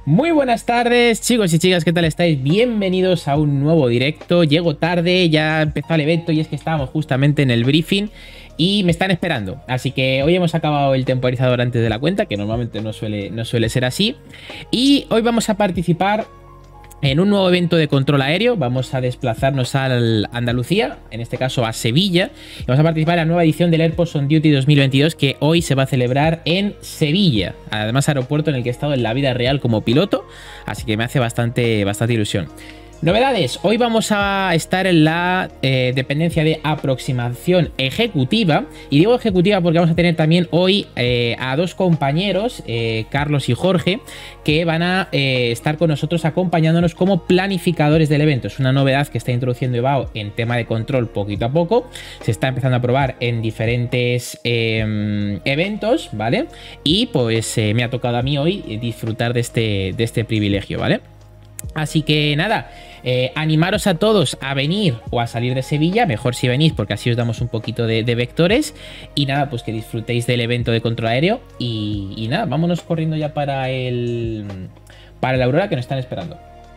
Muy buenas tardes, chicos y chicas, ¿qué tal estáis? Bienvenidos a un nuevo directo. Llego tarde, ya empezó el evento y es que estábamos justamente en el briefing y me están esperando. Así que hoy hemos acabado el temporizador antes de la cuenta, que normalmente no suele ser así. Y hoy vamos a participar en un nuevo evento de control aéreo. Vamos a desplazarnos a Andalucía, en este caso a Sevilla. Y vamos a participar en la nueva edición del Airports on Duty 2022 que hoy se va a celebrar en Sevilla. Además, aeropuerto en el que he estado en la vida real como piloto. Así que me hace bastante ilusión. Novedades, hoy vamos a estar en la dependencia de aproximación ejecutiva, y digo ejecutiva porque vamos a tener también hoy a dos compañeros, Carlos y Jorge, que van a estar con nosotros acompañándonos como planificadores del evento. Es una novedad que está introduciendo IBAO en tema de control poquito a poco, se está empezando a probar en diferentes eventos, ¿vale? Y pues me ha tocado a mí hoy disfrutar de este privilegio, ¿vale? Así que nada, animaros a todos a venir o a salir de Sevilla, mejor si venís porque así os damos un poquito de vectores. Y nada, pues que disfrutéis del evento de control aéreo y nada, vámonos corriendo ya para la Aurora que nos están esperando.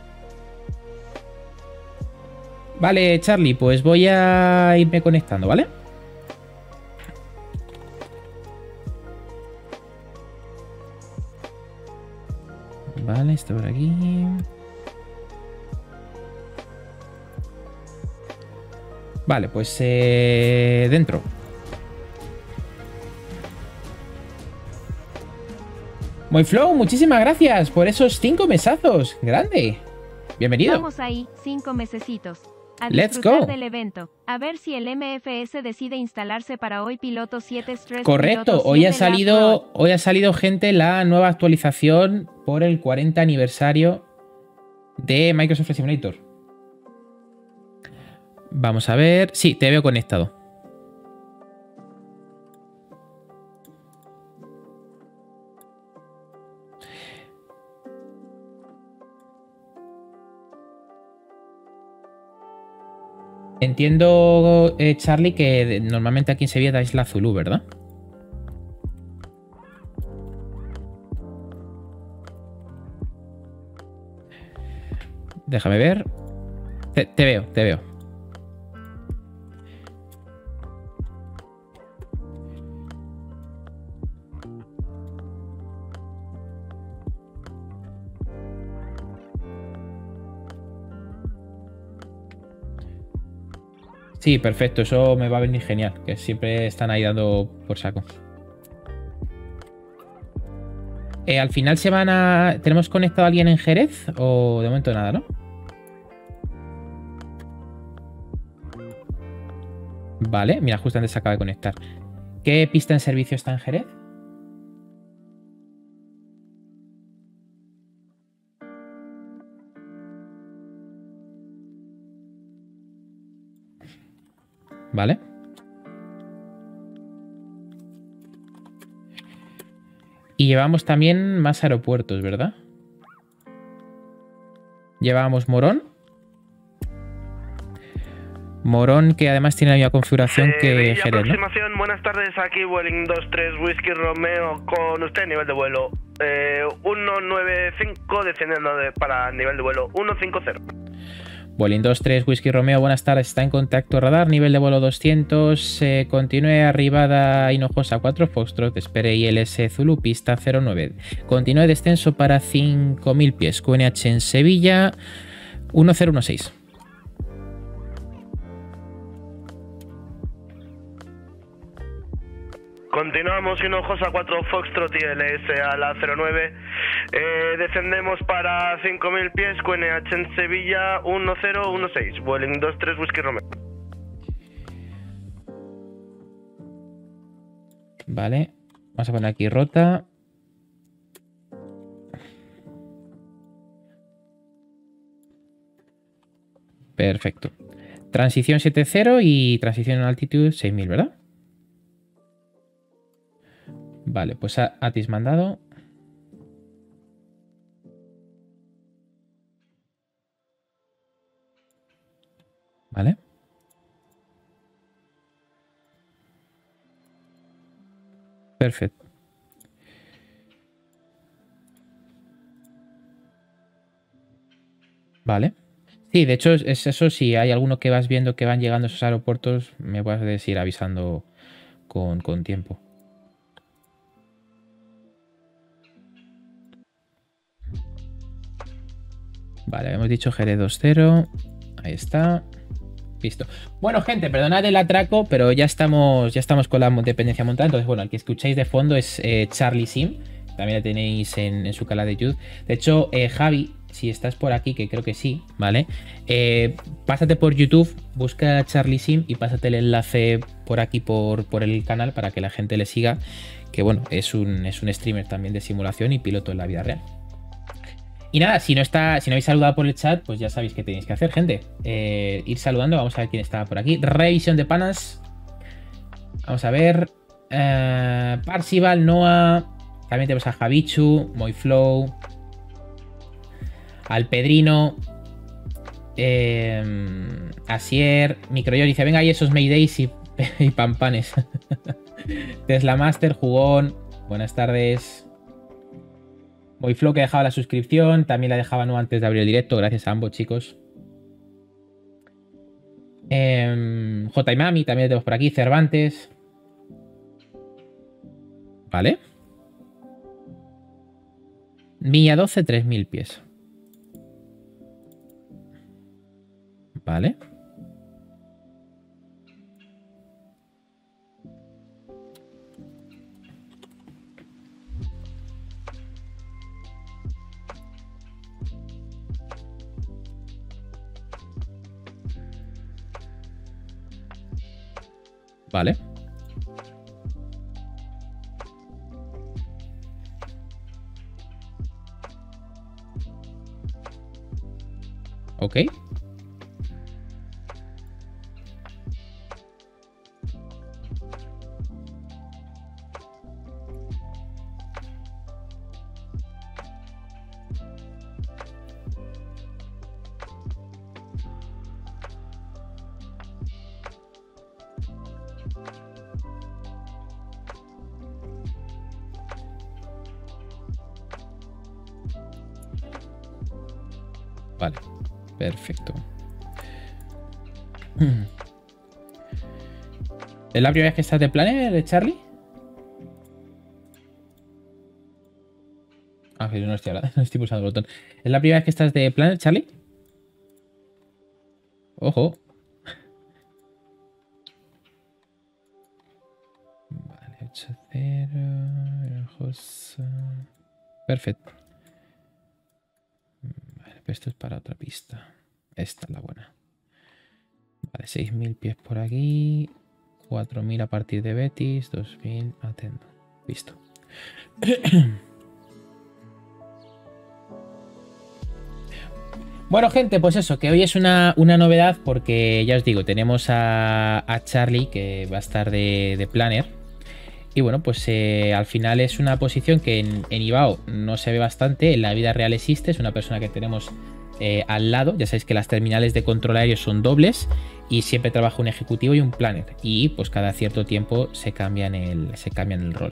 Vale, Charlie, pues voy a irme conectando, ¿vale? Vale, esto por aquí. Vale, pues dentro. Moiflow, muchísimas gracias por esos 5 mesazos. Grande. Bienvenido. Vamos ahí, 5 mesecitos. A Let's disfrutar go. del evento. A ver si el MFS decide instalarse para hoy piloto 7 Stress. Correcto, hoy ha salido gente la nueva actualización por el 40 aniversario de Microsoft Flight Simulator. Vamos a ver. Sí, te veo conectado. Entiendo, Charlie, que normalmente aquí en Sevilla dais la Zulu, ¿verdad? Déjame ver. Te veo. Sí, perfecto, eso me va a venir genial, que siempre están ahí dando por saco. Al final ¿Tenemos conectado a alguien en Jerez? O de momento nada, ¿no? Vale, mira, justo antes se acaba de conectar. ¿Qué pista en servicio está en Jerez? Vale. Y llevamos también más aeropuertos, ¿verdad? Llevábamos Morón. Morón, que además tiene la misma configuración que Jerez, ¿no? Aproximación, buenas tardes, aquí Vueling 23 Whisky Romeo con usted, nivel de vuelo 195, descendiendo para nivel de vuelo 150. Vueling 23 Whisky Romeo, buenas tardes, está en contacto radar, nivel de vuelo 200, continúe arribada Hinojosa 4 Foxtrot, espere ILS Zulu, pista 09. Continúe descenso para 5000 pies, QNH en Sevilla 1016. Continuamos Hinojosa 4 Foxtrot ILS a la 09. Descendemos para 5000 pies, QNH en Sevilla 1016. Vueling 23 Whisky Romeo. Vale, vamos a poner aquí rota. Perfecto. Transición 7.0 y transición en altitud 6000, ¿verdad? Vale, pues Atis mandado. Vale. Perfecto. Vale. Sí, de hecho es eso, si hay alguno que vas viendo que van llegando a esos aeropuertos, me puedes ir avisando con tiempo. Vale, hemos dicho GR 2.0. Ahí está. Listo. Bueno, gente, perdonad el atraco, pero ya estamos con la dependencia montada. Entonces, bueno, el que escucháis de fondo es Charlie Sim. También la tenéis en su canal de YouTube. De hecho, Javi, si estás por aquí, que creo que sí, ¿vale? Pásate por YouTube, busca a Charlie Sim y pásate el enlace por aquí, por el canal, para que la gente le siga. Que bueno, es un streamer también de simulación y piloto en la vida real. Y nada, si no habéis saludado por el chat, pues ya sabéis qué tenéis que hacer, gente. Ir saludando, vamos a ver quién está por aquí. Revisión de panas. Vamos a ver. Parcival, Noah. También tenemos a Javichu, Moiflow. Al Pedrino. Asier. Microyor dice: venga ahí esos Maydays y pampanes. Tesla Master, Jugón. Buenas tardes. Moiflow, que dejaba la suscripción, también la dejaba no antes de abrir el directo, gracias a ambos, chicos. J y Mami, también tenemos por aquí, Cervantes. Vale. Villa 12, 3000 pies. Vale. Vale. Ok. Vale, perfecto. ¿Es la primera vez que estás de Planner, Charlie? Ah, que yo no estoy hablando, no estoy pulsando el botón. ¿Es la primera vez que estás de Planner, Charlie? Ojo. Vale, 8-0. Perfecto. Vale, pero esto es para otra pista. Esta es la buena. Vale, 6000 pies por aquí. 4000 a partir de Betis. 2000, atendo. Listo. Bueno, gente, pues eso, que hoy es una novedad porque ya os digo, tenemos a Charlie que va a estar de planner. Y bueno, pues al final es una posición que en Ibao no se ve bastante, en la vida real existe, es una persona que tenemos al lado. Ya sabéis que las terminales de control aéreo son dobles y siempre trabaja un ejecutivo y un planner. Y pues cada cierto tiempo se cambian el rol.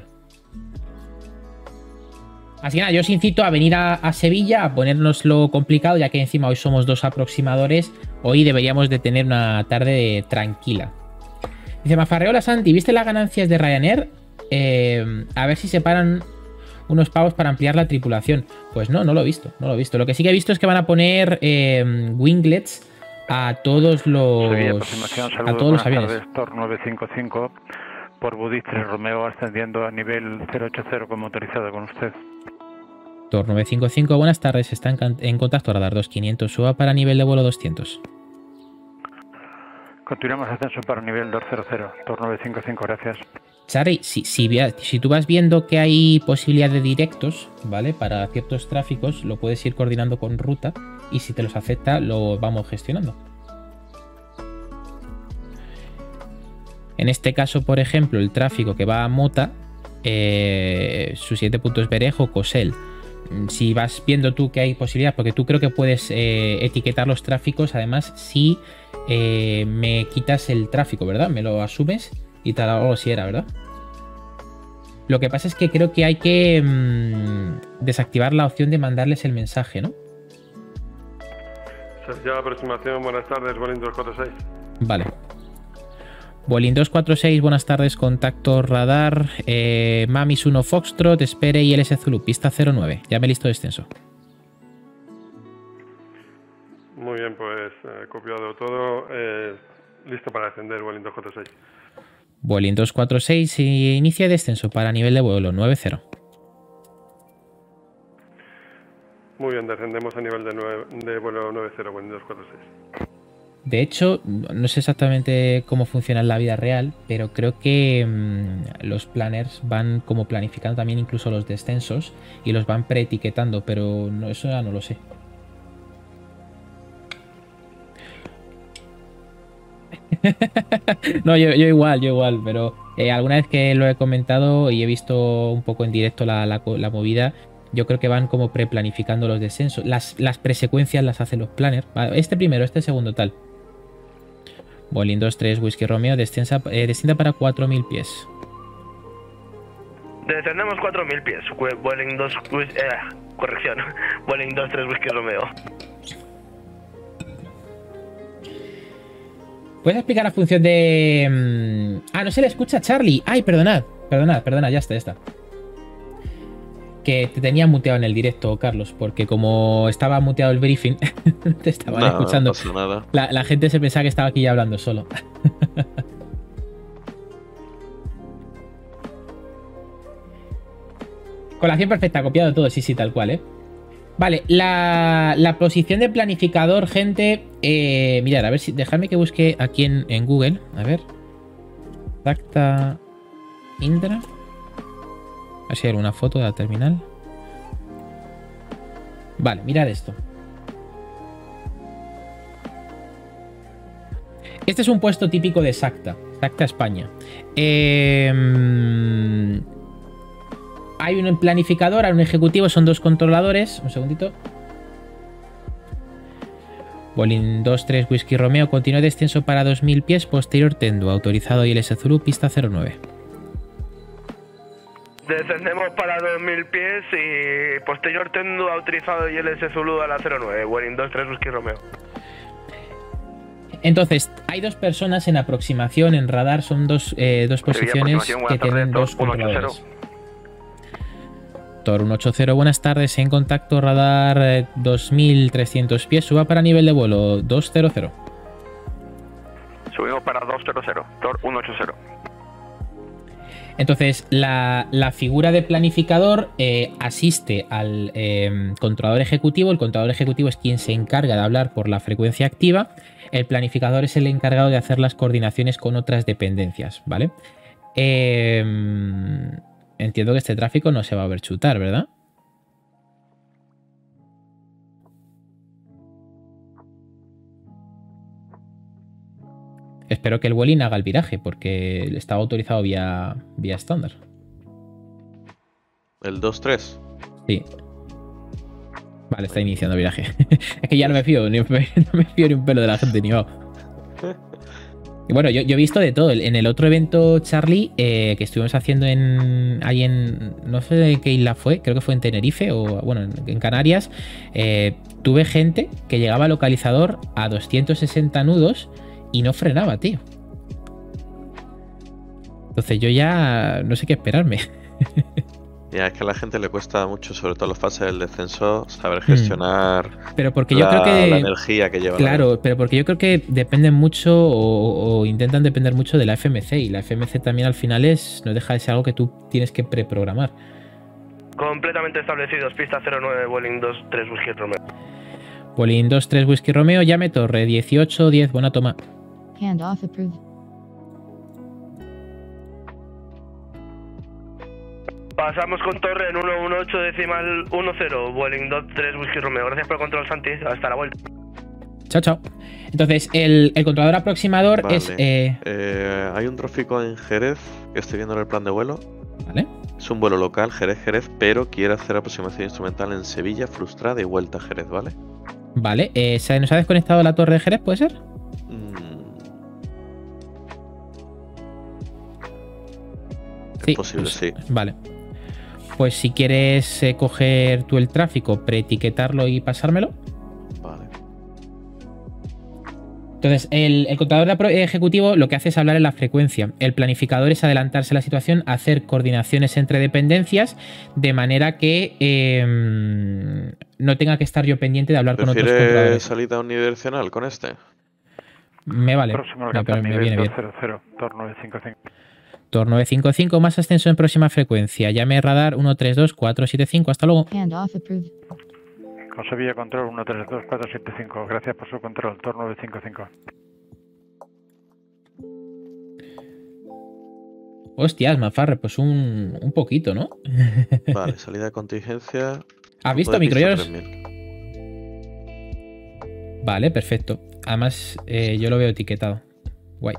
Así que nada, yo os incito a venir a Sevilla, a ponernoslo complicado, ya que encima hoy somos dos aproximadores. Hoy deberíamos de tener una tarde tranquila. Dice Mafarreola Santi, ¿viste las ganancias de Ryanair? A ver si separan unos pavos para ampliar la tripulación. Pues no lo he visto, no lo he visto. Lo que sí que he visto es que van a poner winglets a todos los aviones. Tor 955 por Budistres Romeo ascendiendo a nivel 080 como autorizado con usted. Tor 955, buenas tardes, está en contacto radar 2500, suba para nivel de vuelo 200. Continuamos ascenso para nivel 200, Tor 955, gracias. Charlie, si tú vas viendo que hay posibilidad de directos, ¿vale? Para ciertos tráficos, lo puedes ir coordinando con ruta y si te los acepta, lo vamos gestionando. En este caso, por ejemplo, el tráfico que va a Mota, su siguiente punto es Berejo, Cosel. Si vas viendo tú que hay posibilidad, porque tú creo que puedes etiquetar los tráficos, además, si me quitas el tráfico, ¿verdad? Me lo asumes y tal, algo así era, ¿verdad? Lo que pasa es que creo que hay que desactivar la opción de mandarles el mensaje, ¿no? Ya aproximación, buenas tardes, Vueling 246. Vale. Vueling 246, buenas tardes, contacto radar, Mamis 1 Foxtrot, espere ILS Zulu, pista 09, llame listo descenso. Muy bien, pues copiado todo, listo para descender, Vueling 246. Vueling 246, inicia descenso para nivel de vuelo 90. Muy bien, descendemos a nivel de vuelo 90, Vueling 246. De hecho, no sé exactamente cómo funciona en la vida real, pero creo que los planners van como planificando también incluso los descensos y los van preetiquetando, pero no, eso ya no lo sé. No, yo igual, pero alguna vez que lo he comentado y he visto un poco en directo la movida, yo creo que van como preplanificando los descensos. Las presecuencias las hacen los planners. Este primero, este segundo, tal. Vueling 23 Whisky Romeo, descienda para 4000 pies. Descendemos 4000 pies. Vueling 2... corrección. Vueling 23 Whisky Romeo. ¿Puedes explicar la función de...? No se le escucha a Charlie. Ay, perdonad, ya está. Que te tenía muteado en el directo, Carlos, porque como estaba muteado el briefing, te estaban escuchando. No pasa nada. La gente se pensaba que estaba aquí ya hablando solo. Colación perfecta, copiado todo, sí, tal cual, Vale, la posición de planificador, gente. Mirad, a ver si. Dejadme que busque aquí en Google. A ver. Exacta. Indra. A ver si hay alguna foto de la terminal. Vale, mirad esto. Este es un puesto típico de SACTA. SACTA España. Hay un planificador, hay un ejecutivo, son dos controladores. Un segundito. Vueling 23 Whisky Romeo, continúa descenso para 2000 pies, posterior tendo, autorizado ILS Zulu, pista 09. Descendemos para 2000 pies y posterior tendo autorizado ILS Zulu a la 09, Vueling 23 Whisky Romeo. Entonces, hay dos personas en aproximación, en radar, son dos posiciones que tienen dos controladores. Tor 180, buenas tardes, en contacto radar 2300 pies, suba para nivel de vuelo 200. Subimos para 200, Tor 180. Entonces, la figura de planificador asiste al controlador ejecutivo. El controlador ejecutivo es quien se encarga de hablar por la frecuencia activa. El planificador es el encargado de hacer las coordinaciones con otras dependencias, ¿vale? Entiendo que este tráfico no se va a ver chutar, ¿verdad? Espero que el Vueling haga el viraje, porque estaba autorizado vía estándar. ¿El 2-3? Sí. Vale, está iniciando viraje. Es que ya no me fío, no me fío ni un pelo de la gente, ni va. Y bueno, yo he visto de todo. En el otro evento, Charlie, que estuvimos haciendo ahí en... No sé de qué isla fue, creo que fue en Tenerife o, bueno, en Canarias. Tuve gente que llegaba al localizador a 260 nudos y no frenaba, tío. Entonces yo ya no sé qué esperarme. Ya, es que a la gente le cuesta mucho, sobre todo los fases del descenso, saber gestionar pero porque yo creo que la energía que lleva. Claro, pero porque yo creo que dependen mucho o intentan depender mucho de la FMC. Y la FMC también al final no deja de ser algo que tú tienes que preprogramar. Completamente establecidos, pista 09, Vueling 23 Whisky Romeo. Vueling 23 Whisky Romeo, llame torre 1810, buena toma. Handoff approved. Pasamos con torre en 118 decimal 10, Vueling 23 Whisky Romeo. Gracias por el control, Santi. Hasta la vuelta. Chao. Entonces, el controlador aproximador vale. es... hay un tráfico en Jerez, que estoy viendo en el plan de vuelo. Vale. Es un vuelo local, Jerez, pero quiere hacer aproximación instrumental en Sevilla, frustrada y vuelta a Jerez, ¿vale? Vale. ¿Se nos ha desconectado la torre de Jerez, puede ser? Es posible, sí. Vale. Pues si quieres coger tú el tráfico, preetiquetarlo y pasármelo. Vale. Entonces, el controlador ejecutivo lo que hace es hablar en la frecuencia. El planificador es adelantarse a la situación, hacer coordinaciones entre dependencias, de manera que no tenga que estar yo pendiente de hablar con otros ¿Prefiere controladores. salida unidireccional con este? Me vale. Próximo Me nivel viene bien. 200, Tor 955. Tor 955, más ascenso en próxima frecuencia. Llame radar 132475. Hasta luego. Handoff approved. Con Sevilla Control 132475. Gracias por su control. Tor 955. Hostias, Mafarre, pues un poquito, ¿no? Vale, salida de contingencia. ¿Has visto, Microyoros? Vale, perfecto. Además, yo lo veo etiquetado. Guay.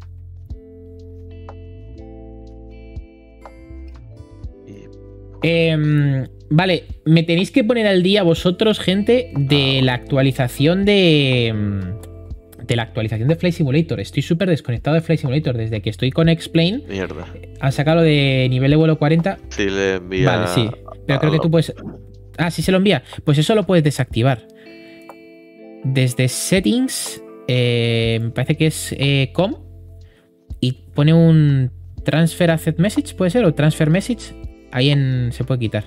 Vale, me tenéis que poner al día vosotros, gente, de la actualización de la actualización de Flight Simulator. Estoy súper desconectado de Flight Simulator. Desde que estoy con Explain, Mierda. han sacado lo de nivel de vuelo 40. Sí, le envía. Vale, sí. Pero creo que tú puedes... Ah, sí se lo envía. Pues eso lo puedes desactivar. Desde Settings, me parece que es Com, y pone un Transfer Asset Message, ¿puede ser? O Transfer Message. Ahí se puede quitar.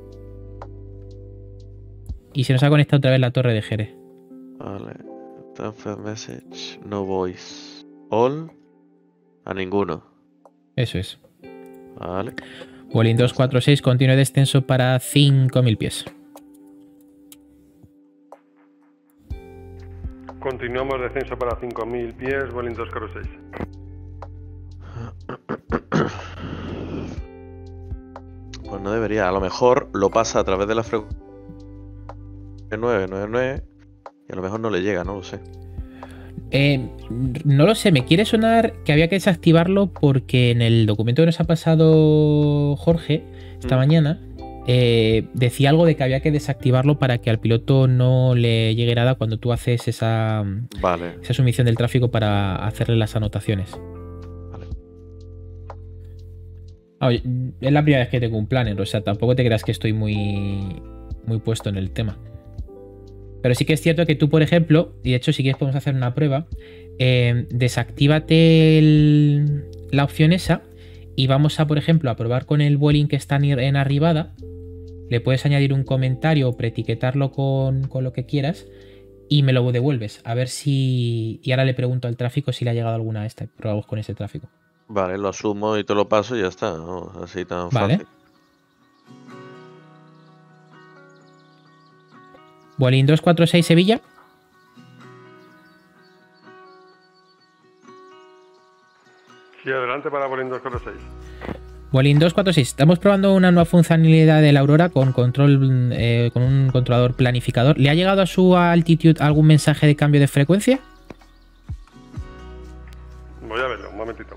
Y se nos ha conectado otra vez la torre de Jerez. Vale. Transfer message, no voice. All, a ninguno. Eso es. Vale. Vueling 246, continúe descenso para 5.000 pies. Continuamos descenso para 5.000 pies, Vueling 246. Pues no debería. A lo mejor lo pasa a través de la frecuencia 999 y a lo mejor no le llega, no lo sé. No lo sé, me quiere sonar que había que desactivarlo porque en el documento que nos ha pasado Jorge esta mañana decía algo de que había que desactivarlo para que al piloto no le llegue nada cuando tú haces esa sumisión del tráfico para hacerle las anotaciones. Vale. Es la primera vez que tengo un planner, o sea, tampoco te creas que estoy muy puesto en el tema. Pero sí que es cierto que tú, por ejemplo, y de hecho si quieres podemos hacer una prueba, desactívate la opción esa y vamos a, por ejemplo, a probar con el Vueling que está en arribada. Le puedes añadir un comentario o preetiquetarlo con lo que quieras y me lo devuelves. A ver si... Y ahora le pregunto al tráfico si le ha llegado alguna a esta. Probamos con ese tráfico. Vale, lo asumo y te lo paso y ya está, ¿no? Así tan Vale. fácil. Vueling 246 Sevilla. Sí, adelante para Vueling 246. Vueling 246. Estamos probando una nueva funcionalidad de la Aurora con control con un controlador planificador. ¿Le ha llegado a su altitude algún mensaje de cambio de frecuencia? Voy a verlo, un momentito.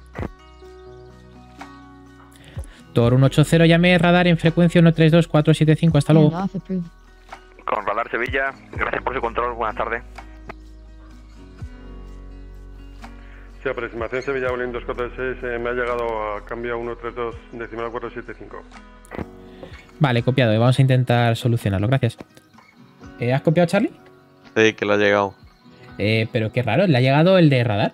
Tor 180, llame radar en frecuencia 132475. Hasta luego. Handoff approved. Con Radar Sevilla, gracias por su control, buenas tardes. Sí, aproximación Sevilla, Vueling 246, me ha llegado a cambio a 132.475. Vale, copiado. Vamos a intentar solucionarlo. Gracias. ¿Has copiado, Charlie? Sí, que le ha llegado. Pero qué raro. ¿Le ha llegado el de radar?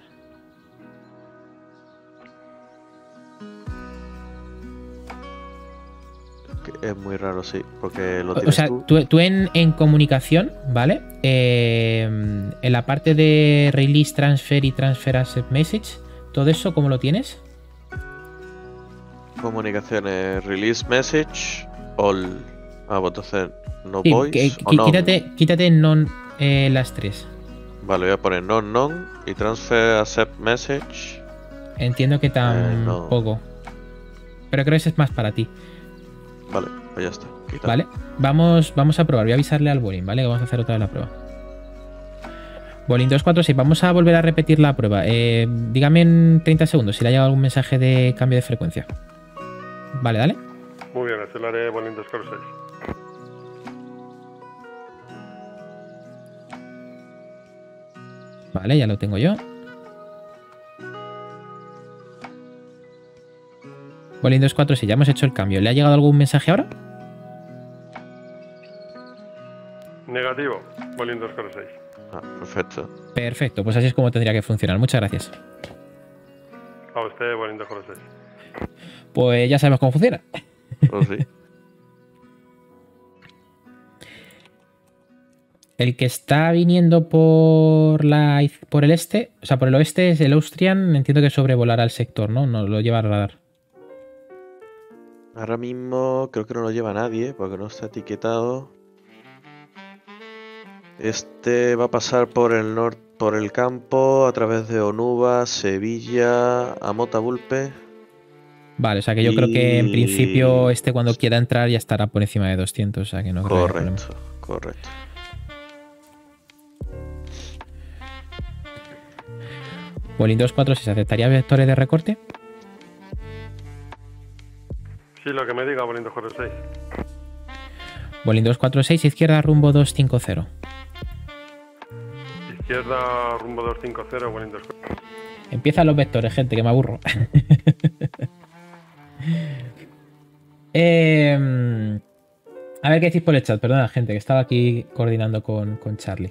Es muy raro, sí, porque lo tienes O sea, tú en comunicación, ¿vale? En la parte de Release, Transfer y Transfer Asset Message, ¿todo eso cómo lo tienes? Comunicaciones, release message, all. Ah, pues entonces no Sí, voice o non. quítate non las tres. Vale, voy a poner non y transfer accept message. Entiendo que tampoco. Pero creo que ese es más para ti. Vale, pues ya está. Quita. Vale, vamos a probar. Voy a avisarle al Vueling, ¿vale? Que vamos a hacer otra vez la prueba. Vueling 246, vamos a volver a repetir la prueba. Dígame en 30 segundos si le ha llegado algún mensaje de cambio de frecuencia. Vale, dale. Muy bien, así lo haré Vueling 246. Vale, ya lo tengo yo. Vueling 246, ya hemos hecho el cambio. ¿Le ha llegado algún mensaje ahora? Negativo, Vueling 246. Ah, perfecto. Perfecto, pues así es como tendría que funcionar. Muchas gracias. A usted, Wellington 06. Pues ya sabemos cómo funciona. Pues sí. El que está viniendo por el este, o sea, por el oeste es el Austrian. Entiendo que sobrevolará el sector, ¿no? No lo lleva al radar. Ahora mismo creo que no lo lleva nadie porque no está etiquetado. Este va a pasar por el norte, por el campo, a través de Onuba, Sevilla, Amota-Bulpe. Vale, o sea que yo creo que en principio cuando quiera entrar ya estará por encima de 200, o sea que no creo que haya problema. Correcto. Bolín 246, ¿aceptaría vectores de recorte? Sí, lo que me diga, Wellington 06. Bolín 246, izquierda rumbo 250. Izquierda, rumbo 250, Wellington 06. Empiezan los vectores, gente, que me aburro. A ver qué decís por el chat, perdona, gente, que estaba aquí coordinando con Charlie.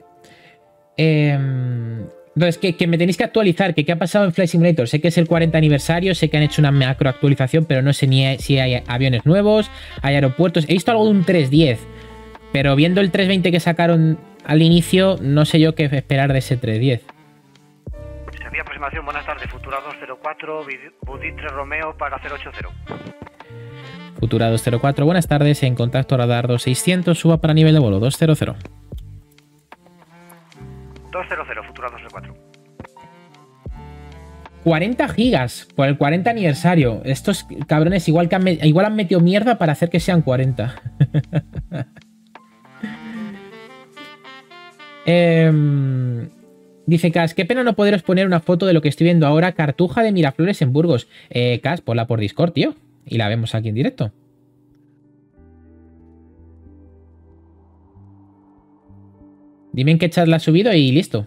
Entonces, que me tenéis que actualizar, que qué ha pasado en Flight Simulator. Sé que es el 40 aniversario, sé que han hecho una macro actualización, pero no sé ni si hay aviones nuevos, hay aeropuertos. He visto algo de un 310, pero viendo el 320 que sacaron al inicio, no sé yo qué esperar de ese 310. Servicio aproximación, buenas tardes, Futura 204, Buditre Romeo para 080. Futura 204, buenas tardes, en contacto radar 2600, suba para nivel de vuelo 200. 200, Futura 204. 40 gigas por el 40 aniversario. Estos cabrones igual han metido mierda para hacer que sean 40. Dice Cas, qué pena no poderos poner una foto de lo que estoy viendo ahora. Cartuja de Miraflores en Burgos. Cas, ponla por Discord, tío. Y la vemos aquí en directo. Dime en qué chat la has subido y listo.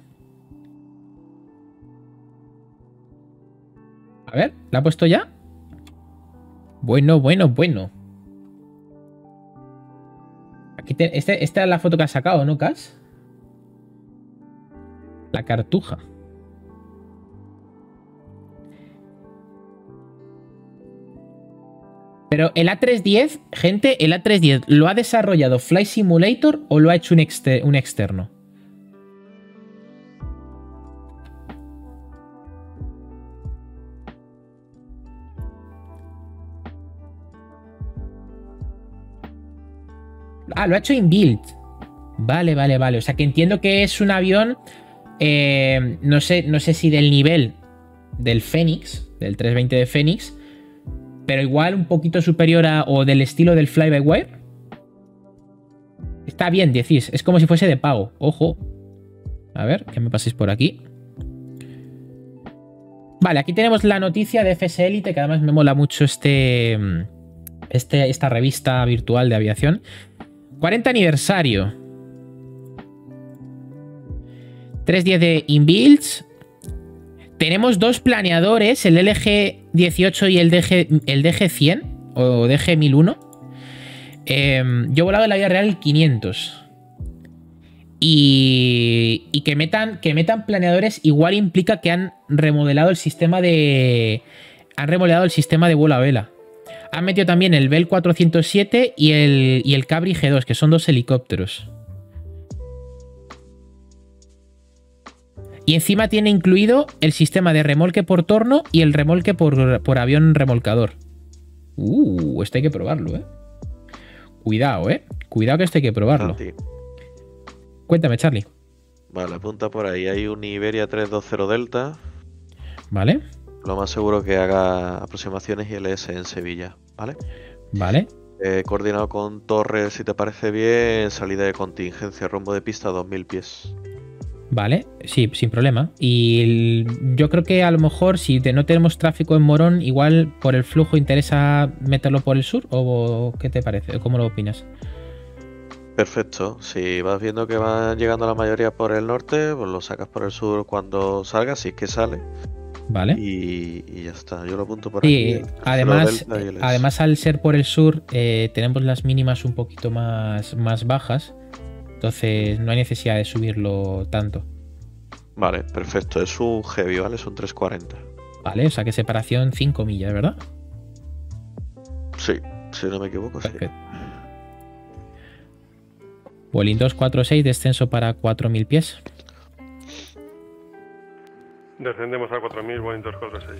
A ver, ¿la ha puesto ya? Bueno. Aquí esta es la foto que has sacado, ¿no, Cas? La cartuja. Pero el A310, gente, el A310, ¿lo ha desarrollado Flight Simulator o lo ha hecho un externo? Ah, lo ha hecho inbuilt. Vale. O sea que entiendo que es un avión, no sé si del nivel del Fénix, del 320 de Fénix, pero igual un poquito superior o del estilo del fly-by-wire. Está bien, decís. Es como si fuese de pago. Ojo. A ver, que me paséis por aquí. Vale, aquí tenemos la noticia de FS Elite, que además me mola mucho esta revista virtual de aviación. 40 aniversario. 310 de inbuilds. Tenemos dos planeadores, el LG-18 y el DG-100 o DG-1001. Yo he volado en la vida real el 500. Y que metan planeadores igual implica que han remodelado el sistema de vuelo a vela. Han metido también el Bell 407 y el Cabri G2, que son dos helicópteros. Y encima tiene incluido el sistema de remolque por torno y el remolque por avión remolcador. Esto hay que probarlo, Cuidado, Cuidado que esto hay que probarlo. Santi. Cuéntame, Charlie. Vale, apunta por ahí. Hay un Iberia 320 Delta. Vale. Lo más seguro que haga aproximaciones ILS en Sevilla, ¿vale? Vale. Coordinado con Torres, si te parece bien, salida de contingencia, rumbo de pista 2000 pies. Vale, sí, sin problema. Y yo creo que a lo mejor si no tenemos tráfico en Morón, igual por el flujo interesa meterlo por el sur, ¿o qué te parece? ¿Cómo lo opinas? Perfecto. Si vas viendo que van llegando la mayoría por el norte, pues lo sacas por el sur cuando salga, si es que sale. Vale. Y ya está, yo lo apunto por aquí. aquí. Además al ser por el sur, tenemos las mínimas un poquito más bajas. Entonces no hay necesidad de subirlo tanto. Vale, perfecto. Es un heavy, ¿vale? Son 340. Vale, o sea que separación 5 millas, ¿verdad? Sí, si no me equivoco, sí. Perfecto. Vueling 246, descenso para 4000 pies. Descendemos a 4000, Boeing 246.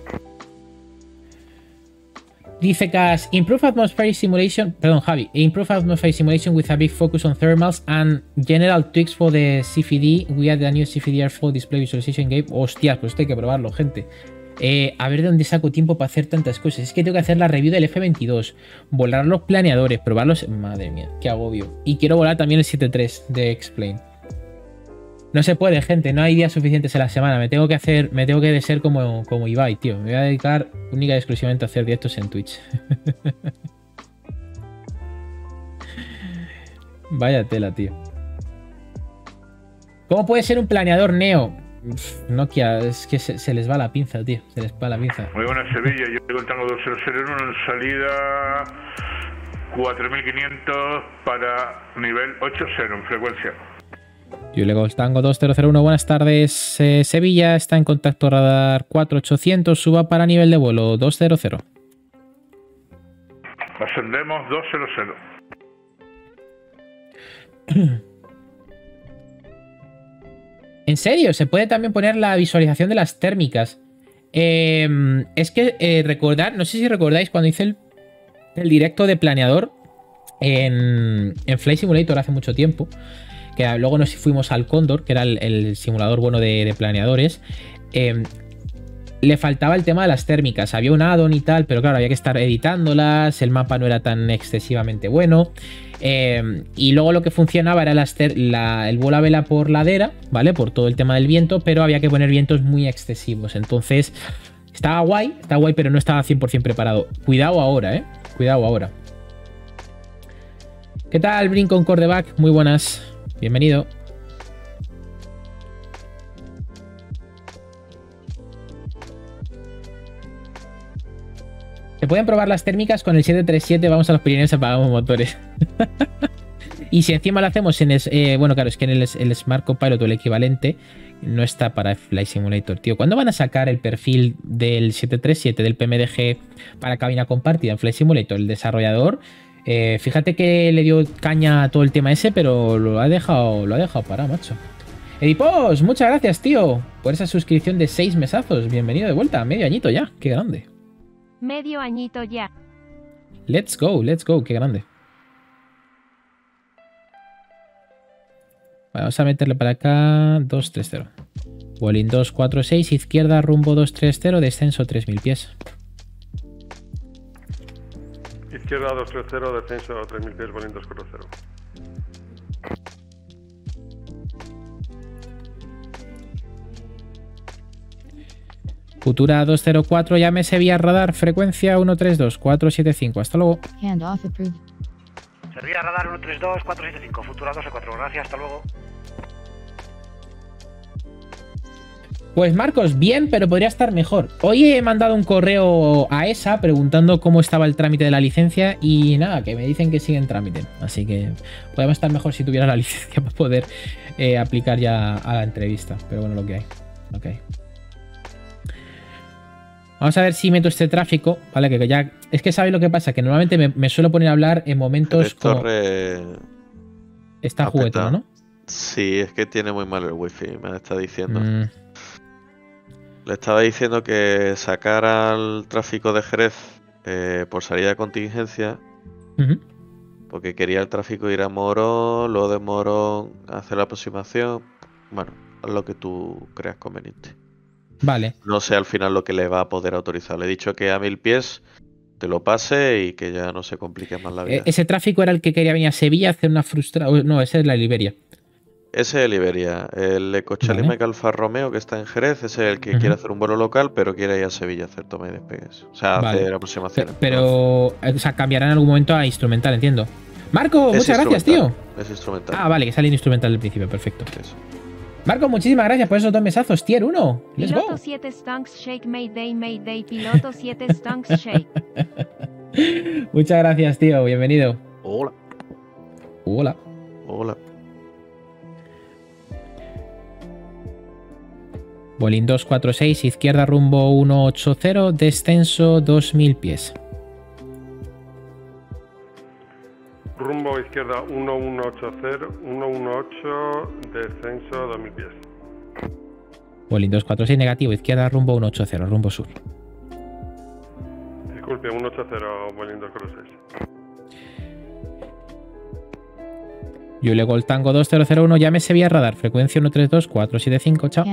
Dice Cas, improve atmospheric simulation, perdón Javi, improve atmospheric simulation with a big focus on thermals and general tweaks for the CFD. We add the new CFD Airflow Display Visualization Game. Hostias, pues esto hay que probarlo, gente. A ver de dónde saco tiempo para hacer tantas cosas. Es que tengo que hacer la review del F-22, volar los planeadores, probarlos. Madre mía, qué agobio. Y quiero volar también el 7.3 de X-Plane. No se puede, gente, no hay días suficientes en la semana. Me tengo que de ser como Ibai, tío. Me voy a dedicar única y exclusivamente a hacer directos en Twitch. Vaya tela, tío. ¿Cómo puede ser un planeador Neo? Nokia, es que se les va la pinza, tío. Se les va la pinza. Muy buena Sevilla, yo tengo el tango 2001 en salida 4500 para nivel 80 en frecuencia. Julegos Tango 2001, buenas tardes. Sevilla está en contacto radar 4800, suba para nivel de vuelo 200. Ascendemos 200. ¿En serio? Se puede también poner la visualización de las térmicas. Es que recordar, no sé si recordáis cuando hice el directo de planeador en Flight Simulator hace mucho tiempo, que luego nos fuimos al Cóndor, que era el simulador bueno de planeadores. Le faltaba el tema de las térmicas. Había un add-on y tal, pero claro, había que estar editándolas. El mapa no era tan excesivamente bueno. Y luego lo que funcionaba era el vuelo a vela por ladera, ¿vale? Por todo el tema del viento, pero había que poner vientos muy excesivos. Entonces, estaba guay, pero no estaba 100% preparado. Cuidado ahora, ¿eh? Cuidado ahora. ¿Qué tal, Brin con Cordeback? Muy buenas. Bienvenido. Se pueden probar las térmicas con el 737. Vamos a los Pirineos, apagamos motores. Y si encima lo hacemos en... bueno, claro, es que en el Smart Copilot o el equivalente no está para Flight Simulator, tío. ¿Cuándo van a sacar el perfil del 737, del PMDG para cabina compartida en Flight Simulator? El desarrollador, fíjate que le dio caña a todo el tema ese, pero lo ha dejado parado, macho. Edipos, muchas gracias, tío, por esa suscripción de 6 mesazos. Bienvenido de vuelta, medio añito ya, qué grande. Medio añito ya. Let's go, qué grande. Vamos a meterle para acá 230. Vueling 246, izquierda, rumbo 230, descenso 3000 pies. Izquierda 230, descenso 3000 pies, Vueling 240. Futura 204, llámese vía radar, frecuencia 132475. Hasta luego. Handoff approved. Servir radar 132475, Futura 204, gracias, hasta luego. Pues Marcos, bien, pero podría estar mejor. Hoy he mandado un correo a ESA preguntando cómo estaba el trámite de la licencia y nada, que me dicen que sigue en trámite. Así que podría estar mejor si tuviera la licencia para poder aplicar ya a la entrevista. Pero bueno, lo que hay. Okay. Vamos a ver si meto este tráfico, ¿vale? Que ya... Es que ¿sabéis lo que pasa? Que normalmente me suelo poner a hablar en momentos como... Está juguetón, ¿no? Sí, es que tiene muy mal el wifi, me está diciendo. Le estaba diciendo que sacara el tráfico de Jerez por salida de contingencia, porque quería el tráfico ir a Morón, luego de Morón hacer la aproximación. Bueno, haz lo que tú creas conveniente. Vale. No sé al final lo que le va a poder autorizar. Le he dicho que a 1000 pies te lo pase y que ya no se complique más la vida. Ese tráfico era el que quería venir a Sevilla a hacer una frustración. No, ese es la Liberia. Ese es Liberia. El Ecochalima Alfa Romeo que está en Jerez, ese es el que quiere hacer un vuelo local, pero quiere ir a Sevilla a hacer toma y despegues. O sea, hacer aproximaciones. Pero, o sea, cambiará en algún momento a instrumental, entiendo. Marco, muchas gracias, tío. Es instrumental. Ah, vale, que sale en instrumental del principio, perfecto. Eso. Marco, muchísimas gracias por esos 2 mesazos. Tier 1. Let's go. Piloto 7 Stunks Shake, Mayday. Piloto 7 Stunks Shake. Muchas gracias, tío. Bienvenido. Hola. Hola. Hola. Vueling 246, izquierda rumbo 180, descenso 2000 pies. Rumbo izquierda 1180, 118, descenso 2000 pies. Vueling 246, negativo, izquierda rumbo 180, rumbo sur. Disculpe, 180, Vueling 246. Julia Gold Tango 2001, llámese vía radar, frecuencia 132475, chao.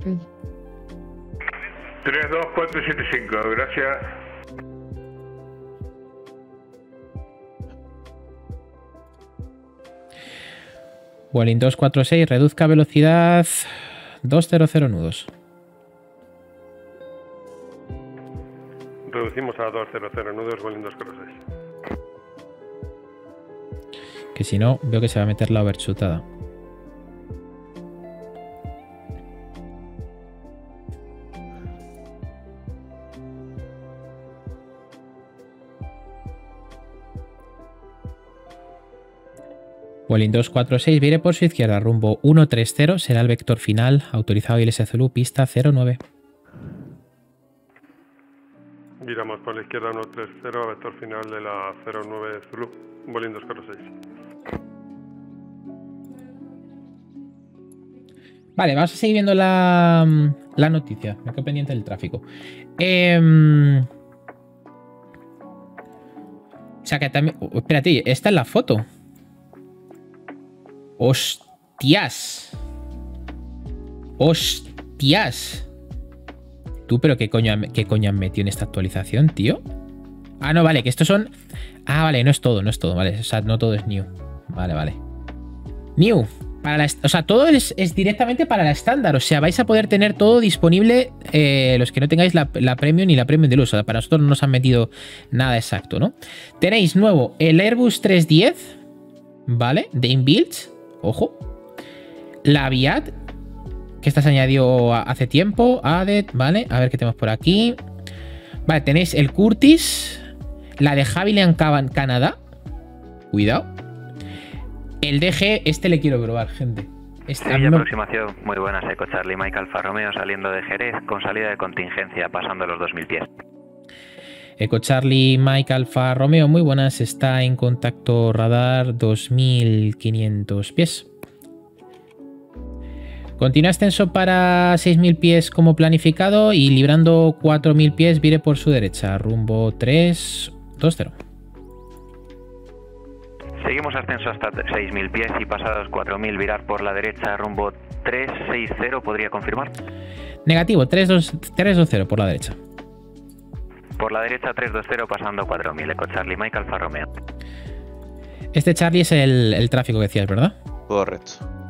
32475, gracias. Vueling 246, reduzca velocidad 200 nudos. Reducimos a 200 nudos, Vueling 246. Que si no, veo que se va a meter la overshootada. Vueling 246, vire por su izquierda, rumbo 130, será el vector final, autorizado ILS Zulu, pista 09. Viramos por la izquierda 130, vector final de la 09 Zulu, Vueling 246. Vale, vamos a seguir viendo la noticia. Me quedo pendiente del tráfico. O sea que también... espérate, esta es la foto. ¡Hostias! ¡Hostias! Tú, pero ¿qué coño han metido en esta actualización, tío? Ah, no, vale, que estos son... Ah, vale, no es todo, vale. O sea, no todo es new. Vale. New. O sea, todo es directamente para la estándar. O sea, vais a poder tener todo disponible los que no tengáis la Premium ni la Premium Deluxe. O sea, para nosotros no nos han metido nada exacto, ¿no? Tenéis nuevo el Airbus 310, ¿vale? De inbuilt, ojo. La Aviat, que esta se añadió hace tiempo. Adet, ¿vale? A ver qué tenemos por aquí. Vale, tenéis el Curtis, la de Havilland Canadá. Cuidado. El DG, este le quiero probar, gente. Sevilla, aproximación muy buena, Eco Charlie Mike Alfa Romeo saliendo de Jerez con salida de contingencia pasando los 2000 pies. Eco Charlie Mike Alfa Romeo, muy buenas, está en contacto radar 2500 pies. Continúa ascenso para 6000 pies como planificado y librando 4000 pies, vire por su derecha, rumbo 320. Seguimos ascenso hasta 6.000 pies y pasados 4.000 virar por la derecha rumbo 360, ¿podría confirmar? Negativo, 320 por la derecha. Por la derecha 320 pasando 4.000, Eco Charlie Mike Alfa Romeo. Este Charlie es el tráfico que decías, ¿verdad? Correcto.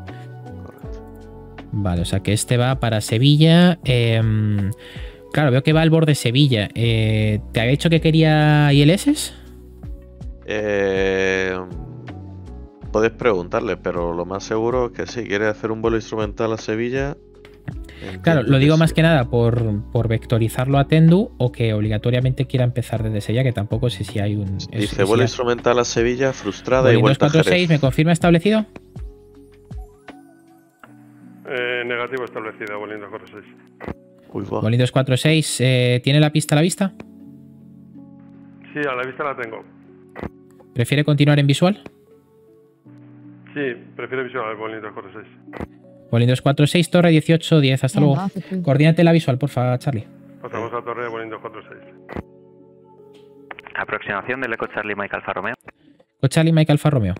Vale, o sea que este va para Sevilla. Claro, veo que va al borde Sevilla. ¿Te había dicho que quería ILS? Podéis preguntarle, pero lo más seguro es que si quiere hacer un vuelo instrumental a Sevilla. Claro, lo digo más que nada por vectorizarlo a Tendu o que obligatoriamente quiera empezar desde Sevilla, que tampoco sé si hay un... Dice vuelo instrumental a Sevilla, frustrada y vuelta a Jerez. 246, ¿me confirma establecido? Negativo establecido, Vueling 246. Vueling 246, ¿tiene la pista a la vista? Sí, a la vista la tengo. ¿Prefiere continuar en visual? Sí, prefiero visual, Vueling 246. Vueling 246, torre 1810, hasta luego. Coordínate la visual, porfa, Charlie. Pasamos a torre de Vueling 246. Aproximación del Eco Charlie Mike Alfa Romeo. Eco Charlie Mike Alfa Romeo.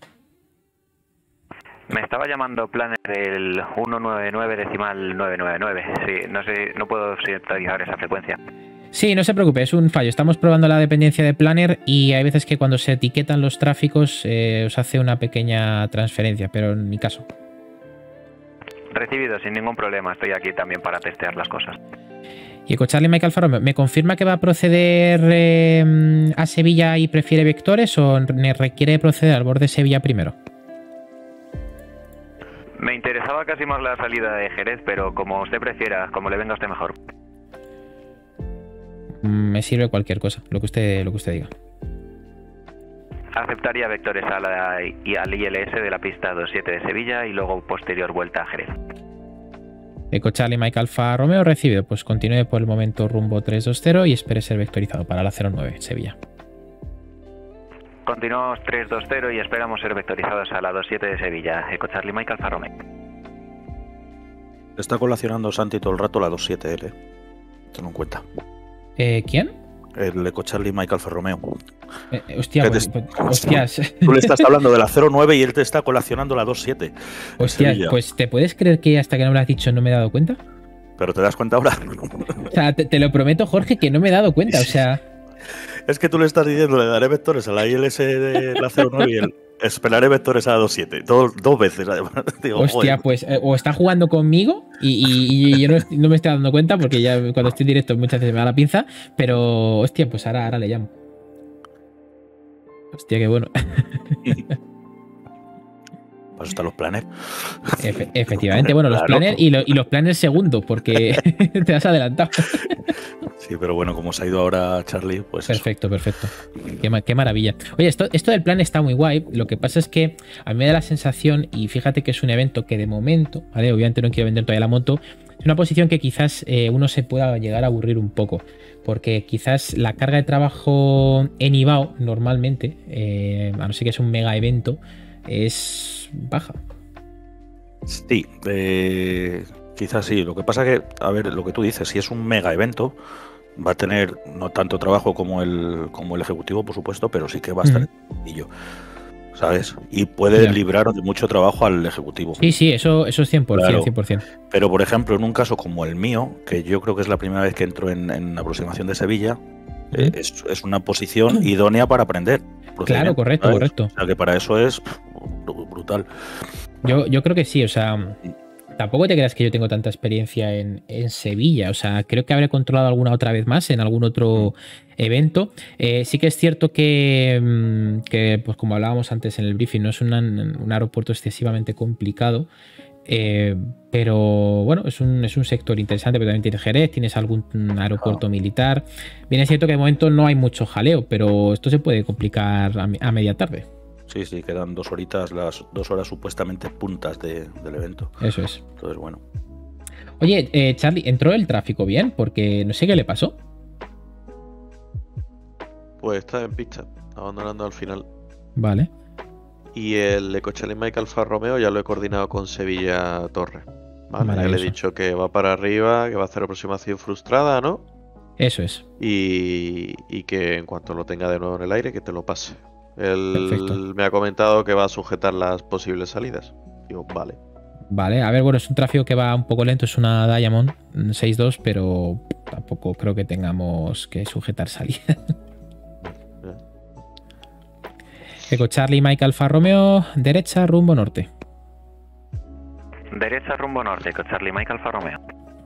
Me estaba llamando Planner del 199 decimal 999. Sí, no sé, no puedo sintonizar esa frecuencia. Sí, no se preocupe, es un fallo. Estamos probando la dependencia de Planner y hay veces que cuando se etiquetan los tráficos os hace una pequeña transferencia, pero en mi caso. Recibido, sin ningún problema. Estoy aquí también para testear las cosas. Y Eco Charlie Mike Alfa Romeo, ¿me confirma que va a proceder a Sevilla y prefiere vectores o requiere proceder al borde Sevilla primero? Me interesaba casi más la salida de Jerez, pero como usted prefiera, como le venga a usted mejor. Me sirve cualquier cosa, lo que usted diga. Aceptaría vectores al ILS de la pista 27 de Sevilla y luego posterior vuelta a Jerez. Eco Charlie Mike Alfa Romeo recibido. Pues continúe por el momento rumbo 320 y espere ser vectorizado para la 09 Sevilla. Continuamos 320 y esperamos ser vectorizados a la 27 de Sevilla. Eco Charlie Mike Alfa Romeo. Está colacionando Santi todo el rato la 27L. Tenlo en cuenta. ¿Quién? El Eco Charlie Mike Alfa Romeo. Hostia, hostias. Tú le estás hablando de la 09 y él te está colacionando la 27. Hostias, pues ¿te puedes creer que hasta que no me lo has dicho no me he dado cuenta? Pero te das cuenta ahora. O sea, te lo prometo, Jorge, que no me he dado cuenta, o sea... Es que tú le estás diciendo, le daré vectores a la ILS de la 09 y él esperaré vectores a la 27. Dos veces, además. Digo, hostia, pues o está jugando conmigo y yo no me estoy dando cuenta porque ya cuando estoy en directo muchas veces me da la pinza, pero hostia, pues ahora le llamo. Hostia, qué bueno. Para eso están los planners. Efectivamente, bueno, los Claro. planners y los planners segundos, porque te has adelantado. Sí, pero bueno, como se ha ido ahora Charlie, pues perfecto. Qué maravilla. Oye, esto del plan está muy guay. Lo que pasa es que a mí me da la sensación, y fíjate que es un evento que de momento, ¿vale? Obviamente no quiero vender todavía la moto, es una posición que quizás uno se pueda llegar a aburrir un poco, porque quizás la carga de trabajo en IBAO normalmente, a no ser que es un mega evento, es baja. Sí, quizás sí. Lo que pasa que, a ver, lo que tú dices, si es un mega evento, va a tener no tanto trabajo como el ejecutivo, por supuesto, pero sí que va a estar sencillo, ¿sabes? Y puede librar de mucho trabajo al ejecutivo. Sí, eso es 100%, Claro. 100%. Pero, por ejemplo, en un caso como el mío, que yo creo que es la primera vez que entro en aproximación de Sevilla, es una posición idónea para aprender. Claro, correcto, ¿sabes? correcto. O sea, que para eso es brutal. Yo creo que sí, o sea, tampoco te creas que yo tengo tanta experiencia en Sevilla, o sea, creo que habré controlado alguna otra vez más en algún otro evento. Sí que es cierto que, pues como hablábamos antes en el briefing, no es un aeropuerto excesivamente complicado, pero bueno, es un sector interesante, pero también tienes Jerez, tienes algún aeropuerto militar. Bien es cierto que de momento no hay mucho jaleo, pero esto se puede complicar a media tarde. Sí, quedan 2 horitas, las 2 horas supuestamente puntas del evento. Eso es. Entonces, bueno. Oye, Charlie, ¿entró el tráfico bien? Porque no sé qué le pasó. Pues está en pista, abandonando al final. Vale. Y el Eco Charlie Mike Alfa Romeo ya lo he coordinado con Sevilla Torres. Vale, ya le he dicho que va para arriba, que va a hacer aproximación frustrada, ¿no? Eso es. Y que en cuanto lo tenga de nuevo en el aire, que te lo pase. Perfecto. Él me ha comentado que va a sujetar las posibles salidas. Digo, vale. Vale, a ver, bueno, es un tráfico que va un poco lento, es una Diamond 6.2, pero tampoco creo que tengamos que sujetar salida. Eco Charlie Mike Alfa Romeo, derecha, rumbo norte. Derecha rumbo norte, Eco Charlie Mike Alfa Romeo.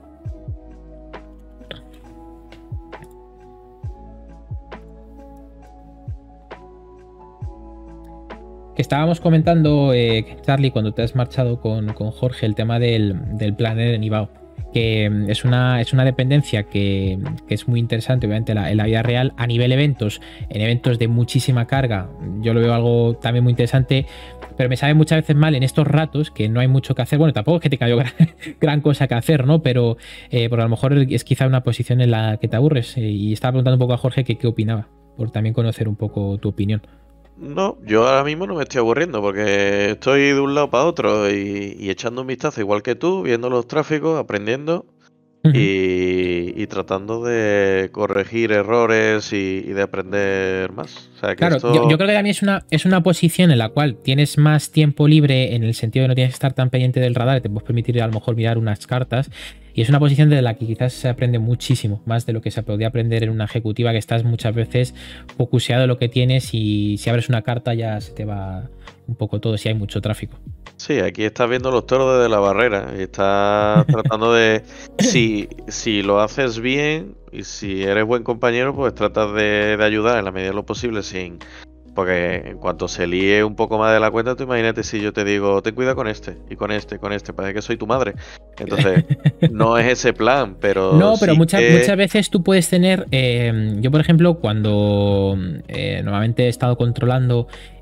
Que estábamos comentando, Charlie, cuando te has marchado con Jorge, el tema del planner en IBAO, que es una dependencia que es muy interesante, obviamente, en la vida real. A nivel eventos, en eventos de muchísima carga, yo lo veo algo también muy interesante, pero me sabe muchas veces mal en estos ratos que no hay mucho que hacer. Bueno, tampoco es que te cayó gran cosa que hacer, ¿no? Pero a lo mejor es quizá una posición en la que te aburres. Y estaba preguntando un poco a Jorge qué opinaba, por también conocer un poco tu opinión. No, yo ahora mismo no me estoy aburriendo porque estoy de un lado para otro y echando un vistazo igual que tú, viendo los tráficos, aprendiendo y tratando de corregir errores y de aprender más. O sea, que claro, esto... yo creo que también es una posición en la cual tienes más tiempo libre en el sentido de no tienes que estar tan pendiente del radar, te puedes permitir a lo mejor mirar unas cartas. Y es una posición de la que quizás se aprende muchísimo, más de lo que se podría aprender en una ejecutiva, que estás muchas veces focuseado en lo que tienes y si abres una carta ya se te va un poco todo si hay mucho tráfico. Sí, aquí estás viendo los toros desde la barrera y estás tratando de... Si lo haces bien y si eres buen compañero, pues tratas de ayudar en la medida de lo posible sin... Porque en cuanto se líe un poco más de la cuenta, tú imagínate si yo te digo, ten cuidado con este, y con este, parece que soy tu madre. Entonces, no es ese plan, pero... No, pero sí muchas veces tú puedes tener... yo, por ejemplo, cuando normalmente he estado controlando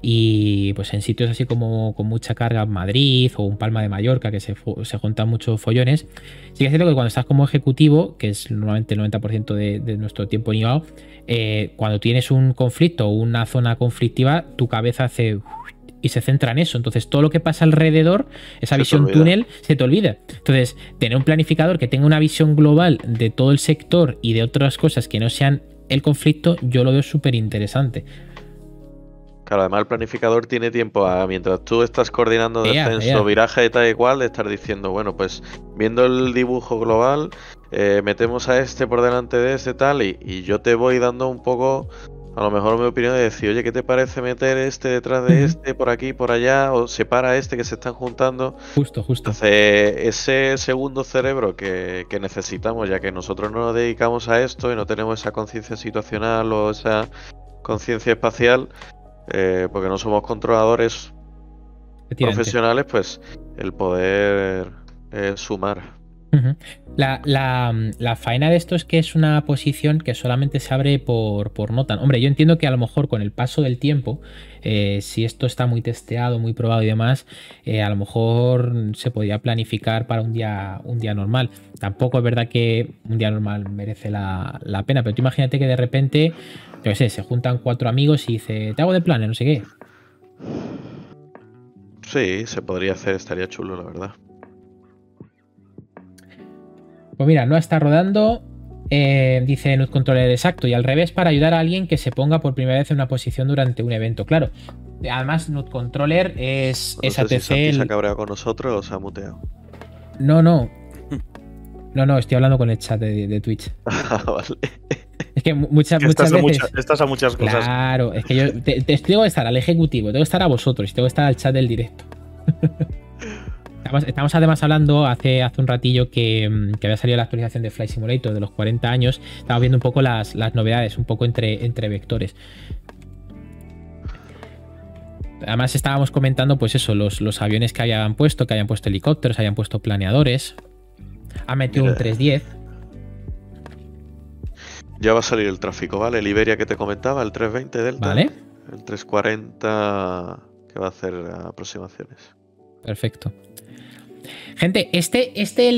y pues en sitios así como con mucha carga, Madrid o un Palma de Mallorca, que se juntan muchos follones, sí que es cierto que cuando estás como ejecutivo, que es normalmente el 90% de nuestro tiempo en IAO, cuando tienes un conflicto o una zona conflictiva, tu cabeza hace y se centra en eso. Entonces todo lo que pasa alrededor, esa visión túnel, se te olvida. Entonces tener un planificador que tenga una visión global de todo el sector y de otras cosas que no sean el conflicto, yo lo veo súper interesante. Claro, además el planificador tiene tiempo mientras tú estás coordinando descenso, viraje y tal y cual, de estar diciendo, bueno, pues viendo el dibujo global, metemos a este por delante de este tal, y yo te voy dando un poco, a lo mejor mi opinión de decir, oye, ¿qué te parece meter este detrás de este, por aquí, por allá, o separa a este que se están juntando? Justo. Entonces, ese segundo cerebro que necesitamos, ya que nosotros no nos dedicamos a esto y no tenemos esa conciencia situacional o esa conciencia espacial, porque no somos controladores profesionales, pues el poder sumar. La faena de esto es que es una posición que solamente se abre por nota. Hombre, yo entiendo que a lo mejor con el paso del tiempo, si esto está muy testeado, muy probado y demás, a lo mejor se podría planificar para un día normal. Tampoco es verdad que un día normal merece la pena, pero tú imagínate que de repente, yo qué sé, se juntan 4 amigos y dice, te hago de planes, no sé qué. Sí, se podría hacer, estaría chulo, la verdad. Pues mira, no está rodando, dice Node Controller, exacto, y al revés para ayudar a alguien que se ponga por primera vez en una posición durante un evento, claro. Además, Node Controller es ATC. Si Santi se ha cabreado con nosotros o se ha muteado. No, estoy hablando con el chat de Twitch. Vale. Es que muchas veces... Estás a muchas cosas. Claro, es que yo tengo que estar al ejecutivo, tengo que estar a vosotros y tengo que estar al chat del directo. Estamos además hablando hace un ratillo que había salido la actualización de Flight Simulator de los 40 años. Estamos viendo un poco las novedades, un poco entre vectores. Además estábamos comentando pues eso, los aviones que habían puesto helicópteros, habían puesto planeadores. Ha metido un 310. Ya va a salir el tráfico, ¿vale? El Iberia que te comentaba, el 320 Delta. Vale. El 340 que va a hacer aproximaciones. Perfecto. Gente, este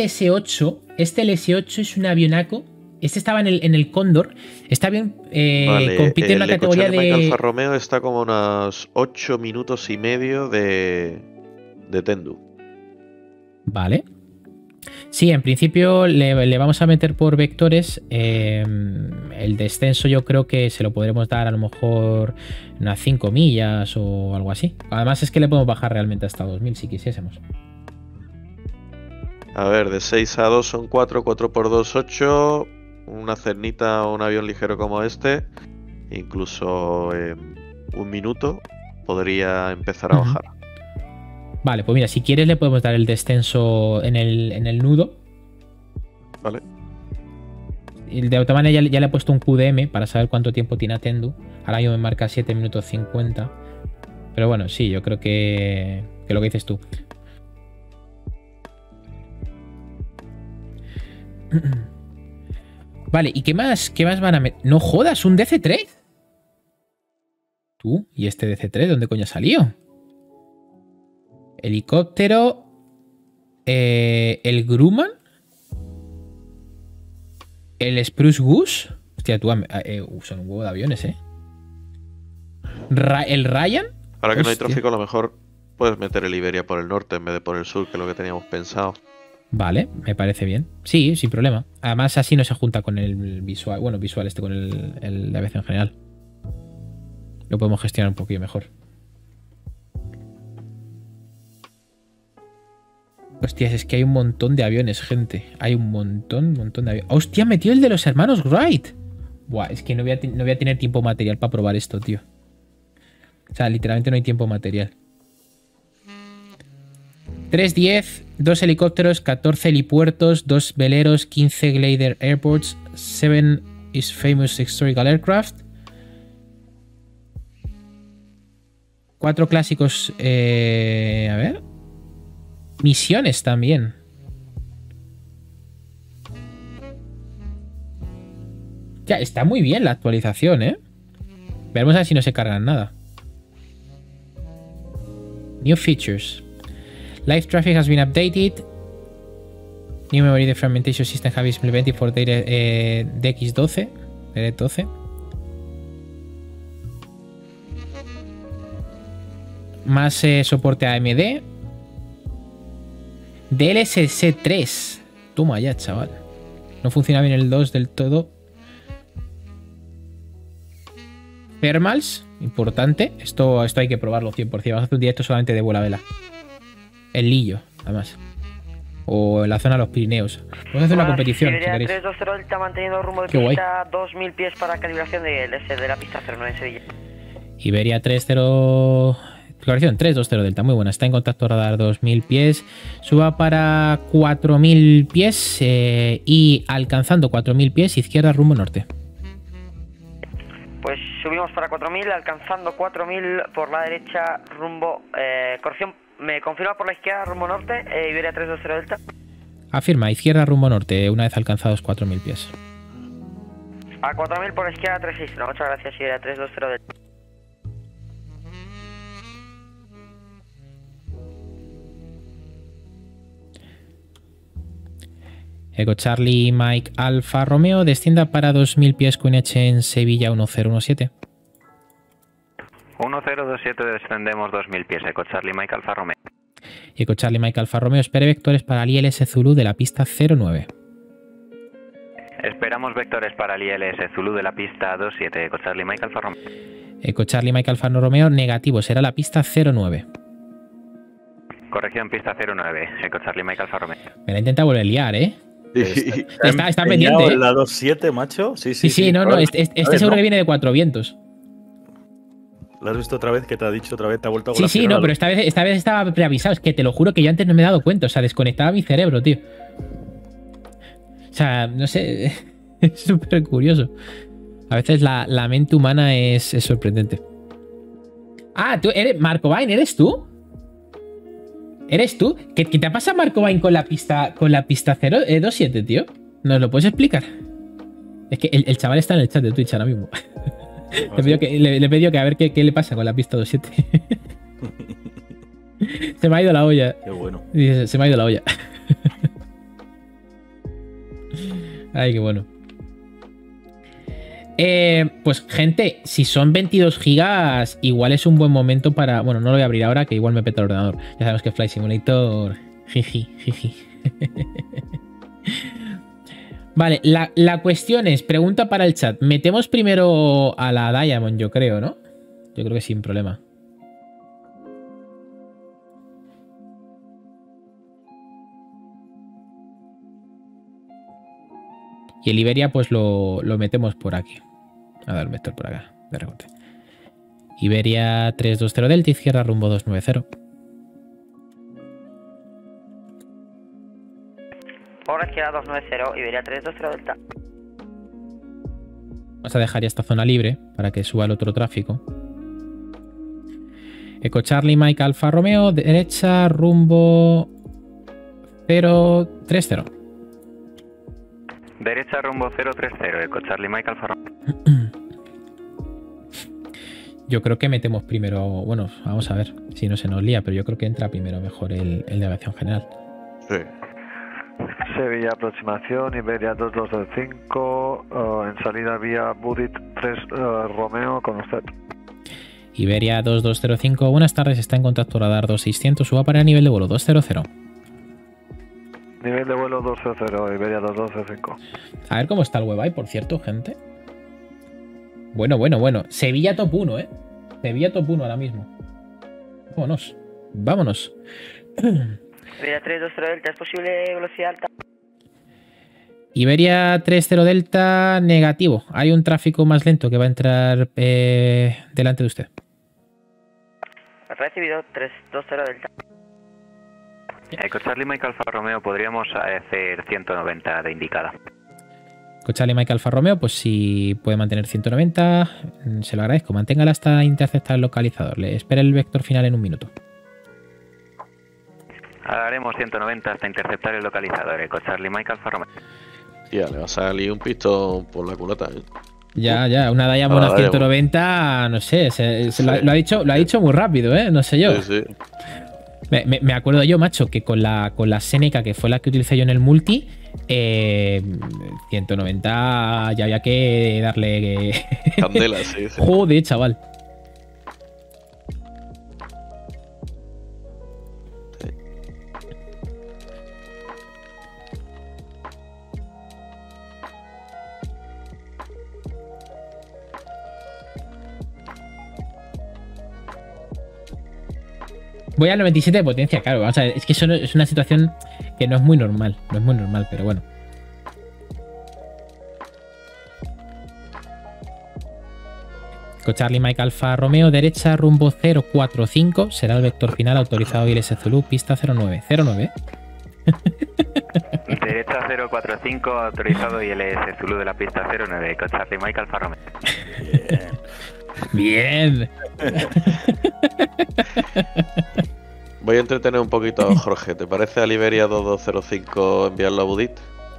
LS8 es un avionaco. Este estaba en el Cóndor. Este avión compite en una categoría de... Alfa Romeo está como unos 8 minutos y medio de Tendu. Vale. Sí, en principio le vamos a meter por vectores. El descenso yo creo que se lo podremos dar a lo mejor unas 5 millas o algo así. Además es que le podemos bajar realmente hasta 2000 si quisiésemos. A ver, de 6 a 2 son 4 por 2, 8. Una cernita o un avión ligero como este, incluso en un minuto podría empezar a bajar. Vale, pues mira, si quieres le podemos dar el descenso en el nudo. Vale. Y de otra manera ya le he puesto un QDM para saber cuánto tiempo tiene Tendu. Ahora yo me marca 7 minutos 50. Pero bueno, sí, yo creo que lo que dices tú. Vale, ¿y qué más van a meter? No jodas, un DC-3. ¿Tú? ¿Y este DC-3 dónde coño ha salido? Helicóptero. El Grumman. El Spruce Goose. Hostia, tú son un huevo de aviones, ¿eh? El Ryan. Para que no hay tráfico, a lo mejor puedes meter el Iberia por el norte en vez de por el sur, que es lo que teníamos pensado. Vale, me parece bien. Sí, sin problema. Además, así no se junta con el visual. Bueno, visual con el de aviación en general. Lo podemos gestionar un poquillo mejor. Hostias, es que hay un montón de aviones, gente. Hay un montón de aviones. ¡Hostia, metió el de los hermanos Wright! Buah, es que no voy a tener tiempo material para probar esto, tío. O sea, literalmente no hay tiempo material. 310, 2 helicópteros, 14 helipuertos, 2 veleros, 15 glider airports, 7 is famous historical aircraft, 4 clásicos, a ver, misiones también. Ya, está muy bien la actualización, ¿eh? Veremos a ver si no se cargan nada. New features. Live traffic has been updated. New memory defragmentation system have been implemented for DX12. DX12. Más soporte AMD. DLSS 3. Toma ya, chaval. No funciona bien el 2 del todo. Thermals, importante. Esto hay que probarlo 100%. Vamos a hacer un directo solamente de vuela vela. El Lillo, además. O en la zona de los Pirineos. Vamos a hacer una competición, si queréis. 320 Delta manteniendo rumbo de Qué guay. pista 2000 pies para calibración de la pista 09 en Sevilla. Iberia 30... Calibración 320 Delta, muy buena. Está en contacto radar 2000 pies. Suba para 4000 pies y alcanzando 4000 pies, izquierda rumbo norte. Pues subimos para 4000, alcanzando 4000 por la derecha rumbo... corrección, ¿me confirma por la izquierda rumbo norte? Iberia 320 Delta. Afirma, izquierda rumbo norte, una vez alcanzados 4000 pies. A 4000 por la izquierda 360. Muchas gracias, Iberia 320 Delta. Eco Charlie Mike Alfa Romeo descienda para 2000 pies QNH en Sevilla 1017. 1027 descendemos 2000 pies, Eco Charlie Mike Alfa Romeo. Eco Charlie Mike Alfa Romeo espere vectores para el ILS Zulu de la pista 09. Esperamos vectores para el ILS Zulu de la pista 27, Eco Charlie Mike Alfa Romeo. Eco Charlie Mike Alfa Romeo negativo, será la pista 09. Corrección, pista 09, Eco Charlie Mike Alfa Romeo. Me la intenta volver a liar, ¿eh? Está pendiente, pendiente, ¿eh? ¿La 27, macho? Sí, no, este seguro que viene de 4 vientos. ¿Lo has visto otra vez? Que te ha dicho otra vez, te ha vuelto a Sí, no, pero esta vez estaba preavisado. Es que te lo juro que yo antes no me he dado cuenta. O sea, desconectaba mi cerebro, tío. O sea, no sé. Es súper curioso. A veces la mente humana es sorprendente. Ah, tú eres Marco Bain, ¿eres tú? ¿Eres tú? ¿Qué te ha pasado, Marco Bain, con la pista 027, tío? ¿Nos lo puedes explicar? Es que el chaval está en el chat de Twitch ahora mismo. Le he pedido que a ver qué le pasa con la pista 27. Se me ha ido la olla. Qué bueno. Dice, se me ha ido la olla. Ay, qué bueno. Pues gente, si son 22 gigas, igual es un buen momento para... Bueno, no lo voy a abrir ahora, que igual me peta el ordenador. Ya sabemos que Flight Simulator... Jiji. Vale, la cuestión es, pregunta para el chat. Metemos primero a la Diamond, yo creo, ¿no? Yo creo que sin problema. Y el Iberia pues lo metemos por aquí. A dar el vector por acá, de recorte. Iberia 320 Delta, izquierda rumbo 290. Por la izquierda 290, Iberia 320 Delta. Vamos a dejar ya esta zona libre para que suba el otro tráfico. Eco Charlie Mike Alfa Romeo, derecha rumbo 030. Derecha rumbo 030, Eco Charlie Mike Alfa Romeo. Yo creo que metemos primero... Bueno, vamos a ver si no se nos lía, pero yo creo que entra primero mejor el de aviación general. Sí. Sevilla aproximación, Iberia 2225, en salida vía Budit 3 Romeo con usted. Iberia 2205, buenas tardes, está en contacto radar 2600, suba para el nivel de vuelo 200. Nivel de vuelo 200, Iberia 2225. A ver cómo está el web ahí, por cierto, gente. Bueno. Sevilla top 1, ¿eh? Sevilla top 1 ahora mismo. Vámonos. Iberia 320 Delta, ¿es posible velocidad alta? Iberia 30 Delta, negativo. Hay un tráfico más lento que va a entrar delante de usted. Recibido 320 Delta. Eco Charlie Mike Alfa Romeo, podríamos hacer 190 de indicada. Eco Charlie Mike Alfa Romeo, pues si puede mantener 190, se lo agradezco. Manténgala hasta interceptar el localizador. Le espera el vector final en un minuto. Haremos 190 hasta interceptar el localizador, Eco Charlie Mike Alfa Romeo. Ya, le va a salir un pistón por la culata, ¿eh? Ya, una Diamond a 190, no sé, lo ha dicho muy rápido, no sé yo. Sí. Me acuerdo yo, macho, que con la Seneca, que fue la que utilicé yo en el multi, 190 ya había que darle candela, sí. Joder, chaval. Voy al 97 de potencia, claro. O sea, es que eso es una situación que no es muy normal. No es muy normal, pero bueno. Charlie Mike Alfa Romeo, derecha, rumbo 045. Será el vector final autorizado ILS Zulu, pista 09. 09. Derecha 045, autorizado ILS Zulu de la pista 09. Con Charlie Mike Alfa Romeo. Bien. Voy a entretener un poquito a Jorge. ¿Te parece a Liberia 2205 enviarlo a Budit?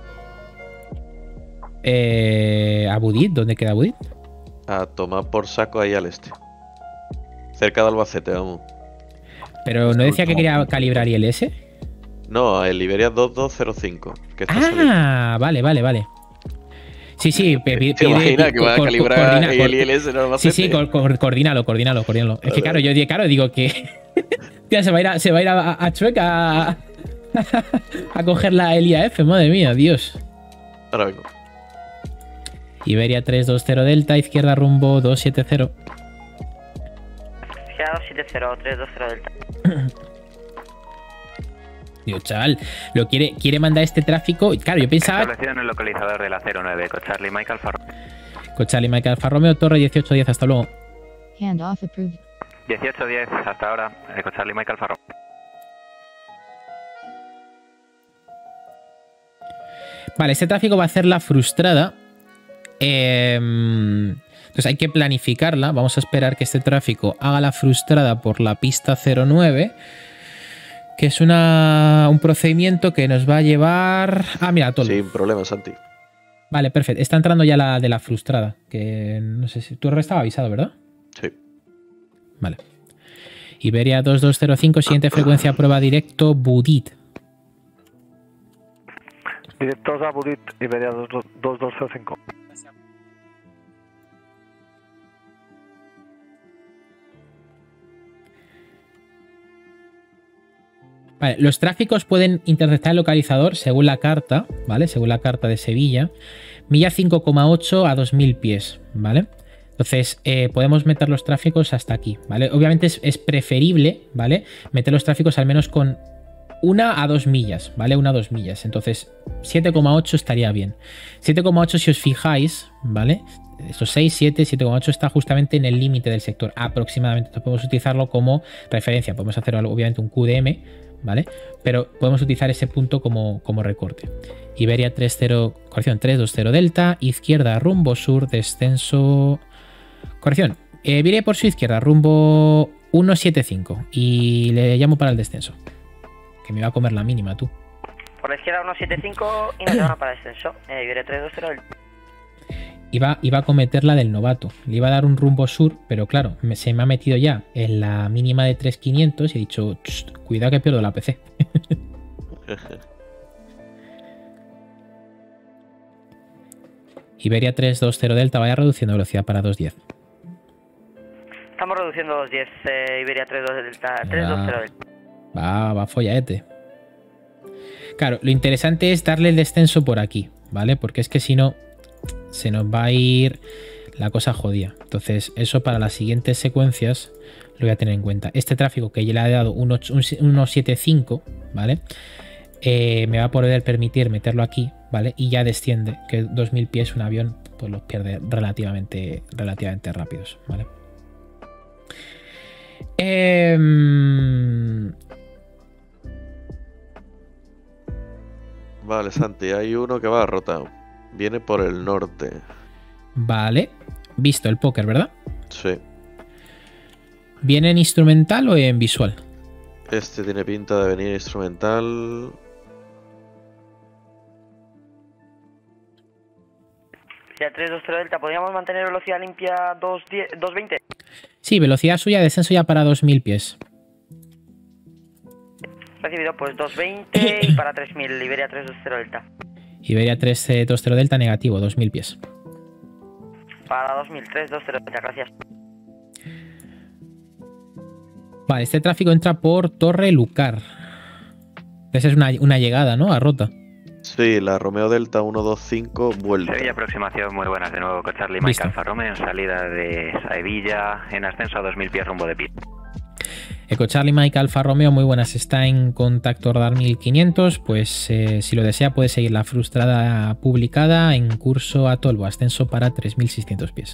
¿A Budit? ¿Dónde queda Budit? A tomar por saco ahí al este. Cerca de Albacete, vamos. Pero ¿no decía que quería calibrar ILS? No, el Liberia 2205. Que está vale. Sí, ¿Te imaginas que va a calibrar el ILS en Albacete? Sí, coordínalo. Es que claro, digo que tía, se va a ir a Chueca a coger el IAF, madre mía, Dios. Ahora vengo. Iberia 320 Delta, izquierda rumbo 270. Izquierda 270, 320 Delta. Dios, chaval, quiere mandar este tráfico. Claro, yo pensaba. Establecido en el localizador de la 09, con Charlie Mike Alfa Romeo. Con Charlie Mike Alfa Romeo, torre 1810, hasta luego. Handoff approved. 1810, hasta ahora, con Charlie Mike Alfa Romeo. Vale, este tráfico va a hacer la frustrada. Entonces hay que planificarla. Vamos a esperar que este tráfico haga la frustrada por la pista 09, que es un procedimiento que nos va a llevar... Ah, mira, todo. Sin problema, Santi. Vale, perfecto. Está entrando ya la de la frustrada, que no sé si... Tú estaba avisado, ¿verdad? Sí. Vale. Iberia 2205, siguiente frecuencia, prueba directo, Budit. Directos a Budit, Iberia 2205. Vale, los tráficos pueden interceptar el localizador según la carta, ¿vale? Según la carta de Sevilla. Milla 5,8 a 2000 pies, ¿vale? Entonces, podemos meter los tráficos hasta aquí, ¿vale? Obviamente es preferible, ¿vale? Meter los tráficos al menos con 1 a 2 millas, ¿vale? 1 a 2 millas. Entonces, 7,8 estaría bien. 7,8 si os fijáis, ¿vale? Estos 6, 7, 7,8 está justamente en el límite del sector, aproximadamente. Entonces podemos utilizarlo como referencia. Podemos hacer obviamente un QDM, ¿vale? Pero podemos utilizar ese punto como recorte. Iberia 320 Delta, izquierda rumbo sur, descenso... Corrección, viré por su izquierda, rumbo 175 y le llamo para el descenso. Que me va a comer la mínima, tú. Por la izquierda 175 y nos llama para el descenso. Viré 320 Delta. Iba a cometer la del novato. Le iba a dar un rumbo sur, pero claro, se me ha metido ya en la mínima de 3500 y he dicho, cuidado que pierdo la PC. Iberia 320 Delta, vaya reduciendo velocidad para 210. Estamos reduciendo 210, Iberia 320 Delta, 320 Delta. Va follaete. Claro, lo interesante es darle el descenso por aquí, ¿vale? Porque es que si no, se nos va a ir la cosa jodida. Entonces, eso para las siguientes secuencias lo voy a tener en cuenta. Este tráfico que ya le ha dado 1.75, ¿vale? Me va a poder permitir meterlo aquí, ¿vale? Y ya desciende, que 2000 pies un avión, pues los pierde relativamente rápidos, ¿vale? Vale, Santi, hay uno que va rotado. Viene por el norte. Vale, visto el póker, ¿verdad? Sí. ¿Viene en instrumental o en visual? Este tiene pinta de venir instrumental. Ya 320 Delta, ¿podríamos mantener velocidad limpia 220? Sí, velocidad suya, descenso ya para 2000 pies. Recibido, pues 220 y para 3000, Iberia 320 Delta. Iberia 320 Delta negativo, 2000 pies. Para 2000, 320 Delta, gracias. Vale, este tráfico entra por Torre Lucar. Esa es una llegada, ¿no? A Rota. Sí, la Romeo Delta 125 vuelta. Sevilla, aproximación, muy buenas de nuevo. Con Charlie Mike Alfa Romeo en salida de Sevilla, en ascenso a 2000 pies rumbo de pista. Eco Charlie Mike Alfa Romeo, muy buenas. Está en contacto radar 1500. Pues si lo desea puede seguir la frustrada publicada en curso a Tolbo, ascenso para 3600 pies.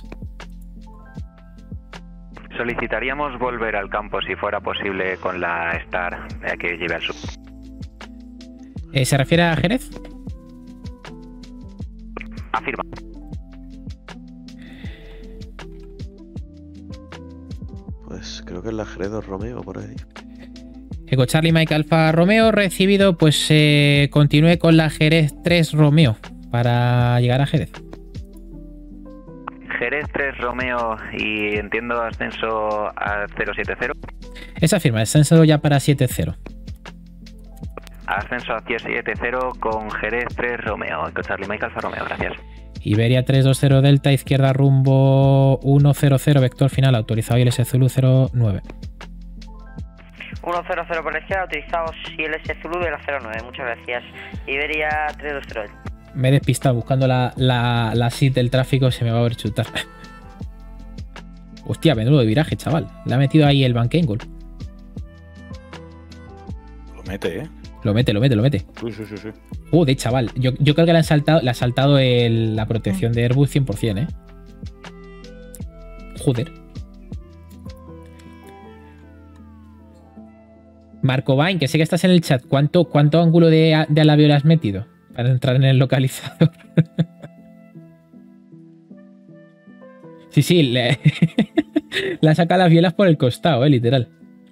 Solicitaríamos volver al campo si fuera posible con la Star que lleve al sur. ¿Se refiere a Jerez? Afirma. Pues creo que es la Jerez 2 Romeo por ahí. Eco Charlie Mike Alfa Romeo recibido, pues continúe con la Jerez 3 Romeo para llegar a Jerez. Jerez 3 Romeo y entiendo ascenso a 070. Esa firma, ascenso ya para 70. Ascenso a 70 con Jerez 3 Romeo. Con Charlie Mike Alfa Romeo, gracias. Iberia 320 Delta, izquierda rumbo 100, vector final autorizado ILS Zulu 09. 100 por la izquierda, autorizados ILS Zulu de la 09, muchas gracias. Iberia 320 Delta. Me he despistado buscando la SIT del tráfico, se me va a ver chutar. Hostia, menudo de viraje, chaval. Le ha metido ahí el bank angle. Lo mete, ¿eh? Lo mete. Sí. Joder, chaval. Yo creo que le ha saltado la protección de Airbus 100%, ¿eh? Joder. Marco Bain, que sé que estás en el chat. ¿Cuánto ángulo de alabio le has metido para entrar en el localizador? Sí, le ha sacado las bielas por el costado, literal.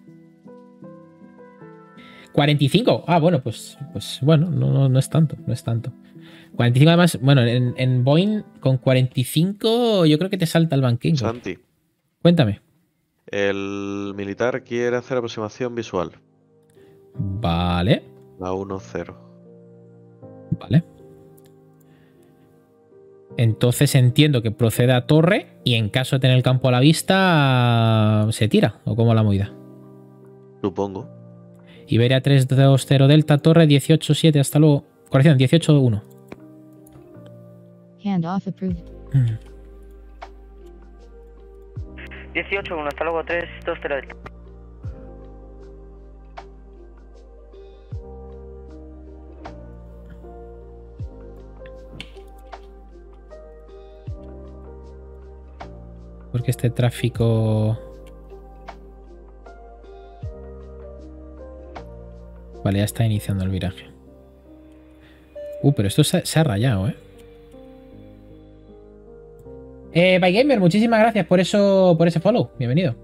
45. Ah, bueno, pues bueno, no es tanto, 45 además, bueno, en Boeing con 45 yo creo que te salta el banking. Santi. Cuéntame. El militar quiere hacer aproximación visual. Vale. La 1-0. Vale. Entonces entiendo que procede a torre y en caso de tener el campo a la vista se tira, ¿o cómo la movida? Supongo. Iberia 320 Delta, torre 18-7, hasta luego. Corrección, 18-1. Handoff approved. 18-1, hasta luego, 320 Delta. Porque este tráfico... Vale, ya está iniciando el viraje. Pero esto se ha rayado, Bygamer, muchísimas gracias por ese follow. Bienvenido.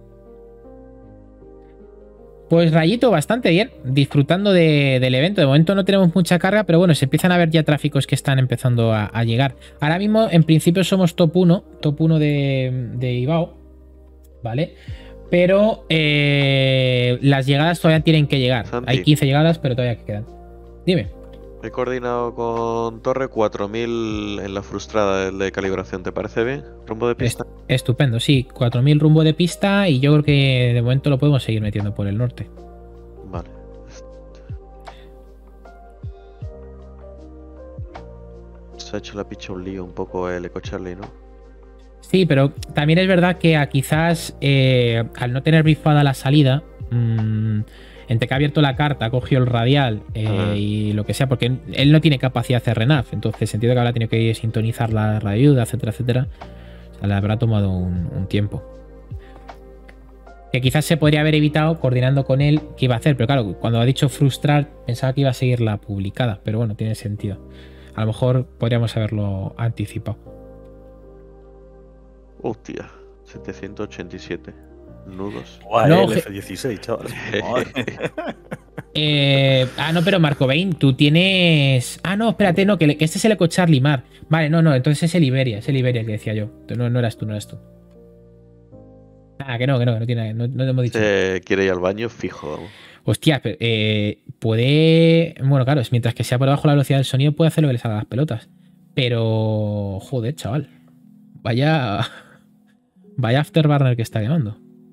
Pues Rayito, bastante bien. Disfrutando del evento. De momento no tenemos mucha carga, pero bueno, se empiezan a ver ya tráficos que están empezando a llegar. Ahora mismo, en principio, somos top 1 de Ibao. ¿Vale? Pero las llegadas todavía tienen que llegar. Santi. Hay 15 llegadas, pero todavía quedan. Dime. He coordinado con Torre 4000 en la frustrada el de calibración. ¿Te parece bien? ¿Rumbo de pista? Estupendo, sí. 4000 rumbo de pista y yo creo que de momento lo podemos seguir metiendo por el norte. Vale. Se ha hecho la picha un lío un poco el Eco Charlie, ¿no? Sí, pero también es verdad que quizás al no tener bifada la salida, entre que ha abierto la carta, ha cogido el radial y lo que sea, porque él no tiene capacidad de RNAV, entonces entiendo que habrá tenido que sintonizar la radioayuda, etcétera, etcétera. O sea, le habrá tomado un tiempo. Que quizás se podría haber evitado coordinando con él qué iba a hacer, pero claro, cuando ha dicho frustrar, pensaba que iba a seguir la publicada, pero bueno, tiene sentido. A lo mejor podríamos haberlo anticipado. Hostia, 787 nudos. No, el F-16, chaval. No, pero Marco Bain, tú tienes... Ah, no, espérate, no, que este es el Eco Charlie Mar. Vale, no, entonces es el Iberia el que decía yo. No eras tú. Ah, que no tiene, no te hemos dicho. Quiere ir al baño, fijo. Vamos. Hostia, pero, puede... Bueno, claro, mientras que sea por debajo la velocidad del sonido, puede hacer lo que le salga a las pelotas. Pero... Joder, chaval. Vaya afterburner que está quemando.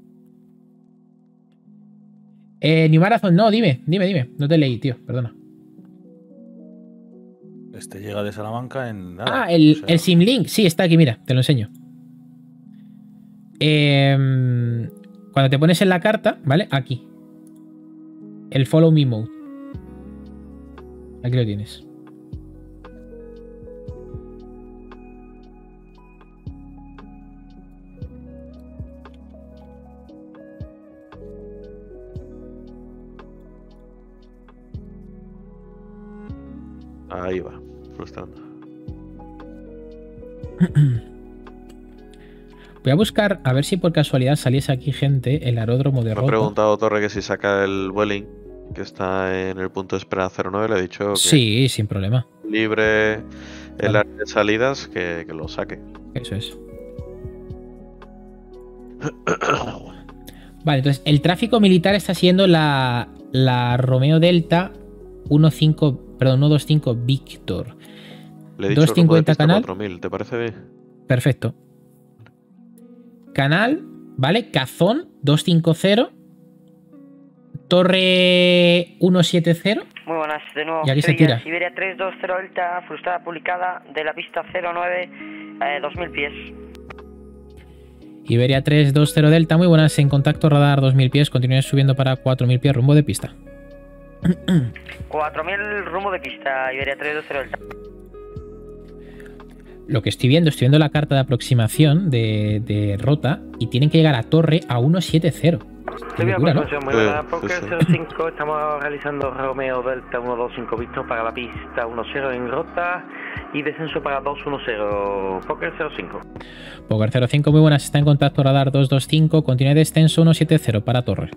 New Marathon, no, dime. No te leí, tío, perdona. Este llega de Salamanca en nada. Ah, el Simlink, sí, está aquí, mira, te lo enseño. Cuando te pones en la carta, ¿vale? Aquí. El Follow Me Mode. Aquí lo tienes. Ahí va, frustrando. Voy a buscar a ver si por casualidad saliese aquí gente el aeródromo de Rota. Me ha preguntado Torre que si saca el Vueling, que está en el punto de espera 09. Le he dicho que sí, sin problema. Libre el área de salidas, que lo saque. Eso es. Vale, entonces el tráfico militar está siendo la Romeo Delta 125 Víctor. Le he dicho 250 canal. 4000, ¿te parece bien? Perfecto. Canal, ¿vale? Cazón 250. Torre 170. Muy buenas, de nuevo. Y aquí se tira. Siberia 320 Delta, frustrada publicada de la pista 09, 2000 pies. Iberia 320 Delta, muy buenas, en contacto radar 2000 pies, continúe subiendo para 4000 pies, rumbo de pista. 4000 rumbo de pista, Iberia 320 Delta. Lo que estoy viendo la carta de aproximación de Rota y tienen que llegar a torre a 170. Qué locura, ¿no? Muy buena, Poker 05, estamos realizando Romeo Delta 125 Víctor para la pista 10 en Rota y descenso para 210, Poker 05. Poker 05, muy buenas, está en contacto radar 225, continúe descenso 170 para torre.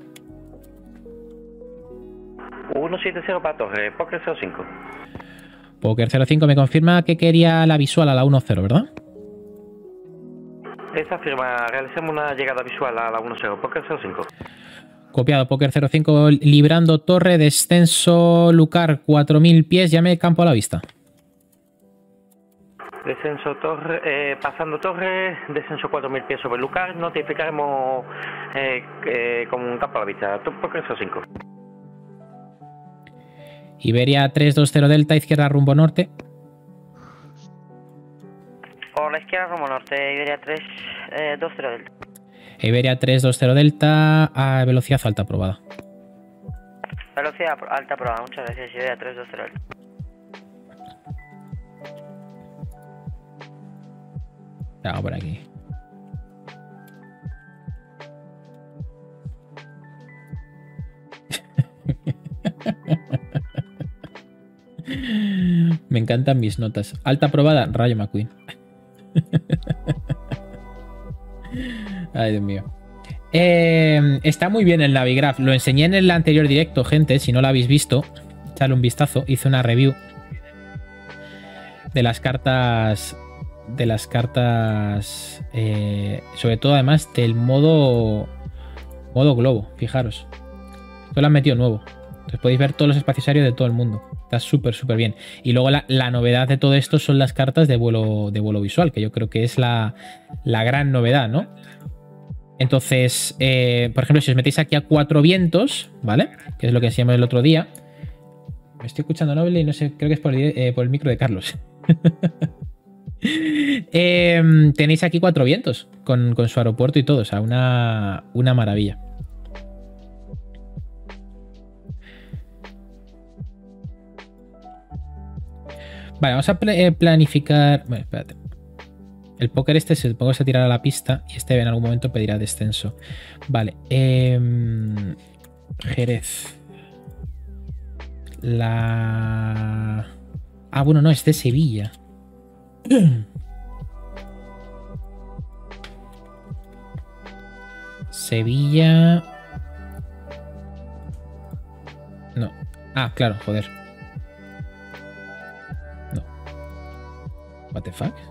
170 para torre, Poker 05. Poker 05 me confirma que quería la visual a la 10, ¿verdad? Esa firma, realicemos una llegada visual a la 10, Poker 05. Copiado, Poker 05, librando torre, descenso Lucar 4000 pies, llame campo a la vista. Descenso torre, pasando torre, descenso 4000 pies sobre Lucar, notificaremos con un campo a la vista, Poker 05. Iberia 320 Delta, izquierda rumbo norte. Por la izquierda rumbo norte, Iberia 320 Delta. Iberia 320 Delta a velocidad alta aprobada. Velocidad alta aprobada, muchas gracias, Iberia 320 Delta. Vamos por aquí. Me encantan mis notas. Alta aprobada, Rayo McQueen. Ay, Dios mío. Está muy bien el Navigraph. Lo enseñé en el anterior directo, gente. Si no lo habéis visto, echadle un vistazo. Hice una review de las cartas. Sobre todo, además, del modo globo. Fijaros. Esto lo han metido nuevo. Entonces podéis ver todos los espacios aéreos de todo el mundo. Está súper bien. Y luego la novedad de todo esto son las cartas de vuelo visual, que yo creo que es la gran novedad, ¿no? Entonces, por ejemplo, si os metéis aquí a 4 vientos, ¿vale? Que es lo que enseñamos el otro día. Me estoy escuchando noble y no sé, creo que es por el micro de Carlos. Tenéis aquí 4 vientos con su aeropuerto y todo. O sea, una maravilla. Vale, vamos a planificar... Bueno, espérate. El póker este se supongo que se tirará a la pista y este en algún momento pedirá descenso. Vale. Jerez. Ah, bueno, no, es de Sevilla. Sevilla... No. Ah, claro, joder. No. What the fuck?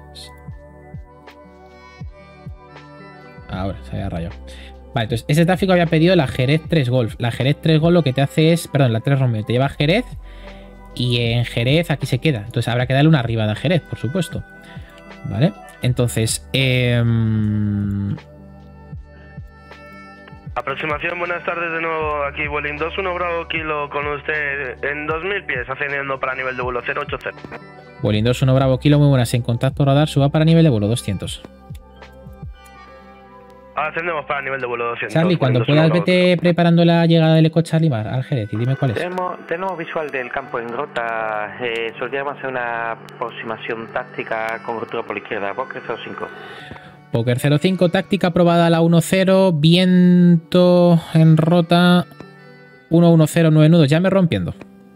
Ahora, se había rayado. Vale, entonces ese tráfico había pedido la Jerez 3 Golf. La Jerez 3 Golf lo que te hace es... Perdón, la 3 Romeo. Te lleva a Jerez y en Jerez aquí se queda. Entonces habrá que darle una arriba de Jerez, por supuesto. Vale, entonces... Aproximación, buenas tardes de nuevo. Aquí Vueling 21 Bravo Kilo con usted en 2000 pies, ascendiendo para nivel de vuelo 080. Vueling 21 Bravo Kilo, muy buenas. En contacto radar, suba para nivel de vuelo 200. Ascendemos para nivel de vuelo 200. Charlie, cuando puedas vete preparando la llegada del Eco Charlie Mar al Jerez y dime cuál es. Tenemos visual del campo en rota. Solíamos hacer una aproximación táctica con ruptura por la izquierda. Poker 05. Poker 05, táctica aprobada a la 1-0. Viento en rota 1-1-0, 9 nudos. Ya me rompiendo.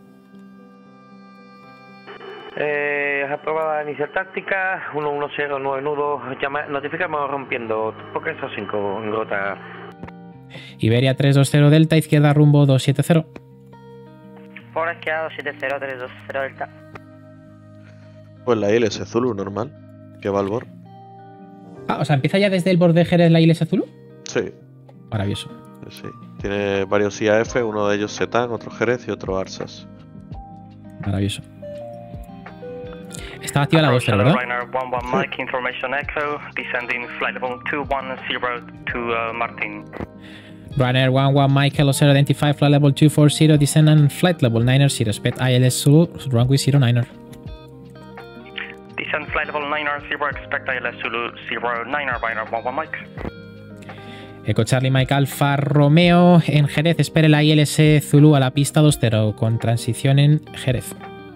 Aprobada inicial táctica 1-1-0, 9 nudos. Notificamos rompiendo. Poker 05 en rota. Iberia 320 Delta, izquierda rumbo 270. Por izquierda 270, 320 Delta. Pues la ILS Zulu normal, que va al bord. Ah, o sea, ¿empieza ya desde el borde de Jerez la ILS Zulu? Sí. Maravilloso. Sí. Tiene varios IAF, uno de ellos Setan, otro Jerez y otro Arsas. Maravilloso. Estaba activa la 2-0, ¿verdad? Ryanair 11 Mike, information echo, descending flight level 210 to Martin. Ryanair 11 Mike, hello sir, identify flight level 240, descend and flight level 90, expect ILS Zulu, runway 09er. Descend flight level 90, expect ILS Zulu 09er, Ryanair 11 Mike. Eco Charlie Mike Alfa Romeo en Jerez, espere la ILS Zulu a la pista 20 con transición en Jerez.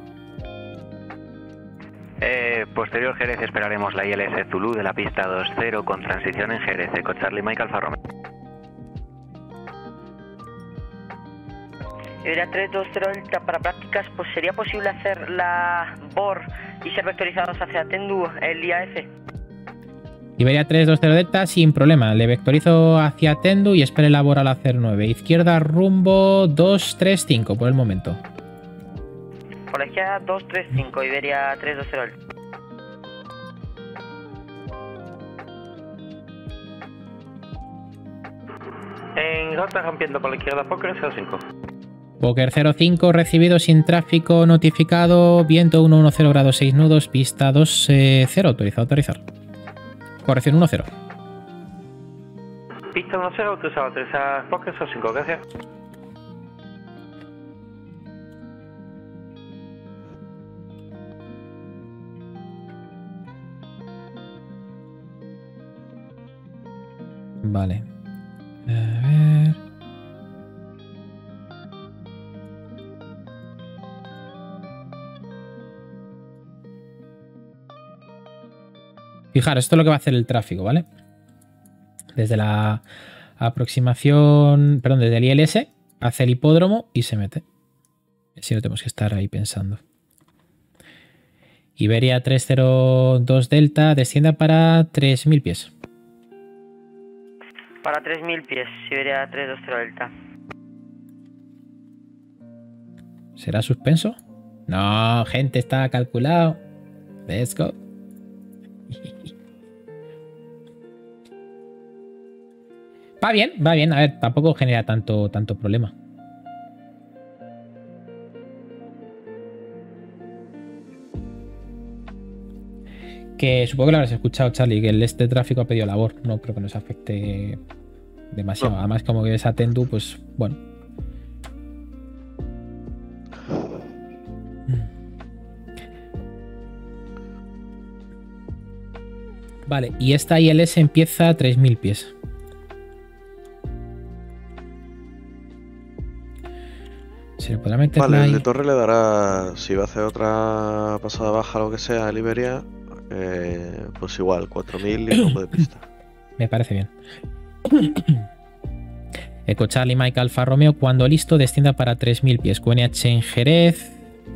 Posterior Jerez esperaremos la ILS Zulu de la pista 20 con transición en Jerez. Eco Charlie Mike Alfa Romeo. Iberia 320 Delta, para prácticas, pues sería posible hacer la BOR y ser vectorizados hacia Tendu, el IAF. Iberia 320 Delta sin problema. Le vectorizo hacia Tendu y espere la BOR al hacer 9. Izquierda rumbo 235 por el momento. Por la izquierda 235, Iberia 320 Delta. En rota rompiendo por la izquierda, Poker 05. Poker 05, recibido sin tráfico notificado, viento 110 grados 6 nudos, pista 20, autorizar. Corrección 10. Pista 10, autorizar Poker 05, gracias. Vale. A ver. Fijaros, esto es lo que va a hacer el tráfico, ¿vale? Desde la aproximación, perdón, desde el ILS hace el hipódromo y se mete. Si no tenemos que estar ahí pensando. Iberia 302 Delta descienda para 3000 pies. Para 3000 pies, Iberia 320 Delta. ¿Será suspenso? No, gente, está calculado. Let's go. Va bien. A ver, tampoco genera tanto problema. Que supongo que lo habrás escuchado, Charlie, que este tráfico ha pedido labor. No creo que nos afecte demasiado. No. Además, como que es Atendu, pues bueno. Vale, y esta ILS empieza a 3000 pies. Se le podrá meter. Vale, el de Torre le dará, si va a hacer otra pasada baja o lo que sea, a Iberia, pues igual, 4000 y rumbo de pista. Me parece bien. Eco Charlie Mike Alfa Romeo, cuando listo, descienda para 3000 pies. QNH en Jerez.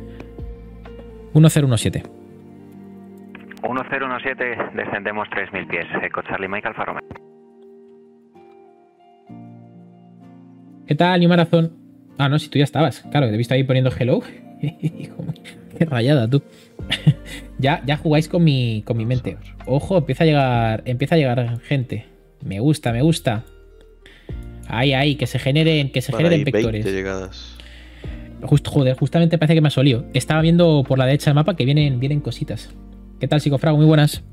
1017. 1017, descendemos 3000 pies. Eco Charlie Mike Alfa Romeo. ¿Qué tal, New Marathon? Ah, no, si tú ya estabas. Claro, te he visto ahí poniendo hello. Qué rayada, tú. ya jugáis con mi mente. Ojo, empieza a llegar gente. Me gusta. Ahí, que se generen vectores. 20 llegadas. Joder, justamente parece que me ha solido. Estaba viendo por la derecha del mapa que vienen cositas. ¿Qué tal, Psicofrag? Muy buenas.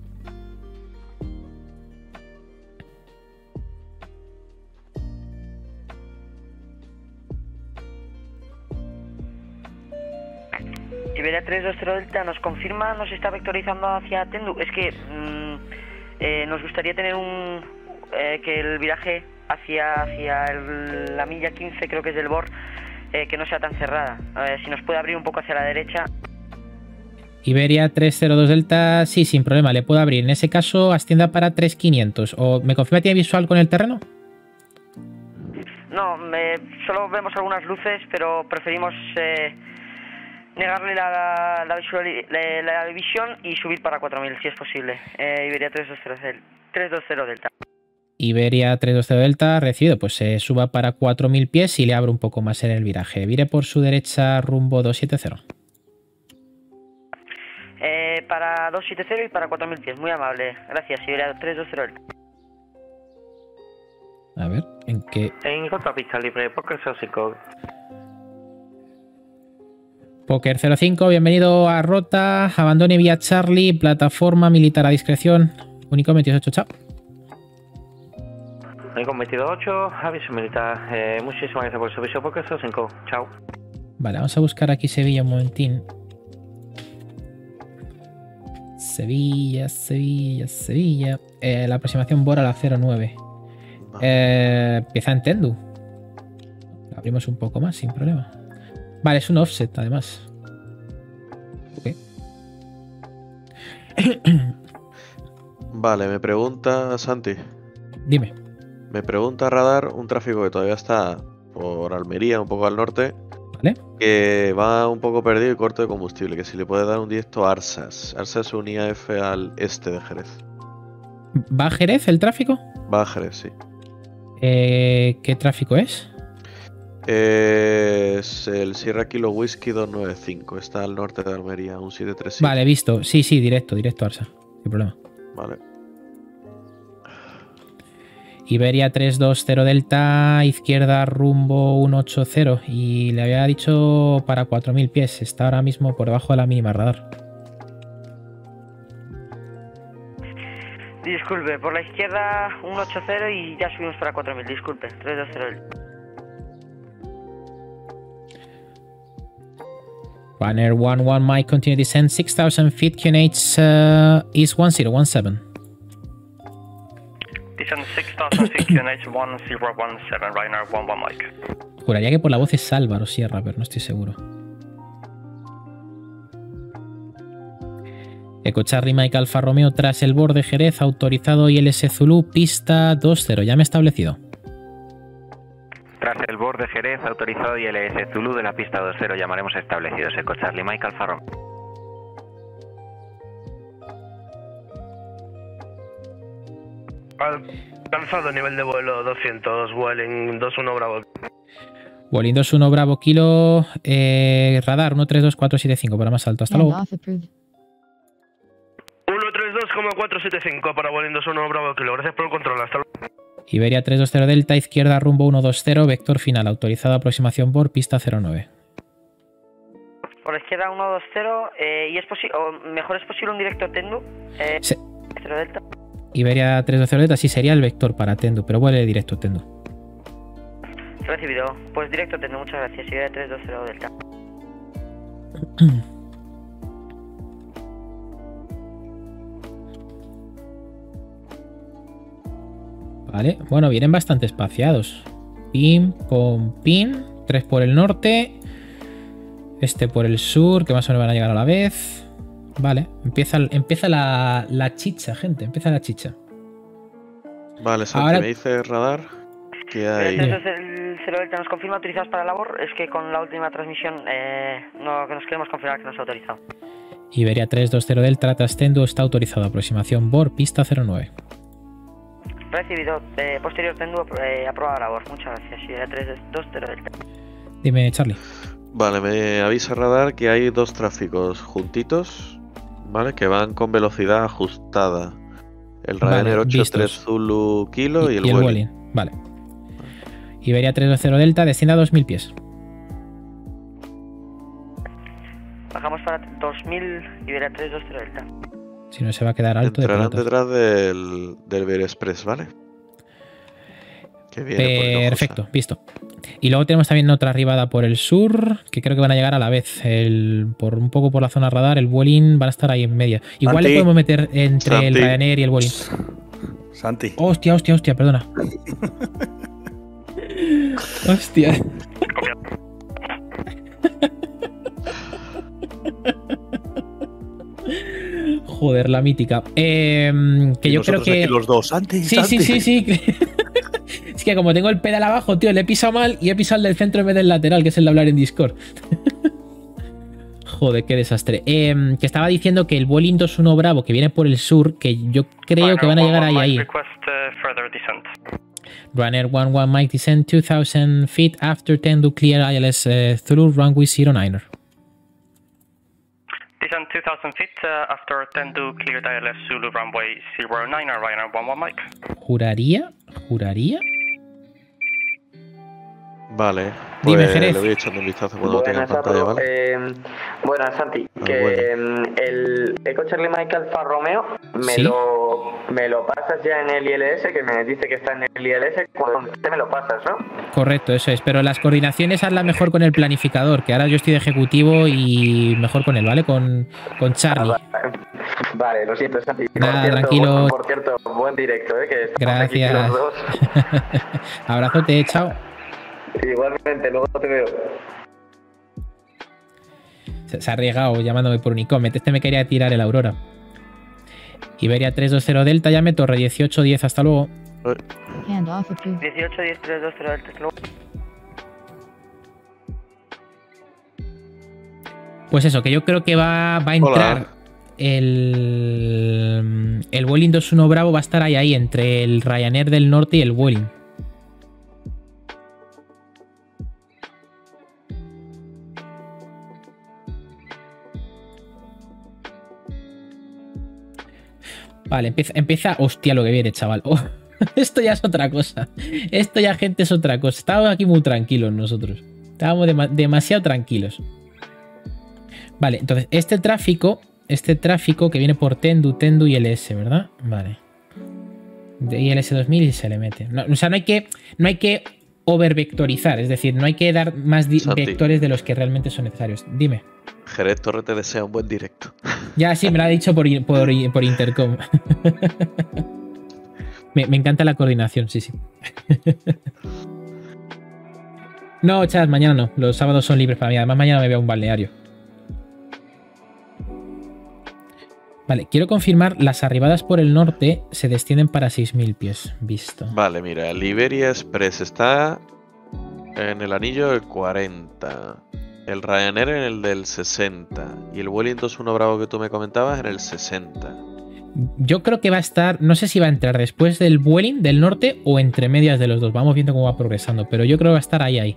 Iberia 320 Delta nos confirma, nos está vectorizando hacia Tendu. Es que nos gustaría tener que el viraje hacia la milla 15, creo que es del BOR, que no sea tan cerrada. Si nos puede abrir un poco hacia la derecha. Iberia 302 Delta, sí, sin problema, le puedo abrir. En ese caso, ascienda para 3500. ¿O me confirma tiene visual con el terreno? No, solo vemos algunas luces, pero preferimos negarle la visión y subir para 4000, si es posible. Iberia 320 Delta. Iberia 320 Delta, recibido. Pues se suba para 4000 pies y le abro un poco más en el viraje. Vire por su derecha rumbo 270. Para 270 y para 4000 pies. Muy amable. Gracias, Iberia 320 Delta. A ver, ¿en qué? En contra pista libre, Poker 05. Poker 05, bienvenido a Rota. Abandone vía Charlie, plataforma militar a discreción. Único 28, chao. Único 28, aviso militar. Muchísimas gracias por el servicio, Poker 05. Chao. Vale, vamos a buscar aquí Sevilla un momentín. Sevilla. La aproximación Bora a la 09. Empieza en Tendu. La abrimos un poco más, sin problema. Vale, es un offset, además. Ok. Vale, me pregunta Santi. Dime. Me pregunta Radar un tráfico que todavía está por Almería, un poco al norte. Vale. Que va un poco perdido y corto de combustible. Que si le puede dar un directo a Arsas. Arsas es un IAF al este de Jerez. ¿Va a Jerez el tráfico? Va a Jerez, sí. ¿Qué tráfico es? Es el Sierra Kilo Whisky 295. Está al norte de Almería, un 737. Vale, visto. Sí, directo Arsa. Sin problema. Vale. Iberia 320 Delta, izquierda rumbo 180. Y le había dicho para 4000 pies. Está ahora mismo por debajo de la mínima radar. Disculpe, por la izquierda 180 y ya subimos para 4000. Disculpe, 320 Delta. Runner 11 Mike, continue descent 6000 feet, QNH is 1017. Descent 6000 feet, QNH 1017, Runner 11 Mike. Juraría que por la voz es Álvaro Sierra, pero no estoy seguro. Eco Charlie Mike Alfa Romeo tras el borde Jerez, autorizado ILS Zulu, pista 20, ya me he establecido. Tras el borde Jerez, autorizado ILS Zulu de la pista 20, llamaremos establecidos. Eco Charlie Mike Alfa Romeo. Alcanzado nivel de vuelo 200, Vueling 21 Bravo. Vueling 21 Bravo Kilo, radar 132475 para más alto. Hasta luego. 132,475 para Vueling 21 Bravo Kilo. Gracias por el control. Hasta luego. Iberia 320 Delta, izquierda rumbo 120, vector final, autorizado aproximación por pista 09. Por la izquierda 120, y es posible, o mejor es posible un directo Tendu. Sí. 0 Delta. Iberia 320 Delta, sí sería el vector para Tendu, pero vuelve directo Tendu. Recibido. Pues directo Tendu, muchas gracias. Iberia 320 Delta. Vale, bueno, vienen bastante espaciados. Pim, pom, pim. 3 por el norte. Este por el sur, que más o menos van a llegar a la vez. Vale, empieza la chicha, gente. Empieza la chicha. Vale, Santi, ahora... me dice Radar que hay... El 0 Delta nos confirma autorizados para labor. Es que con la última transmisión no, que nos queremos confirmar que nos ha autorizado. Iberia 320 Delta, Tendu está autorizado. Aproximación BOR, pista 09. Recibido. Posterior Tendu aprobada labor. Muchas gracias. Iberia 320 Delta. Dime, Charlie. Vale, me avisa radar que hay dos tráficos juntitos, ¿vale? Que van con velocidad ajustada. El Ryanair 83 Zulu Kilo y el Vueling. Vale. Iberia 320 Delta desciende a 2000 pies. Bajamos para 2000, Iberia 320 Delta. Si no se va a quedar alto. Entrarán detrás del Iberia Express, ¿vale? Que viene perfecto, visto. Y luego tenemos también otra arribada por el sur, que creo que van a llegar a la vez. Por un poco por la zona radar, el Vueling van a estar ahí en media. Igual Santi. le podemos meter entre Santi. el Ryanair y el Vueling. Santi. Hostia, perdona. Hostia. Joder, la mítica. Que yo creo que. Aquí los dos, Santi. Sí, Santi. sí. Es que como tengo el pedal abajo, tío, le he pisado mal y he pisado el del centro en vez del lateral, que es el de hablar en Discord. Joder, qué desastre. Que estaba diciendo que el Vueling 21 Bravo, que viene por el sur, que yo creo que van a llegar ahí. Ryanair 11 Mike descend 2000 feet after 10 to clear ILS Zulu runway 09er. Descend 2000 feet after 10 to clear ILS Zulu runway 09er, Ryanair 11 Mike. ¿Juraría? Vale, Dime, pues Jerez. le voy echando un vistazo cuando lo tenga en pantalla, ¿vale? Buenas, Santi. El Eco Charlie Mike Alfa Romeo ¿Sí? me lo pasas ya en el ILS, que me dice que está en el ILS, cuando te me lo pasas, ¿no? Correcto, eso es. Pero las coordinaciones hazlas mejor con el planificador, que ahora yo estoy de ejecutivo y mejor con él, ¿vale? Con Charlie. Vale, lo siento, Santi. Nada, tranquilo. Por cierto, buen directo, que estamos Gracias. aquí los dos. Abrazote, chao. Igualmente, luego te veo. Se ha arriesgado llamándome por Unicomet. Este me quería tirar el Aurora. Iberia 320 Delta, llame Torre 1810, hasta luego. 18, 10, 3, 2, 0 Delta, hasta luego. Pues eso, que yo creo que va a entrar el Vueling 21 Bravo, va a estar ahí entre el Ryanair del norte y el Vueling. Vale, empieza. Hostia, lo que viene, chaval. Oh, esto ya es otra cosa. Esto ya, gente, es otra cosa. Estábamos aquí muy tranquilos nosotros. Estábamos demasiado tranquilos. Vale, entonces, este tráfico que viene por Tendu y LS, ¿verdad? Vale. De ILS 2000 y se le mete. No, o sea, no hay que overvectorizar. Es decir, no hay que dar más vectores de los que realmente son necesarios. Dime. Jerez Torre te desea un buen directo. Ya, sí, me lo ha dicho por intercom. me encanta la coordinación, sí. No, chat, mañana no. Los sábados son libres para mí. Además, mañana me voy a un balneario. Vale, quiero confirmar, las arribadas por el norte se descienden para 6000 pies. Visto. Vale, mira, el Iberia Express está en el anillo del 40. El Ryanair en el del 60. Y el Vueling 21 Bravo que tú me comentabas en el 60. Yo creo que va a estar, no sé si va a entrar después del Vueling del norte o entre medias de los dos. Vamos viendo cómo va progresando, pero yo creo que va a estar ahí.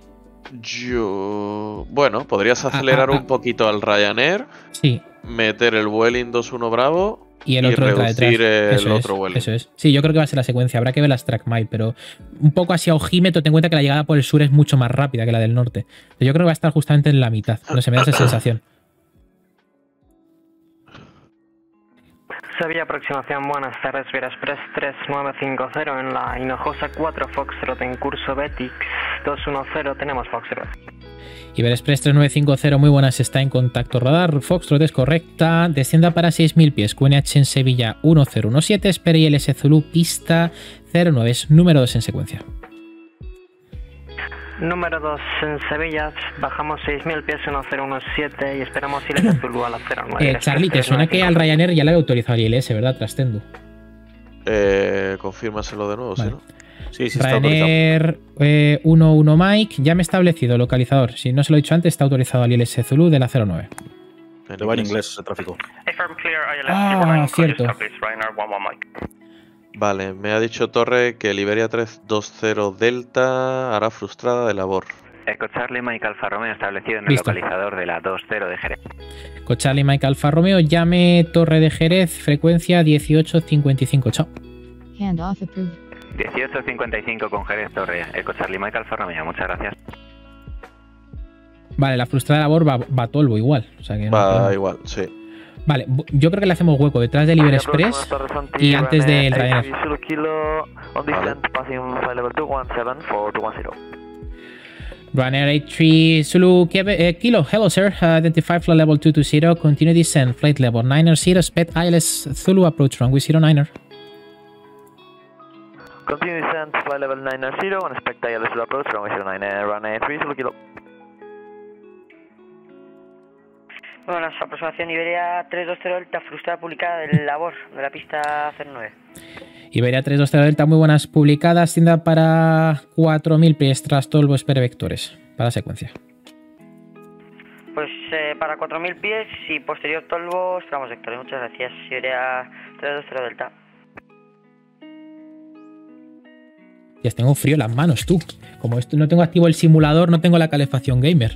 Bueno, podrías acelerar un poquito al Ryanair. Sí. Meter el Vueling 21 Bravo y el otro reducir el otro Vueling. Eso es. Sí, yo creo que va a ser la secuencia. Habrá que ver las track mile, pero un poco así a ojímetro. Ten en cuenta que la llegada por el sur es mucho más rápida que la del norte. Yo creo que va a estar justamente en la mitad. No sé, me da esa sensación. Sevilla, aproximación, buenas tardes, Iberia Express 3950 en la Hinojosa 4 Foxtrot en curso Betix 210, tenemos Foxtrot. Iberia Express 3950, muy buenas, está en contacto radar. Foxtrot es correcta, descienda para 6000 pies. QNH en Sevilla 1017, espera ILS Zulu, pista 09, es número 2 en secuencia. Número 2 en Sevilla, bajamos 6000 pies 1017 y esperamos ILS Zulu a la 09. Charlie, te suena que al Ryanair ya le había autorizado el ILS, ¿verdad? Tras Tendu. Confírmaselo de nuevo, vale. ¿sí, no? Sí, está Ryanair 11 Mike, ya me he establecido localizador. Si no se lo he dicho antes, está autorizado al ILS Zulu de la 09. Te va en inglés ese tráfico. Ah, cierto. Vale, me ha dicho Torre que el Iberia 320 Delta hará frustrada de labor. Eco Charlie Mike Alfa Romeo establecido en el Listo. localizador de la 20 de Jerez. Con Charlie Mike Alfa Romeo, llame Torre de Jerez, frecuencia 1855. Chao. Handoff approved. 1855 con Jerez Torre. Eco Charlie Mike Alfa Romeo, muchas gracias. Vale, la frustrada labor va Tolvo igual. O sea que no Va igual, sí. Vale, yo creo que le hacemos hueco detrás del Iber Express y antes del Ryanair. Ryanair 83 Zulu Kilo. Hello, sir. Identify flight level 220. Continue descent. Flight level 90. Expect ILS Zulu approach runway 09er. Continue descent, flight level 90 and expect ILS Zulu approach runway 09, Ryanair 3 Zulu Kilo. Bueno, la aproximación Iberia 320 Delta, frustrada publicada del labor de la pista 09. Iberia 320 Delta, muy buenas publicadas. Tienda para 4000 pies tras Tolvo, espere vectores. Para secuencia. Pues para 4000 pies y posterior Tolvo esperamos vectores. Muchas gracias. Iberia 320 Delta. Ya tengo frío en las manos, tú. Como esto no tengo activo el simulador, no tengo la calefacción gamer.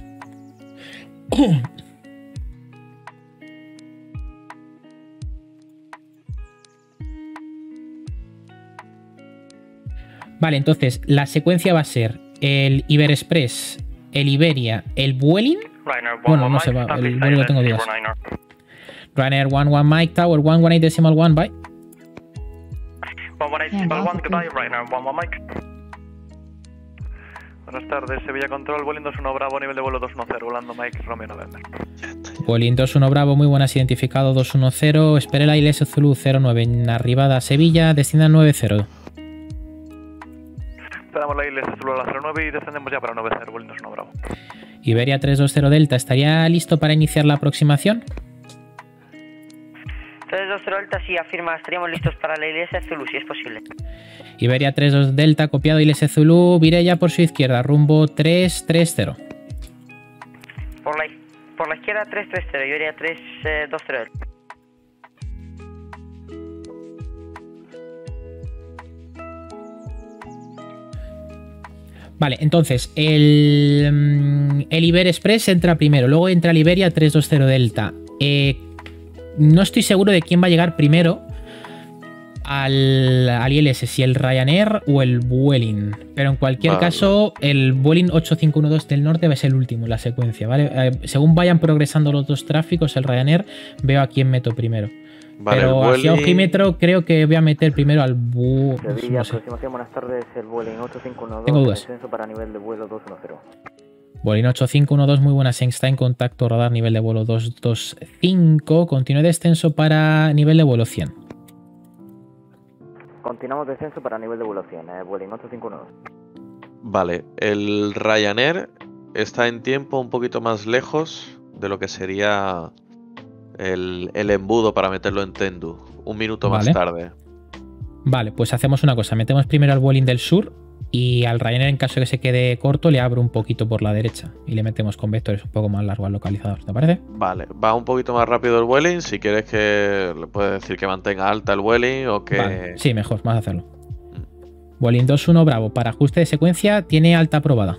Vale, entonces la secuencia va a ser el Iber Express, el Iberia, el Vueling. Bueno, no se va, el Vueling lo tengo dudas. Ryanair 11 Mike Tower 118 decimal 1, bye. 118 decimal 1, goodbye, Ryanair 11 Mike. Buenas tardes, Sevilla Control, Vueling 21 Bravo, nivel de vuelo 210, volando Mike Romeo November. Vueling 21 Bravo, muy buenas, identificado 210, espere la ILS Zulu 09 en arribada a Sevilla, descienda 90. Esperamos la ILS Zulu a la 09 y descendemos ya para 90, Vueling 21 Bravo. Iberia 320 Delta, ¿estaría listo para iniciar la aproximación? 320 Delta, sí, afirma, estaríamos listos para la ILS Zulu, si es posible. Iberia 32 Delta, copiado ILS Zulu, viré ya por su izquierda, rumbo 330. Por la izquierda 330, Iberia 320 Delta. Vale, entonces el Iber Express entra primero, luego entra el Iberia 320 Delta. No estoy seguro de quién va a llegar primero al ILS, si el Ryanair o el Vueling. Pero en cualquier caso, el Vueling 8512 del norte va a ser el último en la secuencia, ¿vale? Según vayan progresando los dos tráficos, el Ryanair, veo a quién meto primero. Vale, pero hacia ojímetro creo que voy a meter primero al Sevilla, no sé. Aproximación, buenas tardes, el Vueling 8512. Tengo dudas. Descenso para nivel de vuelo 210. Vueling 8512, muy buenas, está en contacto, radar nivel de vuelo 225, continúe descenso para nivel de vuelo 100. Continuamos descenso para nivel de vuelo 100, Vueling 8512. Vale, el Ryanair está en tiempo un poquito más lejos de lo que sería el embudo para meterlo en Tendu, un minuto más tarde. Vale, pues hacemos una cosa, metemos primero al Vueling del sur y al Ryanair, en caso de que se quede corto, le abro un poquito por la derecha y le metemos con vectores un poco más largo al localizador, ¿te parece? Vale, va un poquito más rápido el Vueling, si quieres que le puedes decir que mantenga alta el Vueling o que... Vale. Sí, mejor, vas a hacerlo. Vueling 21 Bravo, para ajuste de secuencia tiene alta aprobada.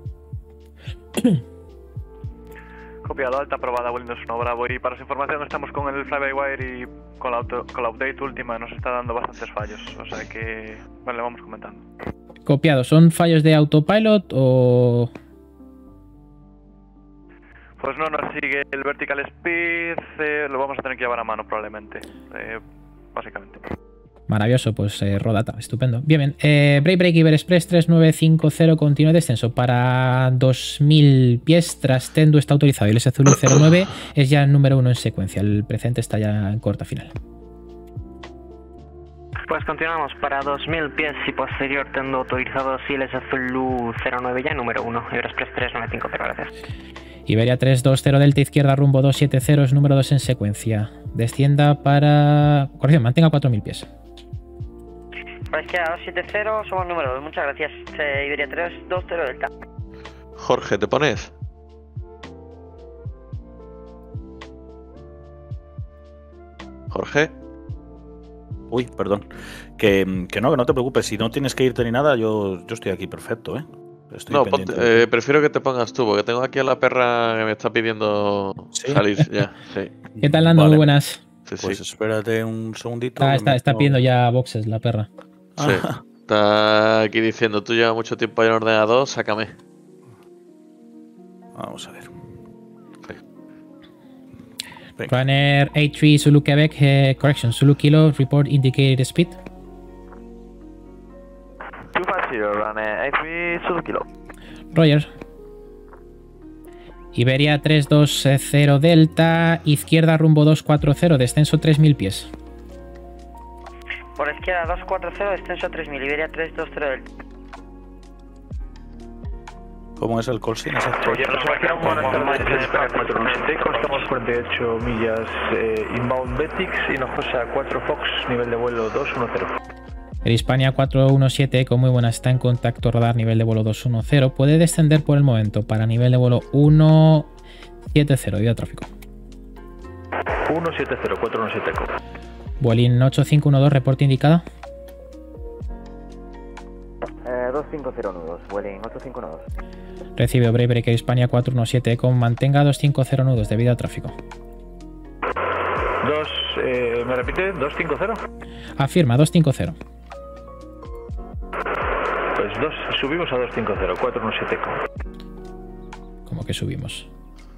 Copiado, alta aprobada, Vueling 21 Bravo. Y para su información estamos con el fly-by-wire y con la update última nos está dando bastantes fallos. O sea que, vale, vamos comentando. Copiado, ¿son fallos de autopilot o...? Pues no nos sigue el vertical speed, lo vamos a tener que llevar a mano probablemente, básicamente. Maravilloso, pues Rodata, estupendo. Bien, Break Iber Express 3950, continúe descenso para 2000 pies tras Tendu está autorizado y el S-Zulu 09 es ya el número 1 en secuencia, el presente está ya en corta final. Pues continuamos para 2000 pies y posterior Tendu autorizado si el S-Zulu 09 ya número 1, Iber Express 3950, gracias. Iberia 320 Delta izquierda rumbo 270 es número 2 en secuencia. Descienda para... Corrección, mantenga 4000 pies. Para izquierda 270 somos número 2, muchas gracias. Iberia 320 Delta. Jorge, ¿te pones? Jorge. Uy, perdón. Que no te preocupes, si no tienes que irte ni nada, yo estoy aquí perfecto, ¿eh? Estoy No, pendiente. prefiero que te pongas tú, porque tengo aquí a la perra que me está pidiendo salir ya. Sí. ¿Qué tal, Nando? Vale. Muy buenas. Sí, Pues sí. espérate un segundito. Está pidiendo ya boxes la perra. Sí. Está aquí diciendo, tú llevas mucho tiempo ahí en el ordenador, sácame. Vamos a ver. Runner 83 Zulu Quebec, correction, Zulu Kilo, report indicated speed. 250, runner 83 Zulu Kilo. Roger. Iberia 320 Delta, izquierda rumbo 240, descenso 3000 pies. Por izquierda 240, descenso 3000, Iberia 320 Delta. ¿Cómo es el call sign exacto? Buenas tardes, España 417, estamos 48 millas inbound Betix, Hinojosa 4 Fox, nivel de vuelo 210. El Hispania 417 Eco, muy buena, está en contacto radar, nivel de vuelo 210. Puede descender por el momento para nivel de vuelo 170, debido a tráfico. 170, 417 Eco. Vueling 8512, reporte indicada. 250 nudos, vuelen 859. Recibe Break Hispania 417 Eco, mantenga 250 nudos debido a tráfico. ¿Me repite? ¿250? Afirma, 250. Pues subimos a 250, 417 Eco. ¿Cómo que subimos?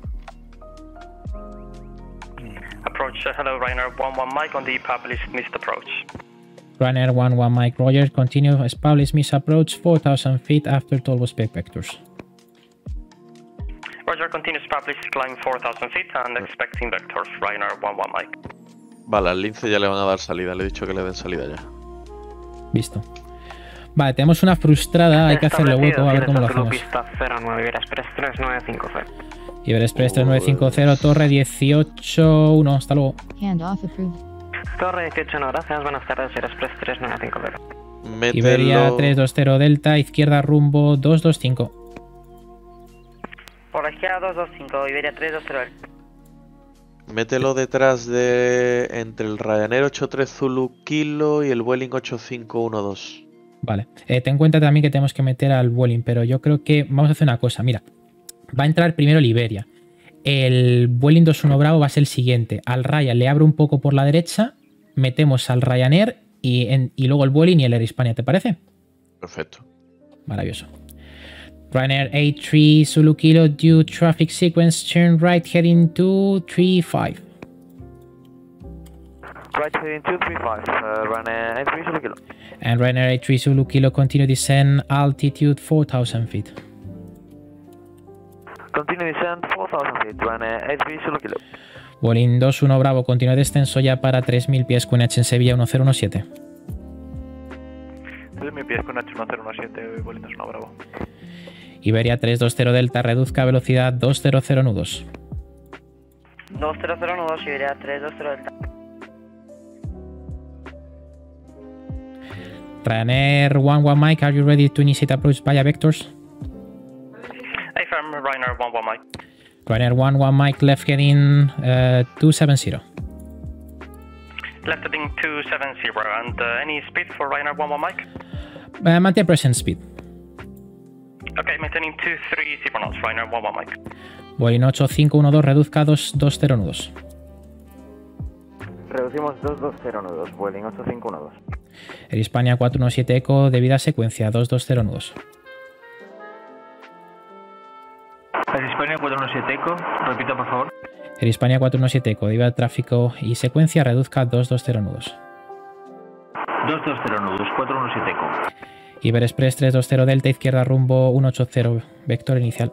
Approach, hello, Ryanair 11 Mike on the published missed approach. Runner 11 Mike Roger, continue established miss approach 4000 feet after toll spec vectors. Roger, continues published climb 4000 feet and expecting vectors, Ryanair 11 Mike. Vale, al lince ya le van a dar salida, le he dicho que le den salida ya. Visto. Vale, tenemos una frustrada, hay que hacerle hueco, a ver cómo lo hacemos. Pista 09, Iberexpress 3950. Iberexpress 3950, torre 181, hasta luego. Handoff approved. Torre 18, no, gracias, buenas tardes, Iberexpress 3950. Iberia 320 Delta, izquierda rumbo 225. Por la izquierda 225, Iberia 320 Delta. Mételo detrás de... entre el Ryanair 83 Zulu Kilo y el Vueling 8512. Vale, ten en cuenta también que tenemos que meter al Vueling, pero yo creo que vamos a hacer una cosa, mira. Va a entrar primero el Iberia. El Vueling 21 Bravo va a ser el siguiente. Al Ryan le abro un poco por la derecha, metemos al Ryanair y luego el Vueling y el Air Hispania, ¿te parece? Perfecto. Maravilloso. Ryanair 83 Zulu Kilo, due traffic sequence, turn right heading 235. Right heading 235, Ryanair 83 Zulu Kilo. And Ryanair 83 Zulu Kilo, continue descend altitude 4000 feet. Continue descent 4000 feet, Ryanair 83 Zulu Kilo. Vueling 21 Bravo, continúa descenso ya para 3000 pies con H en Sevilla 1017. 3000 pies con H1017, Vueling 21 Bravo. Iberia 320 Delta, reduzca velocidad 200 nudos. 200 nudos, Iberia 320 Delta. Ryanair 11 Mike, are you ready to initiate approach via vectors? Affirm, Ryanair 11 Mike. Ryanair 11 Mike, left heading 270. Left heading 270, and any speed for Ryanair 11 Mike? Maintain present speed. Okay, maintaining 230 knots, Ryanair 11 Mike. Vueling 8512, reduzca 220 nudos. Reducimos 220 nudos, Vueling 8512. Air Hispania 417 Eco, debida secuencia 220 nudos. Air Hispania 417 Eco, repita por favor. Air Hispania 417 Eco, debida tráfico y secuencia, reduzca 220 nudos. 220 nudos, 417 Eco. Iberexpress 320 Delta, izquierda rumbo 180, vector inicial.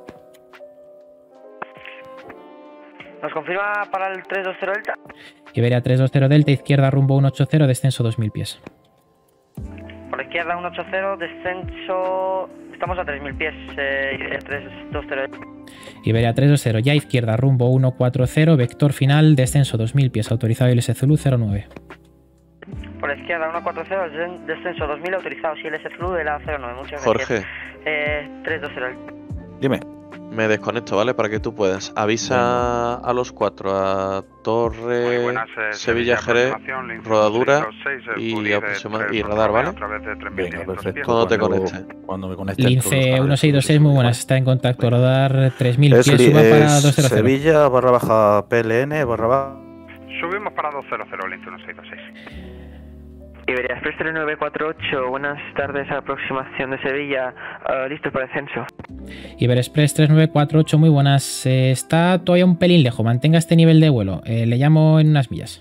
¿Nos confirma para el 320 Delta? Iberia 320 Delta, izquierda rumbo 180, descenso 2000 pies. Por la izquierda 180, descenso... Estamos a 3000 pies, Iberia 320 Delta. Iberia 320, ya izquierda rumbo 140, vector final, descenso 2000 pies, autorizado ILS Zulu 09. Por la izquierda 140, descenso 2000, autorizado ILS Zulu de la 09. Muchas gracias. Jorge. 320 Delta. Dime. Me desconecto, ¿vale? Para que tú puedas. Avisa a los 4, a Torre, buenas, Sevilla, Jerez, rodadura y radar, ¿vale? Venga, perfecto. Cuando te conectes. Cuando me conecte. Lince 1626, muy buenas. Está en contacto. Radar 3000 pies, suba para 200. Sevilla, /PLN, Subimos para 200, Lince 1626. Iberia Express 3948, buenas tardes, aproximación de Sevilla, listo para descenso. Iberexpress 3948, muy buenas. Está todavía un pelín lejos, mantenga este nivel de vuelo. Le llamo en unas millas.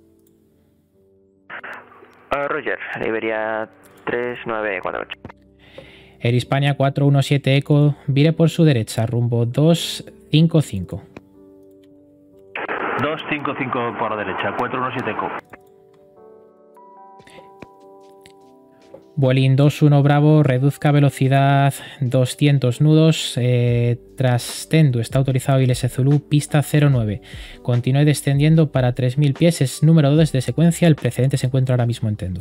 Roger, Iberia 3948. Air Hispania 417 Eco, vire por su derecha, rumbo 255. 255 por la derecha, 417 Eco. Vueling 21 Bravo, reduzca velocidad 200 nudos, tras Tendu está autorizado ILS Zulu, pista 09. Continúe descendiendo para 3000 pies, es número 2 de secuencia, el precedente se encuentra ahora mismo en Tendu.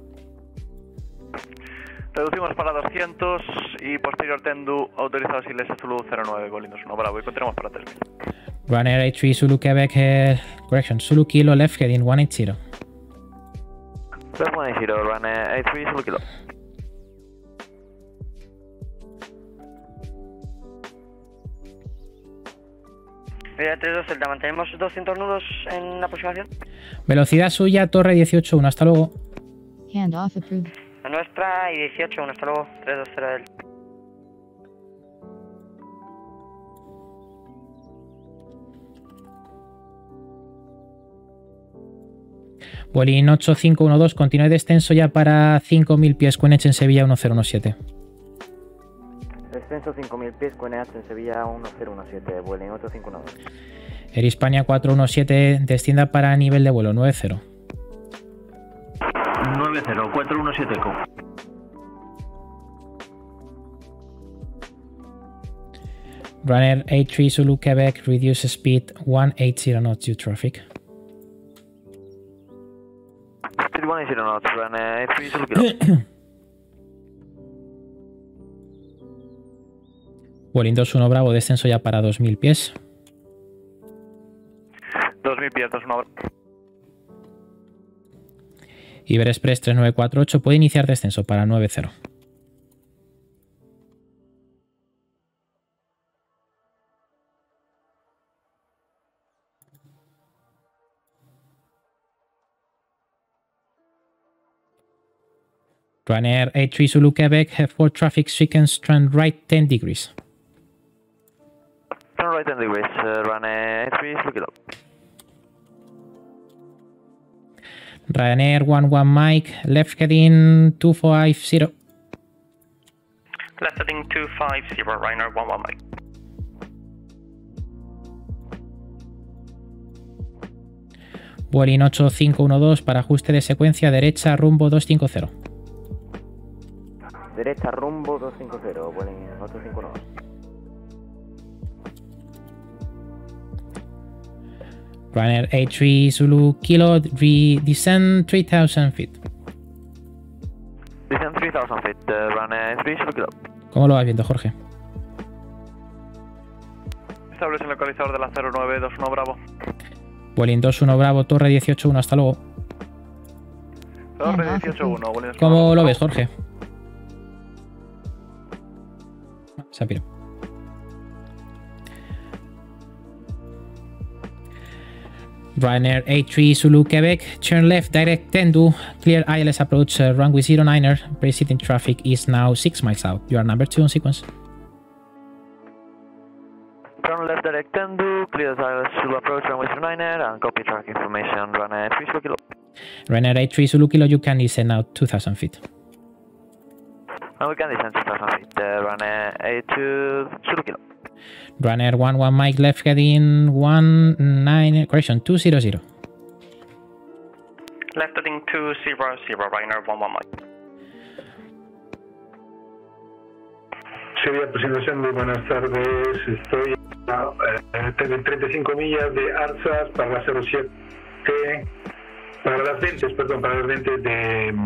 Reducimos para 200 y posterior Tendu autorizados ILS Zulu 09, Vueling 21 Bravo y continuamos para 3000. Runner A3 Zulu Quebec, correction, Zulu Kilo left heading 180. Left 180, runner A3 Zulu Kilo. Iberia 32 Delta, mantenemos 200 nudos en la aproximación. Velocidad suya, Torre 18-1, hasta luego. Handoff approved. La nuestra y 18-1, hasta luego. 320 Delta. Vueling 8512, continúe descenso ya para 5000 pies, QNH en Sevilla 1017. Descenso 5000 pies, QNH en Sevilla 1017, Vueling 8512. Air Hispania 417, descienda para nivel de vuelo 90. 90, 417 Eco. Runner A3 Zulu Quebec, reduce speed 180 knots due traffic. Speed 180 knots, runner A3 Zulu Kilo. Vueling 21 Bravo, descenso ya para 2000 pies. 2000 pies, 21 Bravo. Iberexpress 3948 puede iniciar descenso para 90. Ryanair A3 Zulu Quebec, for traffic sequence, turn right 10 degrees. Turn right 10 degrees, Ryanair A3 Zulu Kilo. Ryanair 11 Mike, left heading 250. Left heading 250, Ryanair 11 Mike. Vueling 8512 para ajuste de secuencia derecha rumbo 250. Derecha rumbo 250, Vueling 859. Ryanair A3 Zulu Kilo, descend 3000 feet. Descend 3000 feet, Ryanair A3 Zulu Kilo. ¿Cómo lo vas viendo, Jorge? Establece el localizador de la 0921 Bravo. Vueling 21 Bravo, Torre 18-1, hasta luego. Torre 18-1, Vueling 21 ¿Cómo Bravo. lo ves, Jorge? Se ha pirado. Ryanair A3 Zulu Quebec, turn left direct Tendu, clear ILS approach, runway 09er, preceding traffic is now 6 miles out. You are number 2 on sequence. Turn left direct Tendu, clear ILS Zulu approach, runway 09er, and copy track information, Ryanair A3 Zulu Kilo. Ryanair A3 Zulu Kilo, you can descend now 2000 feet. And we can descend 2000 feet, Ryanair A2 Zulu Kilo. Ryanair 11 Mike, left heading 200. Left heading 200, Ryanair 11 Mike. Sevilla, aproximación, muy buenas tardes. Estoy a 35 millas de Arzas para la 07, para las 20, perdón, para las 20 de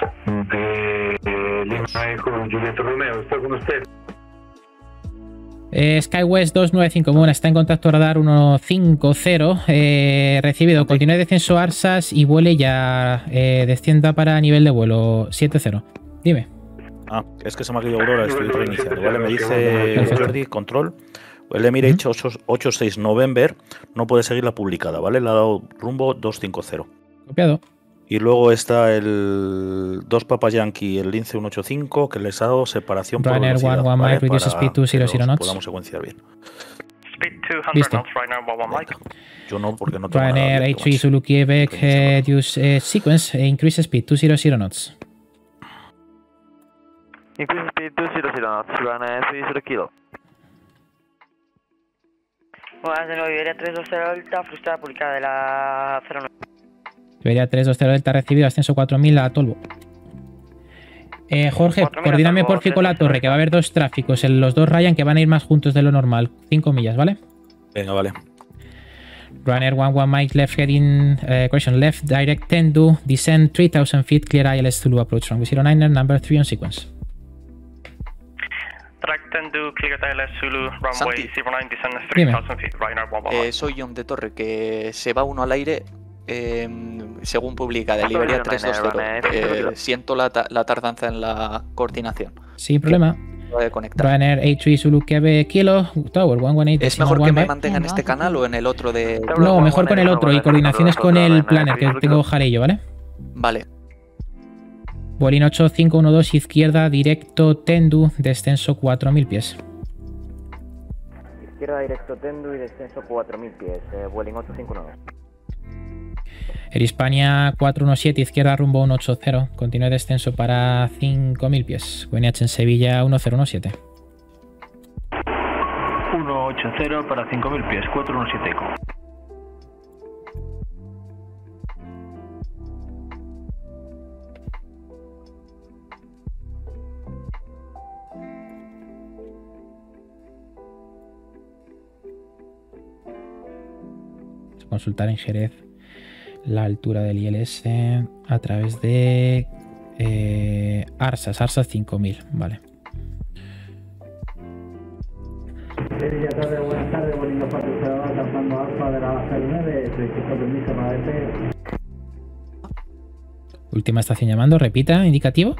Lima Eco Julieta Romeo. Estoy con usted. SkyWest 295, bueno, está en contacto radar 150. Recibido, continúe descenso Arsas y vuele ya. Descienda para nivel de vuelo 70. Dime. Ah, es que se me ha caído Aurora, estoy reiniciando. Vale, me dice Jordi, control. El Emirates 86 November no puede seguir la publicada, ¿vale? Le ha dado rumbo 250. Copiado. Y luego está el 2 Papa Yankee, el Lince 185, que les ha dado separación por Ryanair velocidad, 11 ¿vale? Mike, reduce speed to 00 knots. Podamos secuenciar bien. Speed 200 Listo. knots, Ryanair 11 Mike. Yo no, porque no tengo Ryanair nada. H3 Zulu Quebec, use sequence, increase speed 200 knots. Increase speed 200 knots, Ryanair 30 kilo. Buenas de nuevo, Iberia 320 Delta, frustrada publicada de la 09. Iberia 320 Delta recibido, ascenso 4000 a Tolbo. Jorge, coordíname por fin con la torre, que va a haber 2 tráficos, los 2 Ryan que van a ir más juntos de lo normal. 5 millas, ¿vale? Venga, vale. Ryanair 11 Mike, left heading, correction, left direct 10 do, descend 3000 feet, clear ILS Zulu approach runway 09er, number 3 on sequence. Track 10 do, clear ILS Zulu, runway 09, descend Dime. 3000 feet, Ryanair 11 Mike. Soy John de Torre, que se va uno al aire, según publica de Liberia 320. Siento la tardanza en la coordinación. Sin problema. De conectar. Ryanair H3 Zulu Quebec Kilo, Tower 118. ¿Es mejor que me mantenga en este canal o en el otro de...? No, mejor con el otro, y coordinaciones con el planner, que tengo jalillo, ¿vale? Vale. Bolín 8512, izquierda, directo, Tendu, descenso 4000 pies. Izquierda directo Tendu y descenso 4000 pies, Vueling 859. Air Hispania 417, izquierda, rumbo 180, continúe descenso para 5000 pies. QNH en Sevilla 1017. 180 para 5000 pies, 417 eco. Consultar en Jerez la altura del ILS a través de Arsas 5000, vale. Buenas tardes, Bolín 402, alcanzando Alfa de la 09, solicito permiso para DP. Última estación llamando, repita, indicativo.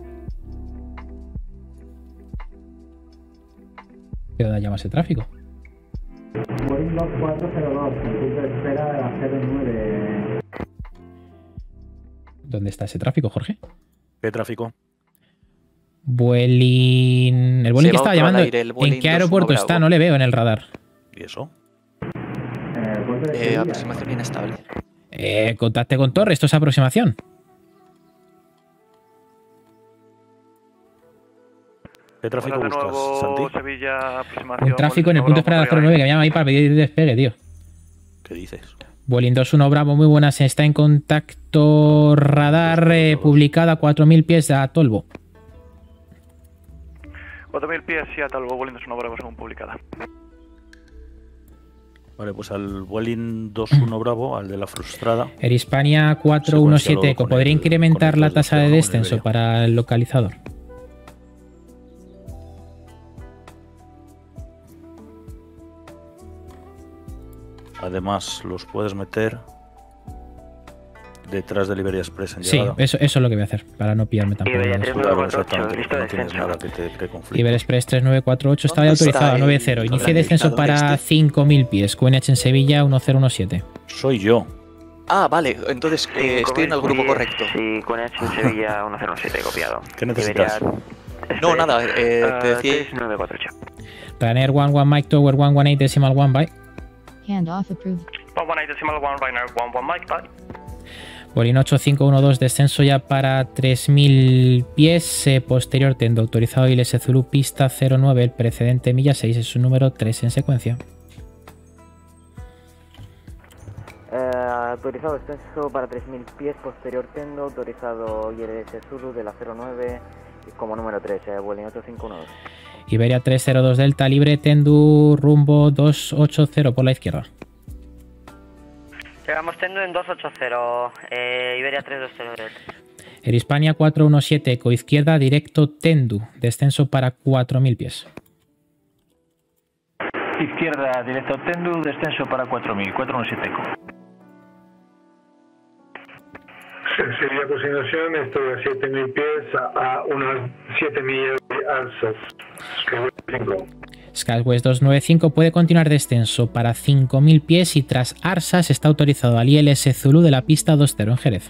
¿Qué hora llama ese tráfico? Bolín 2402, punto de espera de la 09. ¿Dónde está ese tráfico, Jorge? ¿Qué tráfico? Vueling... El Vueling que estaba llamando, ¿en qué aeropuerto está? No le veo en el radar. ¿Y eso? Aproximación inestable. Contacte con Torre, esto es aproximación. ¿Qué tráfico de buscas, nuevo, Santi? Sevilla, aproximación. Un tráfico en el punto de espera de la 09 que me llama ahí para pedir despegue, tío. ¿Qué dices? Vueling 21 Bravo, muy buenas. Está en contacto radar publicada 4000 pies a Tolbo. 4000 pies y a Talbo, Vueling 21 Bravo según publicada. Vale, pues al Vueling 21 Bravo, al de la frustrada. Air Hispania 417 Eco. ¿Podría incrementar la tasa de descenso para el localizador? Además, los puedes meter detrás de Liberia Express en Sí, llegada. eso es lo que voy a hacer, para no pillarme tampoco. Claro, exactamente, porque no tienes nada que te conflicte. Iber Express 3948 está ya autorizado, 90. Inicie descenso para 5000 pies. QNH en Sevilla 1017. Soy yo. Ah, vale, entonces estoy en el grupo correcto. Sí, con H en Sevilla 107, copiado. ¿Qué necesitas? No, nada, te decía... 948. Ryanair 11 Mike Tower 118 decimal 1 by. Handoff approved. 118 decimal 1, Ryanair 11 Mike, bye. Bolín 8512, descenso ya para 3000 pies. Posterior tendo autorizado ILS Zulu pista 09, el precedente milla 6 es su número 3 en secuencia. Autorizado descenso para 3000 pies, posterior tendo, autorizado ILS Zulu de la 09 como número 3, Vueling 851. Iberia 302 Delta libre, Tendu rumbo 280 por la izquierda. Llegamos Tendu en 280, Iberia 320 Delta. Air Hispania 417 Eco izquierda, directo Tendu, descenso para 4000 pies. izquierda directo Tendu, descenso para 4000, 417 eco. Sería aproximación, estoy a 7000 pies a unas 7 millas de alzas. Skywest 295 puede continuar descenso para 5000 pies y tras Arsas está autorizado al ILS Zulu de la pista 20 en Jerez.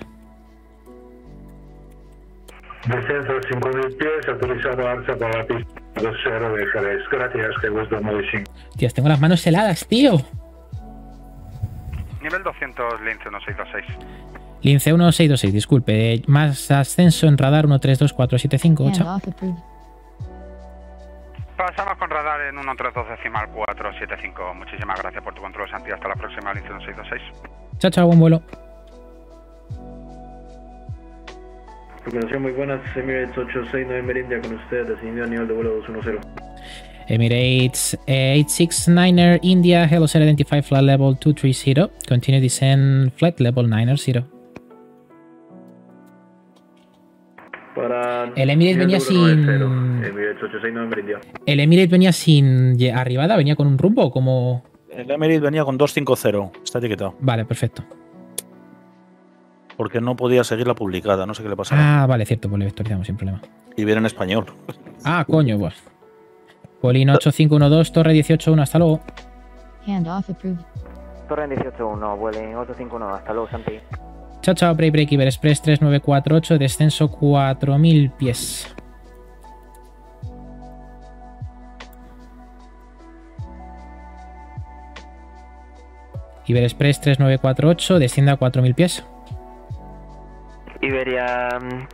Descenso a 5000 pies, autorizado Arsa para la pista 20 de Jerez. Gracias, Skywest 295. Tías, tengo las manos heladas, tío. Nivel 200, Lince 1626. Lince 1626, disculpe. Más ascenso en radar 132475. Pasamos con radar en 132.475. Muchísimas gracias por tu control, Santi. Hasta la próxima, Lince 1626. Chao, chao, buen vuelo. Operación muy buenas, Emirates 869 Merindia con usted, decidido a nivel de vuelo 210. Emirates 869er India, hello sir, identify flight level 230, continue descend flight level 90. Para el Emirates venía sin... Emirates 869 Merindia. El Emirates venía sin arribada, venía con un rumbo como... El Emirates venía con 250, está etiquetado. Vale, perfecto. Porque no podía seguir la publicada, no sé qué le pasaba. Ah, vale, cierto, pues le vectorizamos sin problema. Y viene en español. Ah, coño, pues. Polín 8512, Torre 181, hasta luego. Handoff approved. Torre 181, vuelen 851, hasta luego, Santi. Chao, chao, Break, Iber Express 3948, descenso 4000 pies. Iber Express 3948, desciende a 4000 pies. Iberia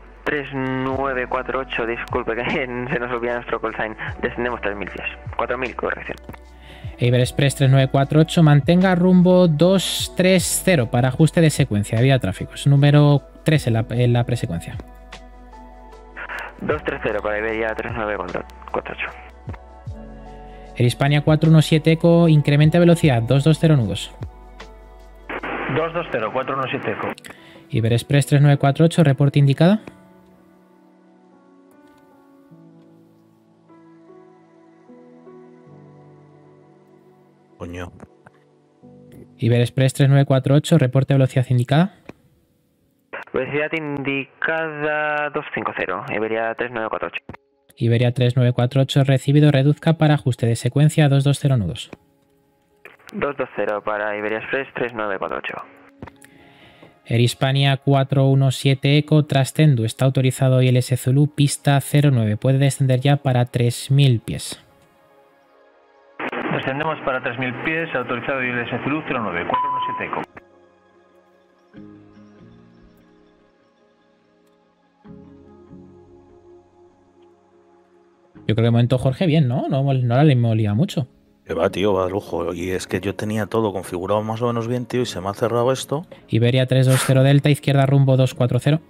3948, disculpe que se nos olvida nuestro call sign. Descendemos 3000 pies. 4000, corrección. Iber Express 3948, mantenga rumbo 230 para ajuste de secuencia. Había tráfico, es número 3 en la presecuencia. 230 para Iberia 3948. Air Hispania 417 Eco, incrementa velocidad 220 nudos. 220, 417 eco. Iber Express 3948, reporte indicada. Coño. Iber Express 3948, reporte velocidad indicada. Velocidad indicada 250, Iberia 3948. Iberia 3948, recibido, reduzca para ajuste de secuencia 220 nudos. 220 para Iberia Express 3948. Air Hispania 417 Eco, tras Tendu, está autorizado ILS Zulu, pista 09, puede descender ya para 3000 pies. Descendemos para 3000 pies, autorizado ILS Zulu 09, 417 eco. Yo creo que de momento Jorge bien, ¿no? No la le molía mucho. Que va, tío, va de lujo. Y es que yo tenía todo configurado más o menos bien, tío, y se me ha cerrado esto. Iberia 320 Delta, izquierda rumbo 240.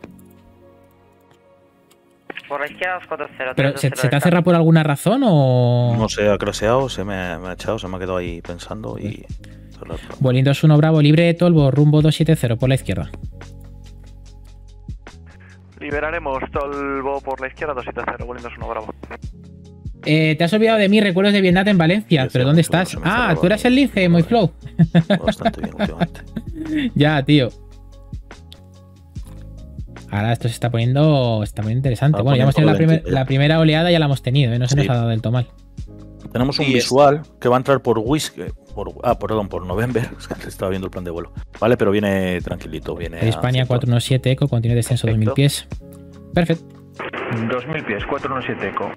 Por la izquierda 240. ¿Pero se te ha cerrado por alguna razón o...? No sé, ha crasheado, se me ha echado, se me ha quedado ahí pensando y... Vueling 21 Bravo, libre Tolvo, rumbo 270 por la izquierda. Liberaremos Tolvo por la izquierda 270, Vueling 21 Bravo. Te has olvidado de mí, recuerdos de Vietnam en Valencia, sí, pero ¿dónde estás? Ah, tú eras el lince, muy flow. Bastante bien últimamente. Ya, tío. Ahora esto se está poniendo interesante. Bueno, ya hemos tenido la primera oleada, ya la hemos tenido, ¿eh? No se nos ha dado del todo mal. Tenemos un visual que va a entrar por Whisky, por November. Estaba viendo el plan de vuelo. Vale, pero viene tranquilito. Viene España 417 Eco, continúe descenso 2000 pies. Perfecto. 2000 pies, 417 Eco.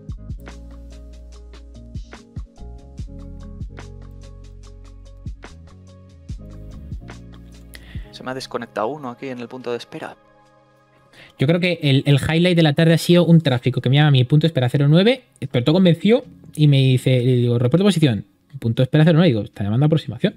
Se me ha desconectado uno aquí en el punto de espera. Yo creo que el highlight de la tarde ha sido un tráfico que me llama a mi punto de espera 09, pero todo convenció y me dice, digo, reporte de posición, punto de espera 09, digo, está llamando a aproximación.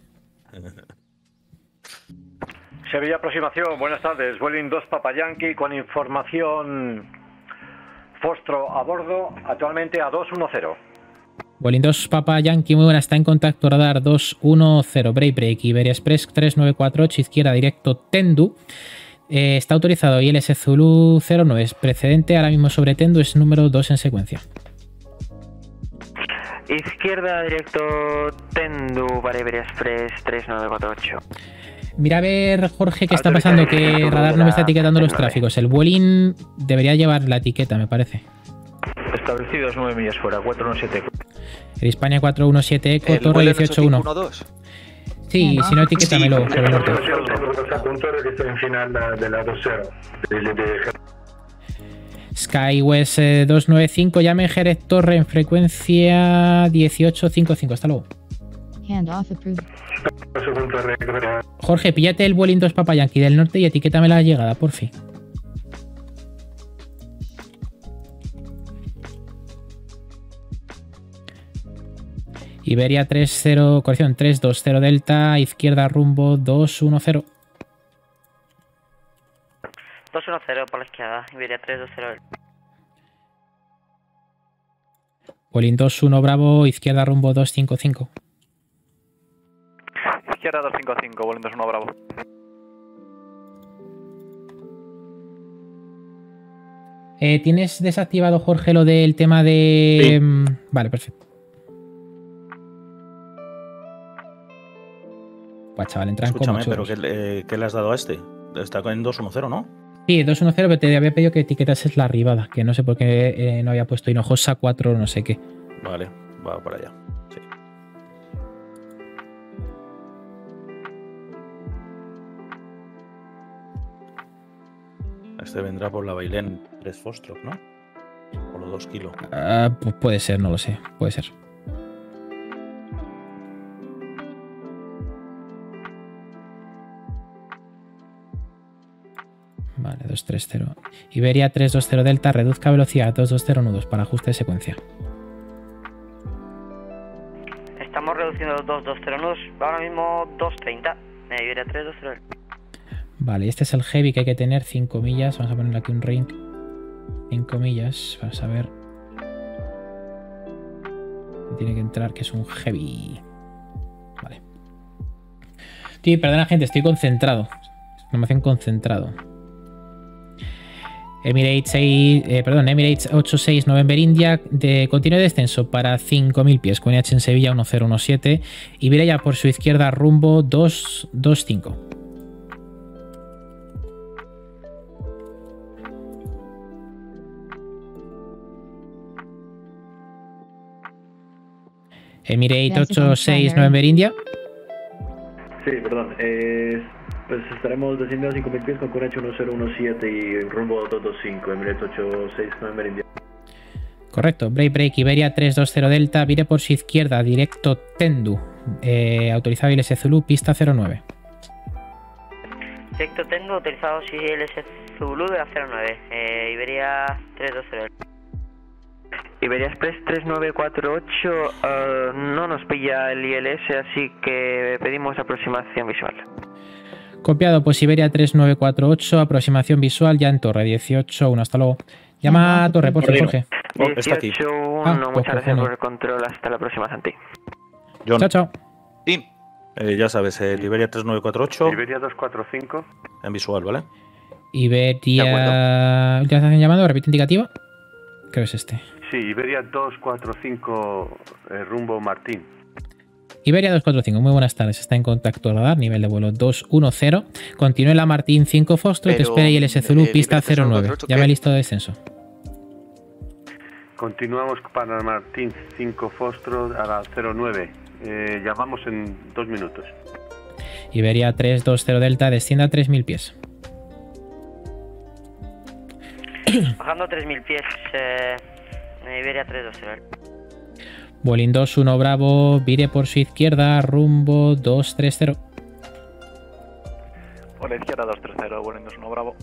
Sevilla aproximación, buenas tardes, Vueling 2 Papa Yankee con información Fostro a bordo, actualmente a 210. Vueling 2 Papa Yankee, muy buena, está en contacto radar 210, break, Iberia Express 3948, izquierda directo Tendu. Está autorizado ILS Zulu 09, precedente ahora mismo sobre Tendu, es número 2 en secuencia. Izquierda, directo Tendu para Iberia Express 3948. Mira a ver, Jorge, qué está pasando, que Radar no me está etiquetando los tráficos. El Vueling debería llevar la etiqueta, me parece. Establecidos 9 millas fuera, 417. El Hispania 417 Eco, Torre 181. Sí, si no, etiquétamelo por el norte. que está en final de la 20. Skywest 295, llame Jerez Torre en frecuencia 1855. Hasta luego. Handoff approved. Jorge, píllate el Vueling 2 Papa Yankee del norte y etiquétame la llegada, por fin. Iberia 30, corrección, 320 Delta, izquierda rumbo 210. 210 por la izquierda, Iberia 320. Vueling 21 Bravo, izquierda rumbo 255. Izquierda 255, Vueling 21 Bravo. ¿Tienes desactivado, Jorge, lo del tema de...? Sí. Vale, perfecto. Pues chaval, entra en coma. Escúchame, pero ¿qué le has dado a este? Está en 210, ¿no? Sí, 210, pero te había pedido que etiquetases la arribada, que no sé por qué no había puesto Hinojosa 4 no sé qué. Vale, va para allá. Sí. Este vendrá por la Bailén 3 Foxtrot, ¿no? Por los 2 kilos. Pues puede ser, no lo sé. Puede ser. Vale, 230. Iberia 320 Delta, reduzca velocidad 220 nudos para ajuste de secuencia. Estamos reduciendo los 220 nudos, ahora mismo 230. Iberia 320. Vale, este es el heavy que hay que tener, 5 millas. Vamos a ponerle aquí un ring. 5 millas, para saber. Tiene que entrar, que es un heavy. Vale. Sí, perdona, gente, estoy concentrado. Información concentrado. Emirates 869 November India, de continuo descenso para 5000 pies, con IH en Sevilla 1017 y Iberia por su izquierda rumbo 225. Emirates 869 November India. Sí, perdón. Pues estaremos descendiendo a 5000 pies con QNH 1017 y rumbo 225, Emirates 869 India. Correcto, break, Iberia 320 Delta, vire por su izquierda, directo Tendu, autorizado ILS Zulu, pista 09. Directo Tendu, autorizado ILS Zulu de la 09, Iberia 320. Iberia Express 3948, no nos pilla el ILS, así que pedimos aproximación visual. Copiado, pues Iberia 3948, aproximación visual ya en torre 18-1, hasta luego. Llama a torre, por favor, Jorge. 18-1, muchas gracias por el control, hasta la próxima, Santi. John. Chao, chao. Sí. Ya sabes, el Iberia 3948. Iberia 245. En visual, ¿vale? Iberia... ¿Ya están llamando? ¿Repite indicativo? Creo que es este. Sí, Iberia 245, rumbo Martín. Iberia 245, muy buenas tardes. Está en contacto radar, nivel de vuelo 210. Continúe la Martín 5 Foxtrot, espera ILS Zulu, pista 09. Llame listo de descenso. Continuamos para Martín 5 Foxtrot a la 09. Llamamos en 2 minutos. Iberia 320 Delta, descienda a 3000 pies. Bajando 3000 pies, Iberia 320. Vueling 21 Bravo, vire por su izquierda, rumbo 230. Por la izquierda 230, Vueling 21 Bravo.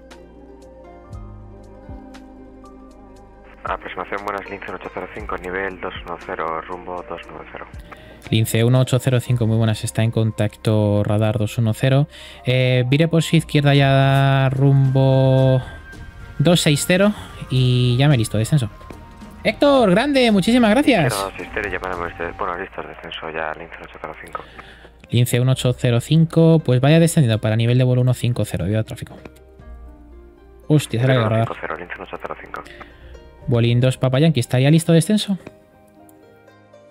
Aproximación buenas, Lince 805, nivel 210, rumbo 290. Lince 1805, muy buenas, está en contacto radar 210. Vire por su izquierda ya, rumbo 260 y llame listo, descenso. Héctor, grande, muchísimas gracias. Bueno, listo, descenso ya, Lince 805. Lince 1805, pues vaya descendiendo para nivel de vuelo 150, debido al tráfico. Hostia, será que radar. Lince 805. Vueling 2 Papa Yankee, ¿estaría listo descenso?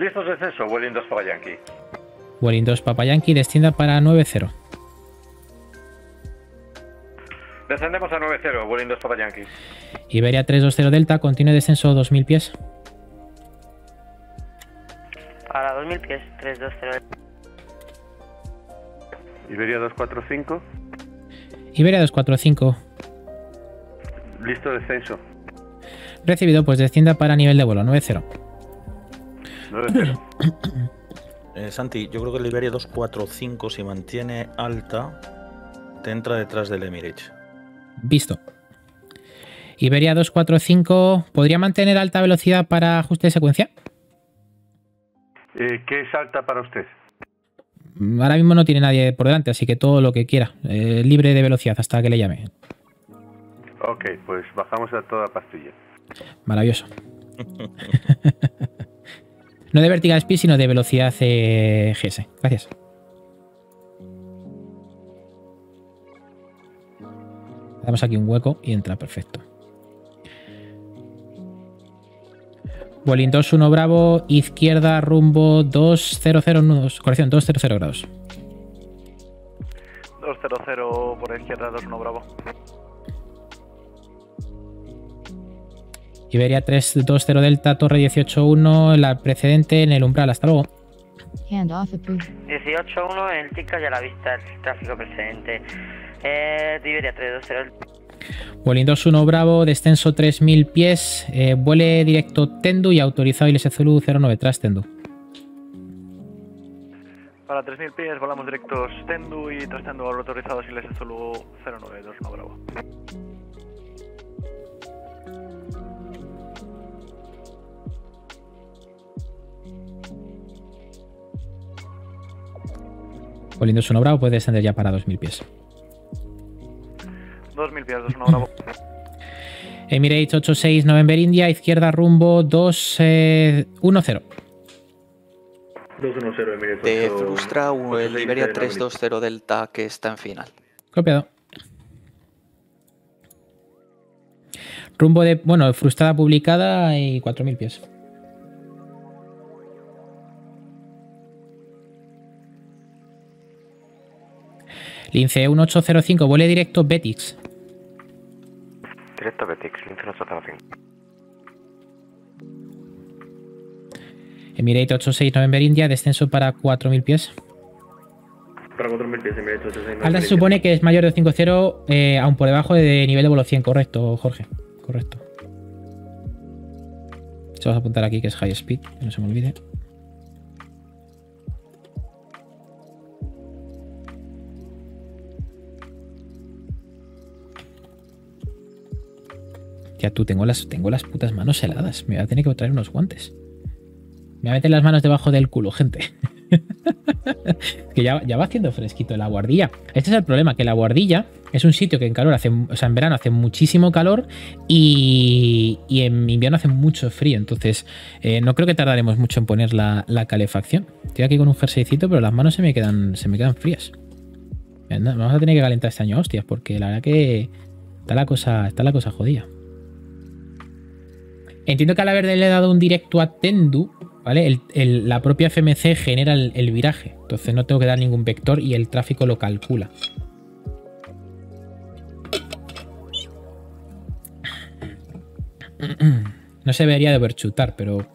Listos descenso, Vueling 2 Papa Yankee. Vueling 2 Papa Yankee, descienda para 9-0. Descendemos a 9-0, Vueling 2 Papa Yankee. Iberia 320 Delta, continúe descenso 2000 pies. Para 2000 pies, 320. Iberia 245. Iberia 245. Listo descenso. Recibido, pues descienda para nivel de vuelo 9-0. 9-0. Santi, yo creo que el Iberia 245, si mantiene alta, te entra detrás del Emirates. Visto. Iberia 245, ¿podría mantener alta velocidad para ajuste de secuencia? ¿Qué es alta para usted? Ahora mismo no tiene nadie por delante, así que todo lo que quiera. Libre de velocidad hasta que le llame. Ok, pues bajamos a toda pastilla. Maravilloso. No de vertical speed, sino de velocidad GS. Gracias. Damos aquí un hueco y entra perfecto. Vueling 21 Bravo, izquierda, rumbo 200 nudos. Corrección, 200 grados. 200 por la izquierda, 21 Bravo. Iberia 320 Delta, torre 18-1, la precedente en el umbral. Hasta luego. 18-1, el TICA ya a la vista, el tráfico precedente. Iberia 320. Vueling 21 Bravo, descenso 3000 pies, vuele directo Tendu y autorizado ILS Zulu 09 tras Tendu. Para 3000 pies volamos directos Tendu y tras Tendu autorizados ILS Zulu 09, 21 Bravo. Vueling 21 Bravo puede descender ya para 2000 pies. 2000 pies, 21 Bravo. Emirates 86 November India, izquierda rumbo 210. 210 Emirates 8. Te frustra el Iberia 320 Delta que está en final. Copiado. Rumbo de, bueno, frustrada publicada y 4000 pies. Lince 1805, vuele directo Betix. Directo Betix, Lince 1805. Emirate 86 November India, descenso para 4000 pies. Para 4000 pies, Emirate 86 Alta se supone que es mayor de 5.0, aún por debajo de nivel de vuelo 100, correcto, Jorge. Correcto. Se vas a apuntar aquí que es high speed, que no se me olvide. Ya tú, tengo las putas manos heladas. Me voy a tener que traer unos guantes. Me voy a meter las manos debajo del culo, gente. Que ya va haciendo fresquito la guardilla. Este es el problema, que la guardilla es un sitio que en calor hace, o sea, en verano hace muchísimo calor y en invierno hace mucho frío. Entonces, no creo que tardaremos mucho en poner la calefacción. Estoy aquí con un jerseycito, pero las manos se me quedan frías. Vamos a tener que calentar este año, hostias, porque la verdad que está la cosa jodida. Entiendo que al haberle dado un directo a Tendu, ¿vale? La propia FMC genera el viraje. Entonces no tengo que dar ningún vector y el tráfico lo calcula. No se debería de overshootar, pero...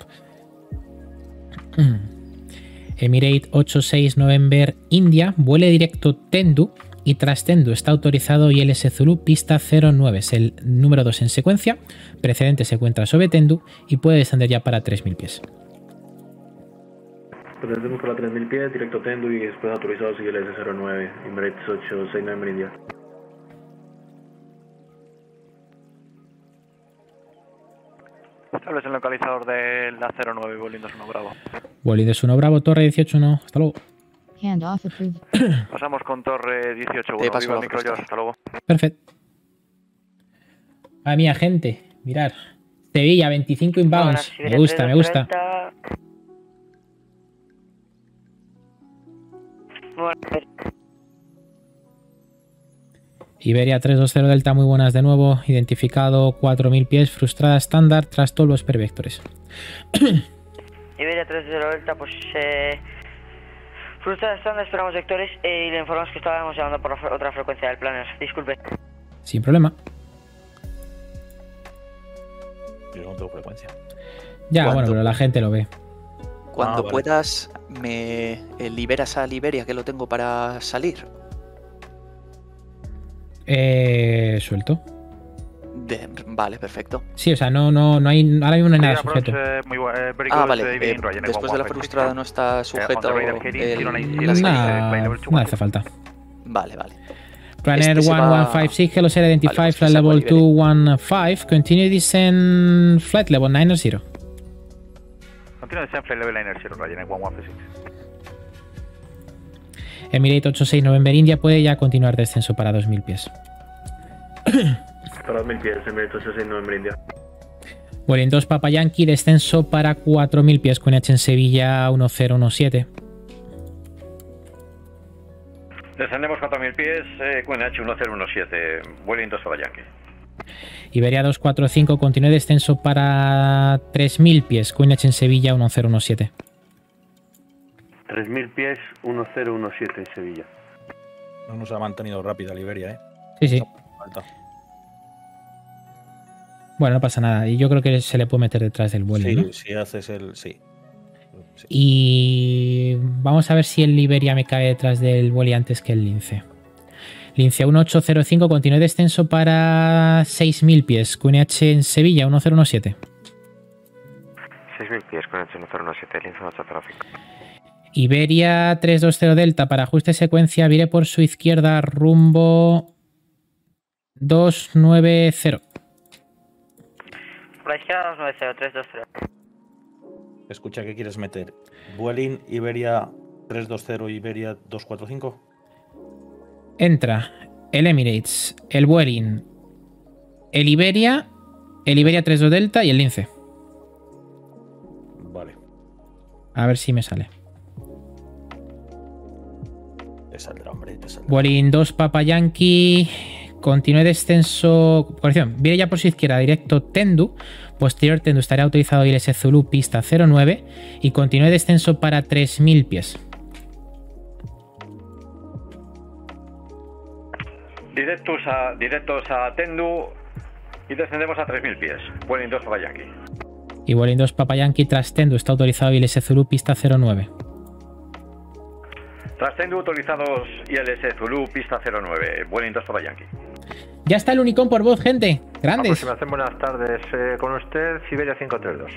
Emirate 86 November India, vuele directo Tendu. Y tras Tendu está autorizado ILS Zulu pista 09, es el número 2 en secuencia, precedente se encuentra sobre Tendu y puede descender ya para 3000 pies. Descendemos para 3000 pies, directo Tendu y después autorizado ILS 09, Emirates 86 November India. Establece el localizador de la 09, Vueling 21 Bravo. Vueling 21 Bravo, torre 18-1, hasta luego. Handoff approved. Pasamos con torre 18-1, viva el micro George, hasta luego. Perfecto. A mía, gente, mirad. Sevilla, 25 inbounds. Me gusta, me gusta. Iberia 320 Delta, muy buenas de nuevo. Identificado 4000 pies, frustrada estándar tras todos los pervectores. Iberia 30 Delta, pues fruta estándar, esperamos vectores y le informamos que estábamos llamando por otra frecuencia del planner. Disculpe. Sin problema. Yo no tengo frecuencia. Ya, bueno, pero la gente lo ve. Cuando vale. puedas, me liberas a Liberia, que lo tengo para salir. Suelto. Vale, perfecto. Sí, o sea, no hay. Ahora mismo no hay nada sujeto. Vale. Después de la frustrada no está sujeto. No hace falta. Vale. Planner Este se va- 1156, Hello Sierra Identify, Vale, pues flight te saco level Liberia. 215. Continue descent flight level 90. Continúa de Flight Level Liner 0, Ryanair 1156. Emirate 86 November India puede ya continuar descenso para 2000 pies. Para 2000 pies, Emirate 86 November India. Vueling 2 Papa Yankee, descenso para 4000 pies, QNH en Sevilla 1017. Descendemos 4000 pies, QNH 1017, Vueling 2 Papa Yankee. Iberia 245, continúe descenso para 3000 pies, QNH en Sevilla 1017. 3000 pies, 1017 Sevilla. No nos ha mantenido rápida Liberia, ¿eh? Sí. Falta. Bueno, no pasa nada. Y yo creo que se le puede meter detrás del vuelo, Sí, ¿no? si haces el... Sí. Y vamos a ver si el Liberia me cae detrás del vuelo antes que el Lince. Lince 1805, continúe descenso para 6000 pies, QNH en Sevilla 1017. 6000 pies con el 1017, Lince 805. Iberia 320 Delta para ajuste secuencia, vire por su izquierda rumbo 290. Por la izquierda 290, 320. Escucha, ¿qué quieres meter? Vueling, Iberia 320, Iberia 245. Entra el Emirates, el Vueling, el Iberia 32 Delta y el Lince. Vale. A ver si me sale. Te saldrá, hombre, te saldrá. Vueling 2 Papa Yankee, continúe descenso, corrección, viene ya por su izquierda, directo Tendu, posterior Tendu estará autorizado ILS Zulu, pista 09 y continúe descenso para 3000 pies. Directos a Tendu y descendemos a 3000 pies, Vueling 2 Papa Yankee. Y Vueling 2 Papa Yankee tras Tendu está autorizado ILS Zulu, pista 09. Tras Tendu autorizados ILS Zulu, pista 09, Vueling 2 Papa Yankee. Ya está el Unicom por voz, gente. Grandes. Aproximación, buenas tardes. Con usted, Siberia 532.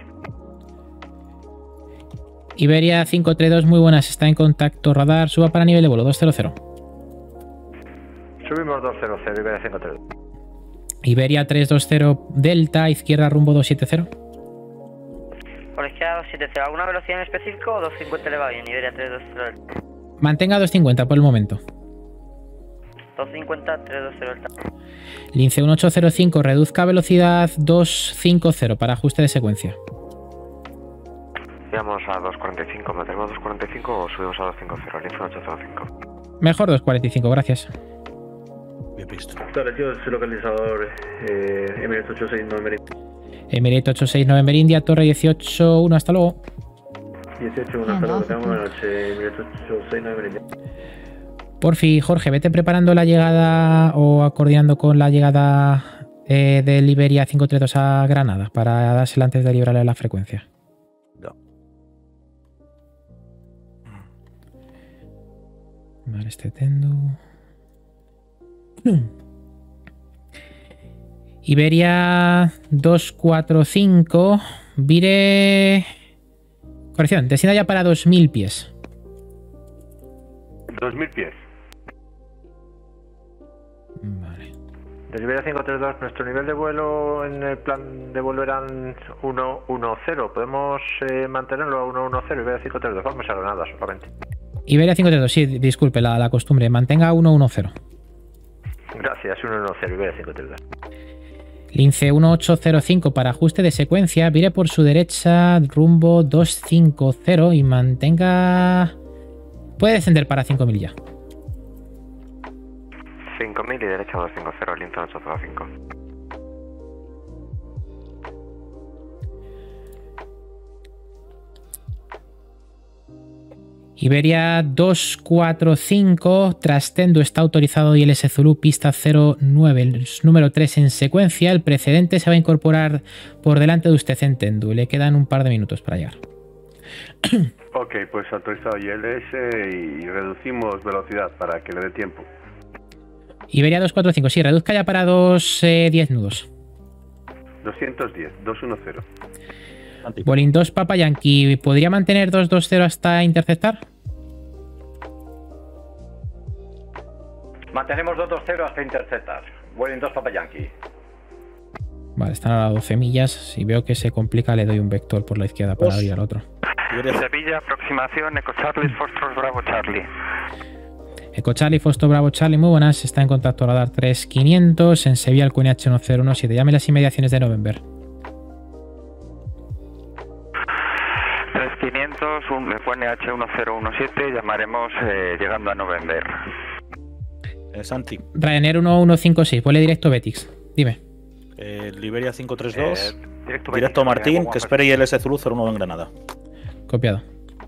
Iberia 532, muy buenas. Está en contacto radar. Suba para nivel de vuelo 200. Subimos 200, Iberia 532. Iberia 320 Delta, izquierda rumbo 270. Por la izquierda 270. ¿Alguna velocidad en específico o 250 le va bien? Iberia 320. Mantenga 250 por el momento. 250, 320. Lince 1805, reduzca velocidad 250 para ajuste de secuencia. Vamos a 245, ¿mantenemos 245 o subimos a 250? Lince 805. Mejor 245, gracias. Bien visto. Establecido el localizador Emirate 86 November India. Emirate 86 November India, Torre 18-1, hasta luego. 18, hasta luego, tenemos buena noche, Emirate 86 November India. Porfi, Jorge, vete preparando la llegada o coordinando con la llegada del Iberia 532 a Granada para dársela antes de librarle la frecuencia. No. Vale, este Tendu. Iberia 245, vire... Corrección, descienda ya para 2000 pies. 2000 pies. Vale. Desde Iberia 532, nuestro nivel de vuelo en el plan de vuelo eran 110. ¿Podemos mantenerlo a 110? Iberia 532, vamos a Granada solamente. Iberia 532, sí, disculpe la costumbre, mantenga 110. Gracias, 110, Iberia 532. Lince 1805 para ajuste de secuencia, vire por su derecha rumbo 250 y mantenga... Puede descender para 5000 ya. 5000 y derecha 250, Lince 805. Iberia 245, tras Tendu está autorizado ILS Zulu, pista 09, el número 3 en secuencia. El precedente se va a incorporar por delante de usted en Tendu. Le quedan un par de minutos para llegar. Ok, pues autorizado ILS y reducimos velocidad para que le dé tiempo. Iberia 245, sí, reduzca ya para 10 nudos. 210, 210. Bolín 2 Papa Yankee, ¿podría mantener 220 hasta interceptar? Mantenemos 220 hasta interceptar. Bolín 2 Papa Yankee. Vale, están a 12 millas. Si veo que se complica, le doy un vector por la izquierda para abrir al otro. Sevilla, aproximación, Eco Charlie, Foxtrot Bravo Charlie. Eco Charlie, Foxtrot Bravo Charlie, muy buenas. Está en contacto radar 3500 en Sevilla, el QNH 1017. Llame las inmediaciones de November. 3500, un QNH 1017, llamaremos llegando a November. Santi. Ryanair 1156, vuele directo Betix. Dime. Liberia 532, directo Martín, que espere ILS Zulu 09 en Granada. Copiado.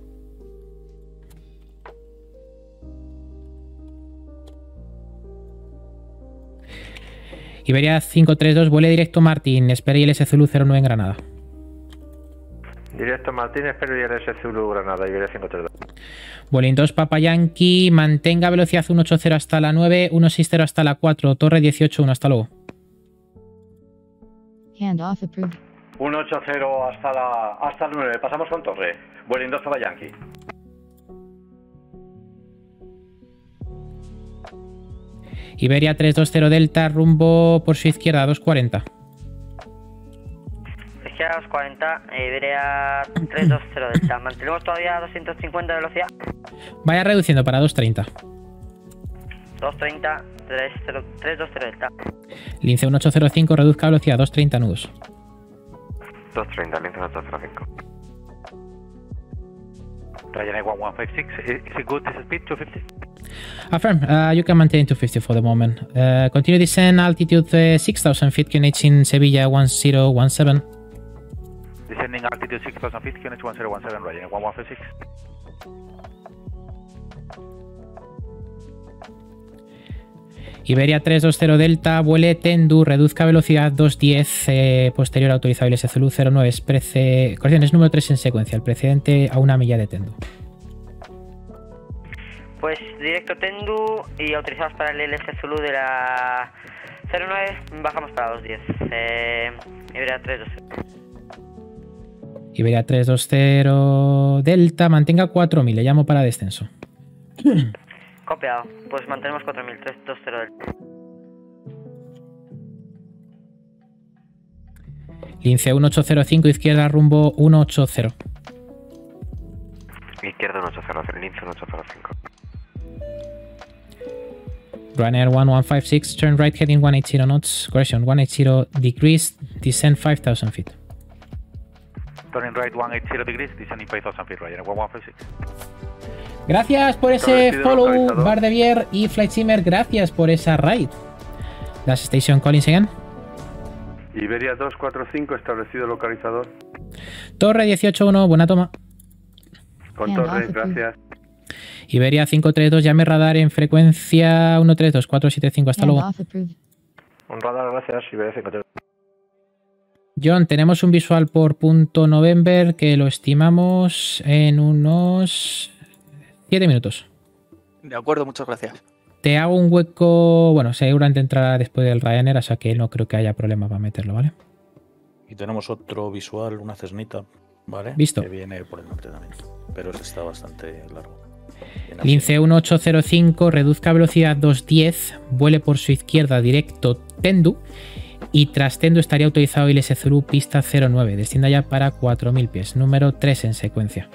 Iberia 532, vuele directo Martín, espere ILS Zulu 09 en Granada. Directo Martín, espero ILS Zulu Granada, Iberia 532. Vueling 2 Papa Yankee, mantenga velocidad 180 hasta la 9, 160 hasta la 4, torre 181, hasta luego. Handoff approved. 180 hasta la 9, pasamos con torre. Vueling 2 Papa Yankee. Iberia 320 Delta, rumbo por su izquierda, 240. Izquierda 240, Iberia 320 Delta. Mantenemos todavía 250 de velocidad. Vaya reduciendo para 230. 230, 320 Delta. Lince 1805, reduzca velocidad, 230 nudos. 230, Lince 1805. Ryanair 1156, is it good this speed, 250? Affirm, you can maintain 250 for the moment. Continue descent altitude 6000 feet, QNH in Sevilla 1017. Descending altitude 6000 feet, QNH 1017, Ryanair 1156. Iberia 320 Delta, vuele Tendu, reduzca velocidad 210, posterior autorizado ILS Zulu 09, correcciones número 3 en secuencia, el precedente a 1 milla de Tendu. Pues directo Tendu y autorizados para el ILS Zulu de la 09, bajamos para 210. Iberia 320. Iberia 320 Delta, mantenga 4000, le llamo para descenso. Copiado, pues mantenemos 4000, 320 Delta. Lince 1805, izquierda rumbo 180. Izquierda 180, Lince 1805. Ryanair 1156, turn right heading 180 knots, correction 180 degrees, descend 5000 feet. Turning right 180 degrees, descending 5000 feet, Ryanair 1156. Gracias por ese follow, Bardevier y Flight Simmer, gracias por esa raid. Dash Station Collins again. Iberia 245, establecido localizador. Torre 181, buena toma. Con torre, gracias. Iberia 532, llame radar en frecuencia 132475, hasta luego. Un radar, gracias, Iberia 532. John, tenemos un visual por punto November que lo estimamos en unos 7 minutos. De acuerdo, muchas gracias. Te hago un hueco, bueno, seguramente entrará después del Ryanair, o sea que no creo que haya problema para meterlo, ¿vale? Y tenemos otro visual, una cesnita, ¿vale? Visto. Que viene por el norte también, pero ese está bastante largo. Lince 1805, reduzca velocidad 210, vuele por su izquierda directo Tendu y tras Tendu estaría autorizado ILS Zulu pista 09, descienda ya para 4000 pies, número 3 en secuencia.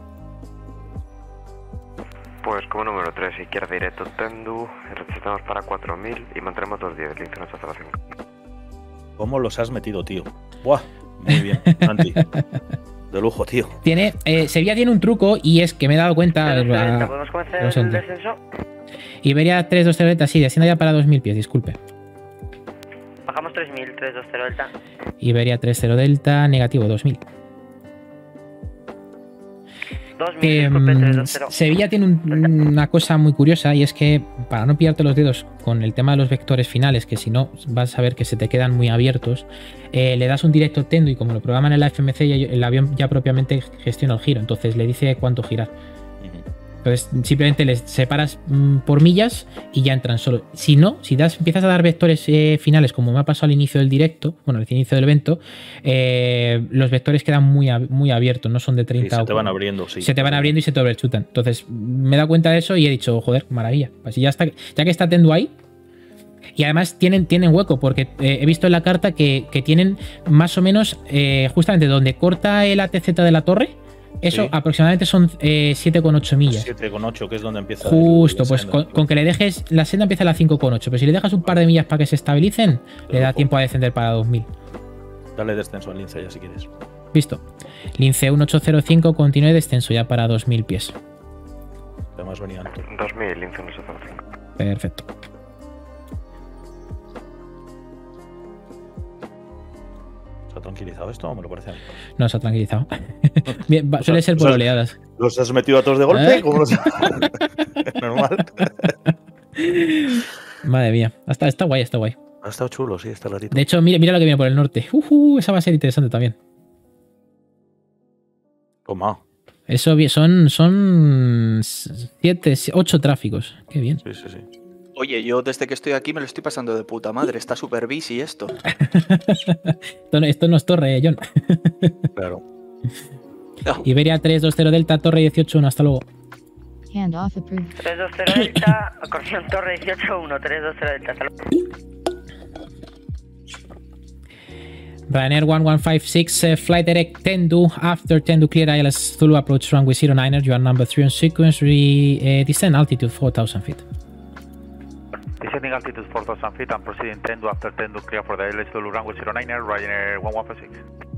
Pues como número 3, izquierda directo Tendu, retrocedemos para 4000 y mantenemos 210, Lince 1805. ¿Cómo los has metido, tío? ¡Buah! Muy bien, Santi. De lujo, tío. Sevilla tiene un truco y es que me he dado cuenta. ¿Podemos comenzar el descenso? Iberia 320 Delta, sí, descienda ya para 2000 pies, disculpe. Bajamos 3000, 320 Delta. Iberia 30 Delta, negativo 2000. que Sevilla tiene una cosa muy curiosa y es que, para no pillarte los dedos con el tema de los vectores finales, que si no vas a ver que se te quedan muy abiertos, le das un directo tendo y como lo programan en la FMC, el avión ya propiamente gestiona el giro, entonces le dice cuánto girar. Entonces simplemente les separas por millas y ya entran solo. Si no, si empiezas a dar vectores finales, como me ha pasado al inicio del directo, bueno, al inicio del evento, los vectores quedan muy abiertos, no son de 30 se te van abriendo, sí. Se te van abriendo y se te overchutan. Entonces me he dado cuenta de eso y he dicho, joder, maravilla. Pues ya que está tendo ahí. Y además tienen hueco, porque he visto en la carta que tienen más o menos justamente donde corta el ATZ de la torre. Eso aproximadamente son 7,8 millas. 7,8, que es donde empieza. Justo, pues con que le dejes. La senda empieza a la 5,8, pero si le dejas un par de millas para que se estabilicen, le da tiempo a descender para 2000. Dale descenso al lince ya si quieres. Listo. Lince 1805, continúe descenso ya para 2000 pies. Además venía alto. 2000, lince 1805. Perfecto. ¿Se ha tranquilizado esto o me lo parece a mí? No, se ha tranquilizado. Bien, suele ser por oleadas. ¿Los has metido a todos de golpe? ¿Cómo los... Normal. Madre mía. Está guay, está guay. Ha estado chulo, sí, está rarito. De hecho, mira lo que viene por el norte. Esa va a ser interesante también. Toma. Eso son 8 tráficos. Qué bien. Sí, sí, sí. Oye, yo desde que estoy aquí me lo estoy pasando de puta madre. Está súper busy esto. Esto no es torre, John. Claro. No. Iberia 320 Delta, torre 18-1. Hasta luego. Handoff approved. 320 Delta, corrección torre 18-1. 320 Delta, hasta luego. Ryanair 1156, flight direct Tendu. After Tendu clear ILS Zulu approach runway 09er. You are number 3 on sequence. Descend altitude 4,000 feet. Descending altitude 4,000 feet and proceeding Tendu after Tendu clear for the ILS Zulu runway 09er, Ryanair 1156.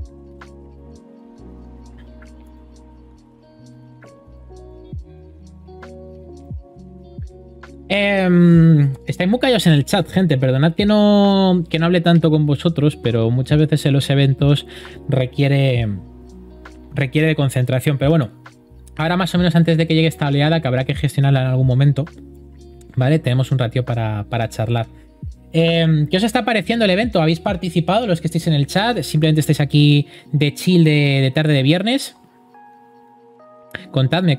Estáis muy callados en el chat, gente. Perdonad que no hable tanto con vosotros, pero muchas veces en los eventos requiere de concentración. Pero bueno, ahora más o menos antes de que llegue esta oleada, que habrá que gestionarla en algún momento, ¿vale? Tenemos un ratio para charlar. ¿Qué os está pareciendo el evento? ¿Habéis participado los que estáis en el chat? ¿Simplemente estáis aquí de chill de tarde de viernes? Contadme.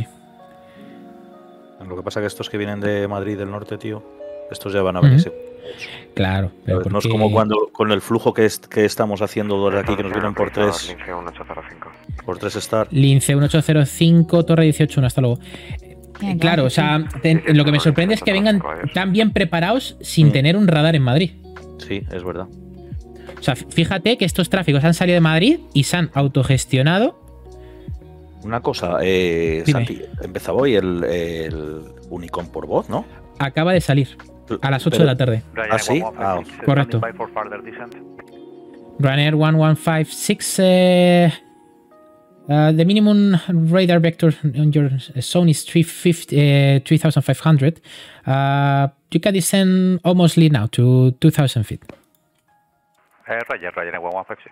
Lo que pasa es que estos que vienen de Madrid del norte, tío, estos ya van a venirse. Claro. Pero no es como cuando con el flujo que estamos haciendo de aquí, que nos vienen por 3. Por 3 Star. Lince 1805, torre 18-1, hasta luego. Claro, o sea, lo que me sorprende es que vengan tan bien preparados sin tener un radar en Madrid. Sí, es verdad. O sea, fíjate que estos tráficos han salido de Madrid y se han autogestionado. Una cosa, Santi, empezaba hoy el Unicom por voz, ¿no? Acaba de salir a las 8 de la tarde. ¿Ah, sí? Correcto. Ryanair 1156. The minimum radar vector on your zone is 3,500. You can descend almost lead now to 2,000 feet. Ryanair 1156.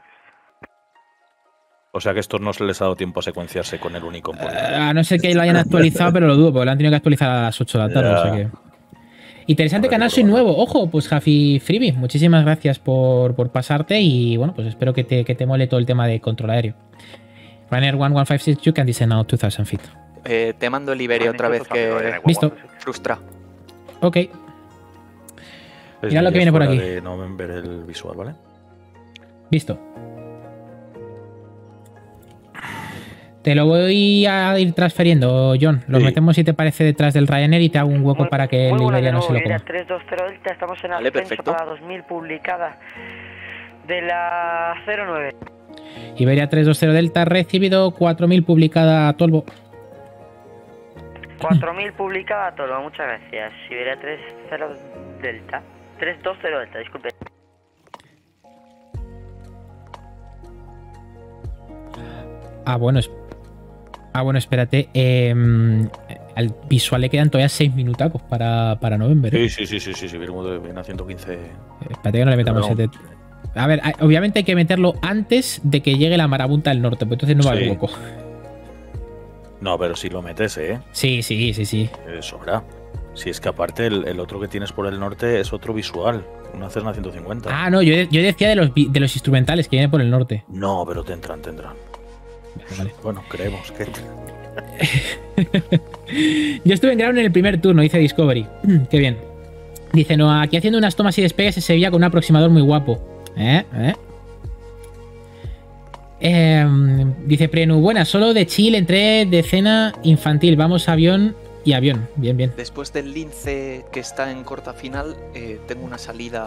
O sea que estos no se les ha dado tiempo a secuenciarse con el Unicom. A no ser que lo hayan actualizado, pero lo dudo, porque lo han tenido que actualizar a las 8 de la tarde. O sea que... Interesante canal, soy nuevo. Ojo, pues Jafi Freebie, muchísimas gracias por pasarte y bueno, pues espero que te mole todo el tema de control aéreo. Ryanair 1156, you can descend now 2,000 feet. Te mando el Iberia otra vez que... Listo. Frustra. Ok. Mira lo que viene por aquí. No ver el visual, ¿vale? Listo. Te lo voy a ir transferiendo, John. Lo metemos, si te parece, detrás del Ryanair y te hago un hueco para que el Iberia no se lo coma. 320 Delta, estamos en ascenso para 2000 publicada de la 09. Iberia 320 Delta, recibido 4000 publicada a Tolbo. 4000 publicada a Tolbo, muchas gracias. Iberia 30 Delta. 320 Delta, disculpe. Bueno, espérate. Al visual le quedan todavía 6 minutacos para noviembre. Sí, viene a 115. Espérate que no le metamos ese. A ver, obviamente hay que meterlo antes de que llegue la marabunta del norte, pues entonces no va a haber hueco. No, pero si lo metes, ¿eh? Sí. Sobra. Si es que aparte el otro que tienes por el norte es otro visual. Una Cessna 150. Ah, no, yo decía de los instrumentales que vienen por el norte. No, pero tendrán. Vale. Bueno, creemos que... Yo estuve en ground en el primer turno, dice Discovery. Qué bien. Dice, no, aquí haciendo unas tomas y despegues en Sevilla con un aproximador muy guapo. Dice Prenu, buena, solo de chill, entré de cena infantil, vamos avión y avión. Bien. Después del lince que está en corta final, tengo una salida...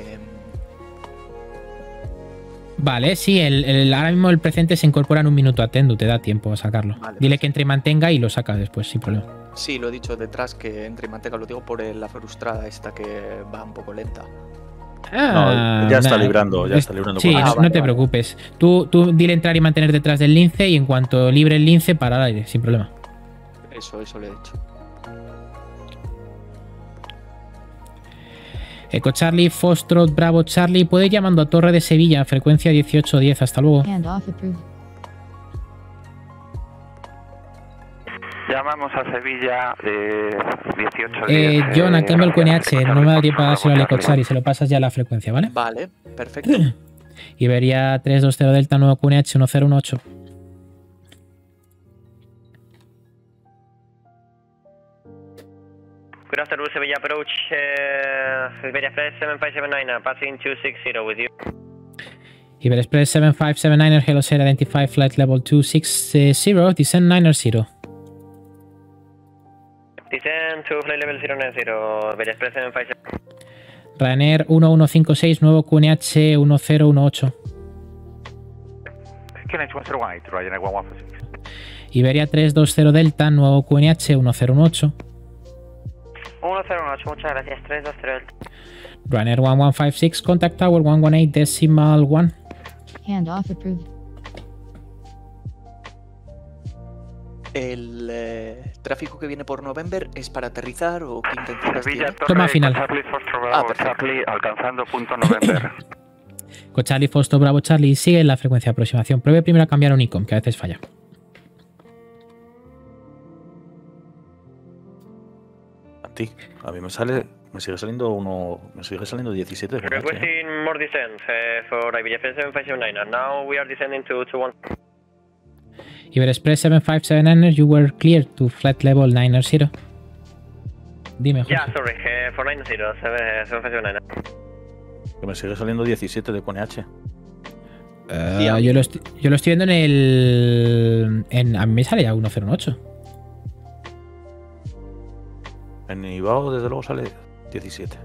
Vale, sí, ahora mismo el presente se incorpora en un minuto a Tendu, te da tiempo a sacarlo. Vale, dile que entre y mantenga y lo saca después, sin problema. Sí, lo he dicho detrás, que entre y mantenga, lo digo por la frustrada esta que va un poco lenta. No, ya está librando. Sí, con no te preocupes. Tú dile entrar y mantener detrás del lince y en cuanto libre el lince, parar al aire, sin problema. Eso le he dicho. Eco Charlie, Foxtrot, Bravo Charlie, puede ir llamando a Torre de Sevilla, frecuencia 1810, hasta luego. Llamamos a Sevilla 1810. John, aquí me el QNH, no me da tiempo a dárselo al Eco Charlie, se lo pasas ya a la frecuencia, ¿vale? Vale, perfecto. Iberia 320 Delta, nuevo QNH 1018. Good afternoon, Sevilla approach, Iberia Express 7579, passing 260 with you. Iberia Express 7579, Hello Sir, identify flight level 260, descend 90. Descend to flight level 090, Iberia Express 757. Ryanair 1156, nuevo QNH 1018. QNH 101, Ryanair 1156. Iberia 320 Delta, nuevo QNH 1018. 108, muchas gracias. 320 Delta. Ryanair 1156, contact tower 118.1. Handoff approved. ¿El tráfico que viene por November es para aterrizar o qué intenciones Sevilla, tiene? Toma final. Charlie, alcanzando punto November. Con Charlie, Foxtrot, Bravo Charlie, sigue la frecuencia de aproximación. Pruebe primero a cambiar un icon, que a veces falla. A mí me sigue saliendo 17. Requesting more descent for Iberia Express 7579. Now we are descending to 21. Iberia Express 757, you were clear to flight level 90. Dime, Jorge. Yeah, sorry, for 90, 759. Que me sigue saliendo 17 de QNH. Yo lo estoy viendo a mí me sale ya 108. En Ibao, desde luego, sale 17.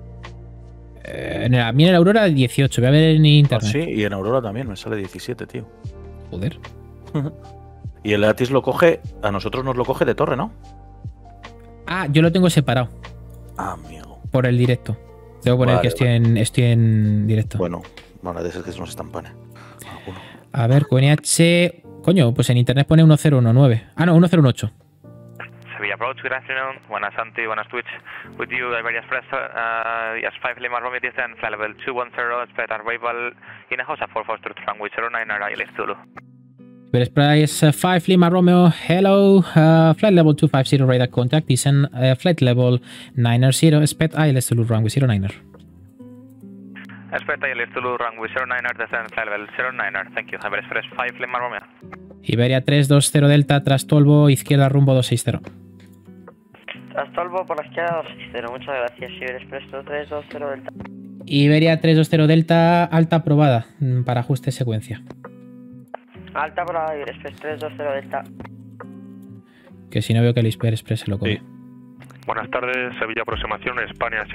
A mí en la Aurora 18, voy a ver en internet. Sí, y en Aurora también me sale 17, tío. Joder. Y el Atis lo coge, a nosotros nos lo coge de torre, ¿no? Ah, yo lo tengo separado. Ah, amigo. Por el directo. Debo poner que estoy en directo. Bueno, van a decir que nos estampane. A ver, QNH... Coño, pues en internet pone 1019. Ah, no, 1018. Sevilla approach, good afternoon. Buenas Santi, buenas Twitch. With you, Iberia Express, yes, 5 Lima Romeo descent, flight level 210, expect arrival in a house at 4 Foster runway 09 ILS Zulu. Iberia Express 5 Lima Romeo, hello, flight level 250 radar contact, descend flight level 90, expect ILS Zulu runway 09. Expect ILS Zulu runway 09, descend flight level 09, thank you. Iberia Express 5 Lima Romeo. Iberia 320 Delta, Trastolvo, izquierda rumbo 260. Trastolvo por la izquierda 260, muchas gracias. Iberia Express 320 Delta. Iberia 320 Delta, alta aprobada para ajuste de secuencia. Alta para Iberia Express 320 Delta. Que si no veo que el Iberia Express se lo come. Sí. Buenas tardes, Sevilla aproximación, España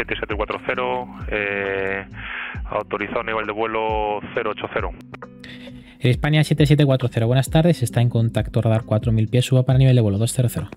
7740, autorizado nivel de vuelo 080. El España 7740, buenas tardes, está en contacto radar 4000 pies, suba para nivel de vuelo 200.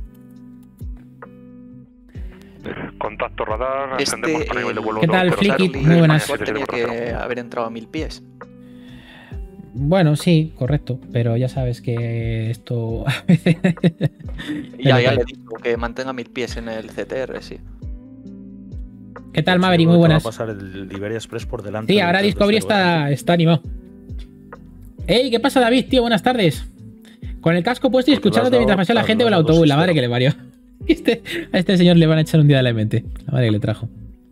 Contacto radar, ascendemos para nivel de vuelo 200. ¿Qué tal, Flickit? Muy buenas. Tenía que haber entrado a 1000 pies. Bueno, sí, correcto, pero ya sabes que esto... ya le digo que mantenga 1000 pies en el CTR, sí. ¿Qué tal, Maverick? Muy buenas. Va a pasar el Iberia Express por delante. Sí, ahora Discovery está animado. ¡Ey! ¿Qué pasa, David, tío? Buenas tardes. Con el casco puesto y escuchándote mientras pasea la gente con el autobús. La madre que le parió. A este señor le van a echar un día de la mente. La madre que le trajo.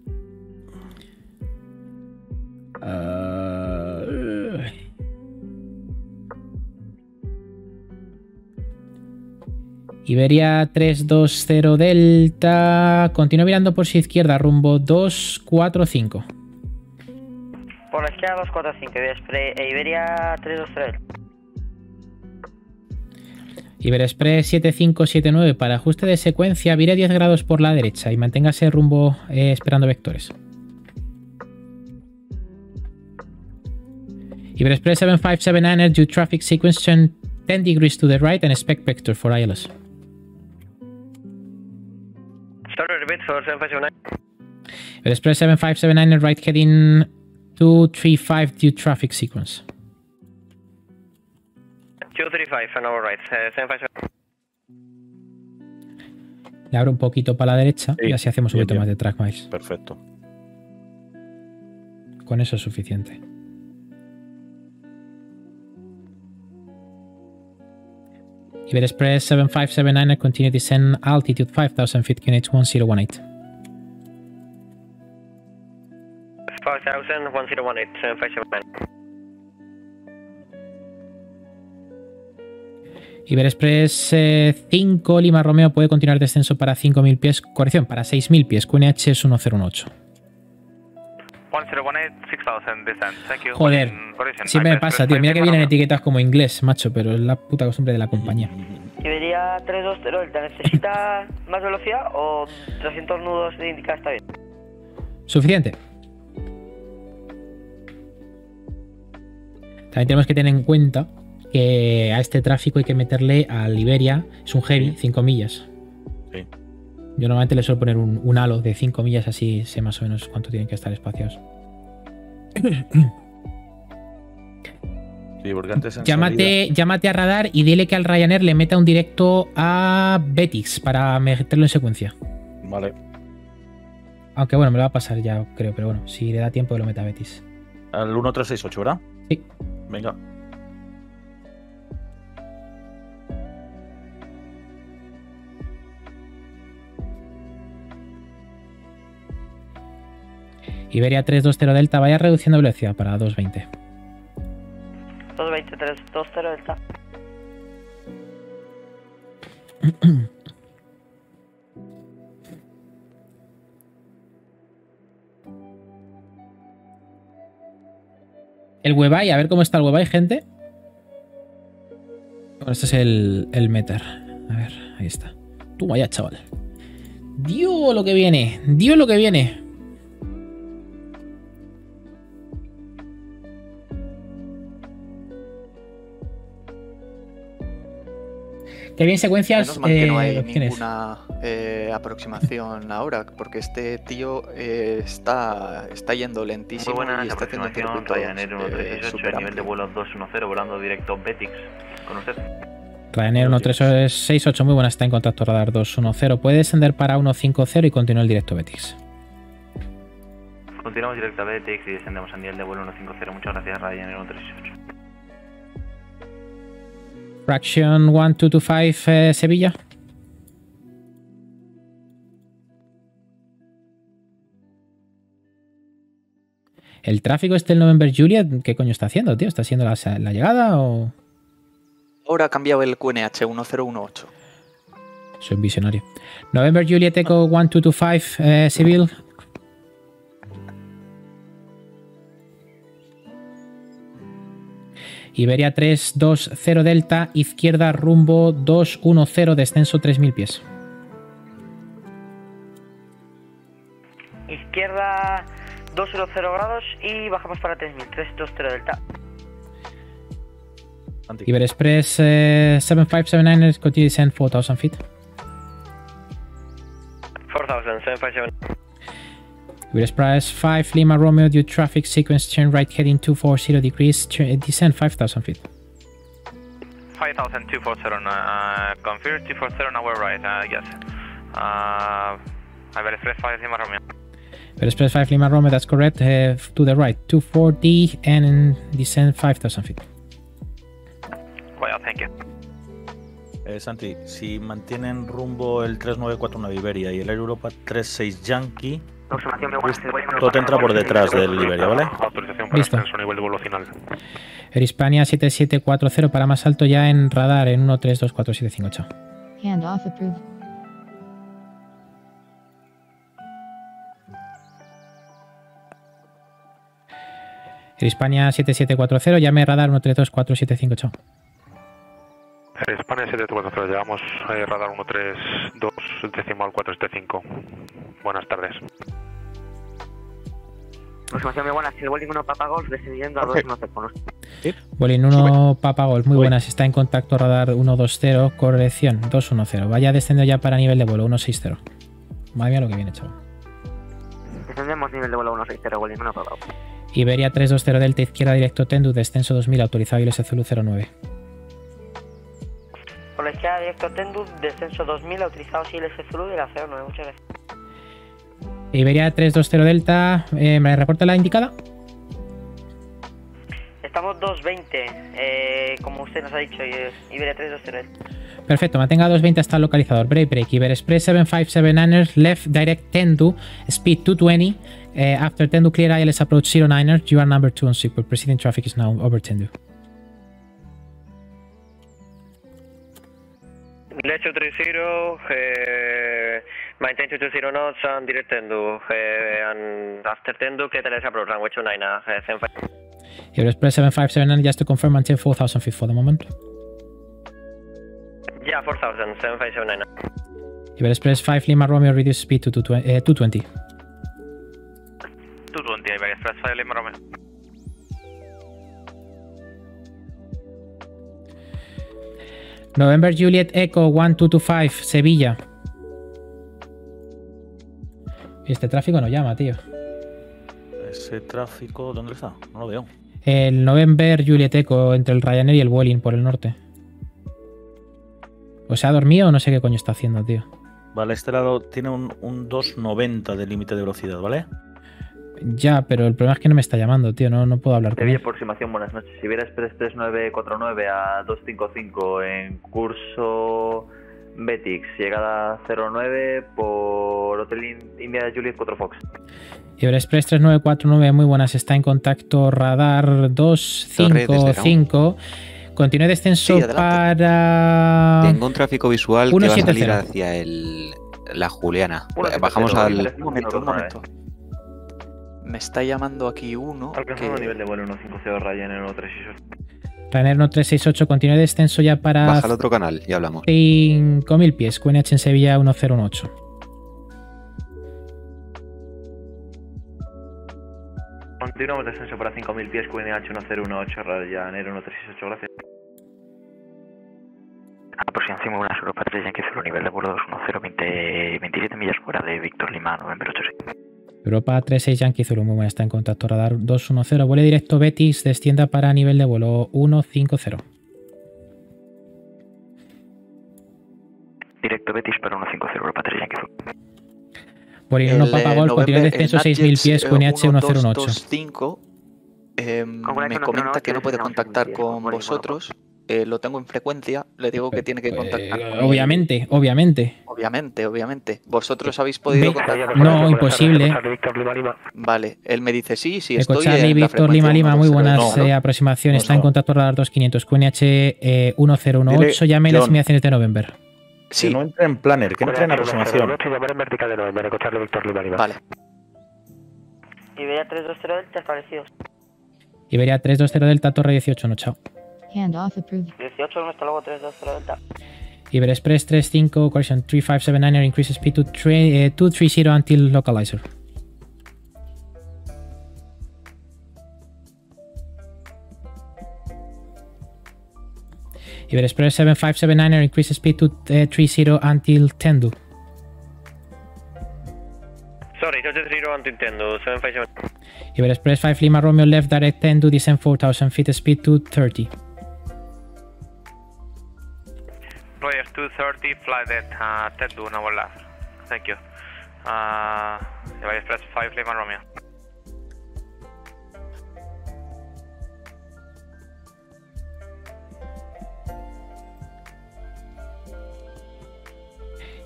Iberia 320 Delta. Continúa mirando por su izquierda, rumbo 245. Por la izquierda 245, Iberia 323 Delta. Iberia Express 7579 para ajuste de secuencia, vire 10 grados por la derecha y manténgase rumbo esperando vectores. Iberia Express 7579, due traffic sequence turn 10 degrees to the right and expect vector for ILS. Sorry, repeat for 7579. Iberia Express 7579, right heading 235 due traffic sequence. 235 on our right, 757. Le abro un poquito para la derecha y así hacemos un poquito más de track miles. Perfecto. Con eso es suficiente. Iberia Express 7579, continue descend altitude 5000 feet, QNH 1018. 5000, 1018, 7579. Iberia Express 5 Lima Romeo puede continuar descenso para 5000 pies, corrección, para 6000 pies, QNH es 101.8. 1018, 6000 descent. Thank you. Joder, siempre me pasa, tío. Mira que vienen etiquetas como inglés, macho, pero es la puta costumbre de la compañía. Iberia 320 Delta, ¿necesita más velocidad o 300 nudos de indicar está bien? Suficiente. También tenemos que tener en cuenta que a este tráfico hay que meterle al Iberia, es un heavy, 5 millas. Sí. Yo normalmente le suelo poner un halo de 5 millas, así sé más o menos cuánto tienen que estar espaciados. Sí, porque antes llámate a radar y dile que al Ryanair le meta un directo a Betix para meterlo en secuencia. Vale. Aunque bueno, me lo va a pasar ya, creo, pero bueno, si le da tiempo lo meta a Betix. Al 1368, ¿verdad? Sí. Venga. Iberia 320 Delta, vaya reduciendo velocidad para 220. 220, 320 Delta. El Webeye, a ver cómo está el Webeye, gente. Bueno, este es el meter. A ver, ahí está. Tú vaya, chaval. Dios lo que viene. Dios lo que viene. Qué bien secuencias. Menos mal que no hay ninguna aproximación ahora, porque este tío está yendo lentísimo. Muy buenas, y está haciendo aproximación Ryanair 138, nivel de vuelo 210, volando directo Betix. Con usted. Ryanair 138, muy buena, está en contacto radar 210. Puede descender para 150 y continuar el directo Betix. Continuamos directo a Betix y descendemos a nivel de vuelo 150. Muchas gracias, Ryanair 138. Fraction 1225 Sevilla. ¿El tráfico del November Juliet qué coño está haciendo, tío? ¿Está haciendo la llegada o...? Ahora ha cambiado el QNH 1018. Soy un visionario. November Juliet Echo 1225 Civil. Iberia 320 Delta, izquierda rumbo 210, descenso 3000 pies. Izquierda 210 grados y bajamos para 3000, 320 Delta. Iberia Express 7579, continue descend 4000 feet. 4000, 757. Iberia Express 5 Lima Romeo, due traffic sequence, turn right heading 240 degrees, descend 5000 feet. 5000, 240, confirm 240 on our right, yes. Iberia Express 5 Lima Romeo. Iberia Express 5 Lima Romeo, that's correct, to the right, 240 and descend 5000 feet. Well, thank you. Santi, si mantienen rumbo el 3949 Iberia y el Air Europa 36 Yankee, todo entra por detrás del Iberia, ¿vale? Autorización para ascenso, nivel de vuelo final. Air Hispania 7740 para más alto ya en radar en 1324758. Handoff approved. Air Hispania 7740, llame radar 1324758. Air Hispania 7740, llevamos radar 132 decimal 475. Buenas tardes. Aproximación muy buena, el Vueling 1 Papa Golf descendiendo a 210. Vueling 1 Papa Golf, muy buenas, está en contacto radar 120, corrección 210. Vaya descendiendo ya para nivel de vuelo 160. Madre mía lo que viene, chaval. Descendemos nivel de vuelo 160, Vueling 1 Papa Golf. Iberia 320 Delta izquierda directo Tendu, descenso 2000, autorizado ILS Zulu 09. Por la izquierda directo Tendu, descenso 2000, autorizado ILS Zulu de la 09, muchas gracias. Iberia 320 Delta, ¿me reporta la indicada? Estamos 220, como usted nos ha dicho, Iberia 320 Delta. Perfecto, mantenga 220 hasta el localizador. Break, Iber Express 757ers, left direct Tendu, speed 220. After Tendu clear ILS approach 09er, you are number 2 on Sequel. Preceding traffic is now over Tendu. Let's 230, maintain 220 knots and direct Tendu. And after Tendu, clear ILS approach runway 29er, 75. Iber Express 757 just to confirm until 4000 feet for the moment. Yeah, 4000, 7579. Iber Express 5 Lima Romeo, reduce speed to 220. 220, Iber Express 5 Lima Romeo. November Juliet Echo 1225, Sevilla. Este tráfico no llama, tío. Ese tráfico, ¿dónde está? No lo veo. El November Juliet Echo entre el Ryanair y el Vueling por el norte. O se ha dormido o no sé qué coño está haciendo, tío. Vale, este lado tiene un 290 de límite de velocidad, ¿vale? Ya, pero el problema es que no me está llamando, tío. No puedo hablar con él. Aproximación, buenas noches. Iberia Express 3949 a 255 en curso Betix, llegada 09 por Hotel India Juliet 4 Fox. Iber Express 3949, muy buenas. Está en contacto radar 255. Continúe descenso para... Tengo un tráfico visual que va a salir 170. hacia la Juliana. Bajamos al... Un momento. Me está llamando aquí uno. Alcanzando nivel de vuelo 150 Ryanair 1368. Ryanair 1368, continúe descenso ya para... Baja al otro canal y hablamos. 5000 pies, QNH en Sevilla 1018. Continuamos descenso para 5000 pies, QNH 1018, Ryanair 1368, gracias. Aproximación muy buena, Europa 3 Yankee Zulu, nivel de vuelo 210, 27 millas fuera de Víctor Lima, November 86. Europa 36 Yankee Zulu, muy buena, está en contacto radar 210, vuele directo Betis, descienda para nivel de vuelo 150. Directo Betis para 150, Europa 3 Yankee Zulu. Vueling 1 Papa Golf, continúa descenso 6000 pies, QNH 1028. Me comenta que no puede contactar con vosotros. Lo tengo en frecuencia, le digo que tiene que contactar con Obviamente. Obviamente. ¿Vosotros habéis podido contactar? No, imposible. Vale, él me dice sí, estoy Eco en Charlie, la Víctor Lima Lima, muy buenas aproximaciones. Está en No. contacto radar 2500, QNH 1018, llame las emisiones de November. Que no entre en planner, que entre en aproximación. Vale. Iberia 320 Delta establecidos. Iberia 320 Delta, Torre 18, no, chao. Handoff approved. 18, hasta luego 320 Delta. Iber Express 35, correction 3579er, increase speed to 230 until localizer. Iber Express 7579er, increase speed to 30 until Tendu. Sorry, 230 on Nintendo, 757. Iber Express 5 Lima Romeo left direct Tendu, descend 4000 feet, speed to 30. Roger 230, fly that Tendu, no one left. Thank you. Iber Express 5 Lima Romeo.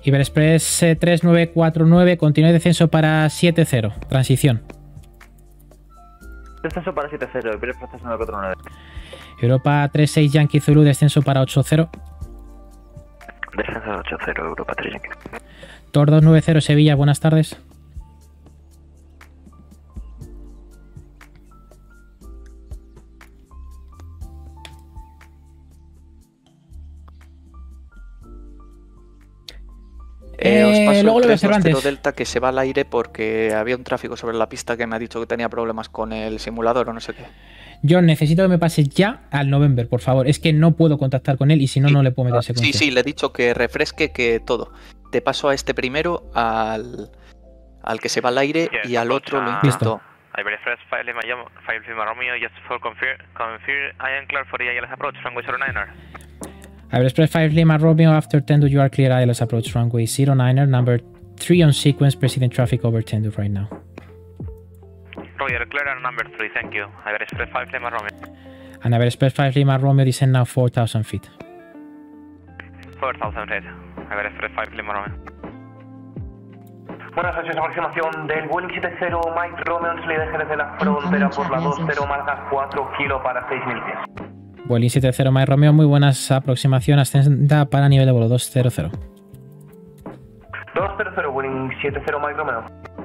Iberexpress 3949, continúe descenso para 70, transición. Descenso para 70, Iberexpress 3949. Europa 36 Yankee Zulu, descenso para 80. Descenso de 80, Europa 3 Yankee. Tor 290 Sevilla, buenas tardes. Os paso luego el lo de 320 Cervantes. Delta que se va al aire porque había un tráfico sobre la pista que me ha dicho que tenía problemas con el simulador o no sé qué. John, necesito que me pases ya al November, por favor. Es que no puedo contactar con él y si no, no le puedo meter secuencia. Sí, le he dicho que refresque, que todo. Te paso a este primero, al que se va al aire y al otro lo intento. Iberexpress 5 Lima Romeo, just for confirm I am clear for the ILS approach, runway 09er. Iberexpress 5 Lima Romeo, after Tendu you are clear ILS approach runway 09er, number 3 on sequence, preceding traffic over Tendu right now. Roger, clear and number 3, thank you. Iberexpress 5 Lima Romeo. And Iberexpress 5 Lima Romeo, descend now 4,000 feet. 4,000 feet. Iberexpress 5 Lima Romeo. Buenas noches, aproximación del Vueling 70 Mike Romeo, salida desde la frontera por la 20 marcas 4 kilo para 6.000 pies. Vueling 70 Mike Romeo, muy buenas, aproximación ascenda para nivel de vuelo 200. 200, Vueling 70 Mike Romeo.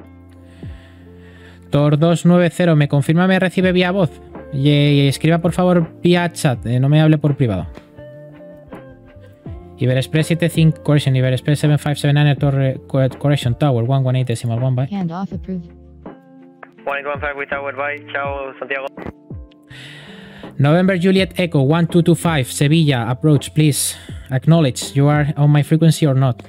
Tor 290, ¿me confirma me recibe vía voz? Y escriba por favor vía chat, no me hable por privado. Iberexpress 75 correction, Iberexpress 7579 Torre correction tower 118.1 by. Handoff approved. 115 with tower by. Chao, Santiago. November Juliet Echo 1225 Sevilla approach, please acknowledge you are on my frequency or not.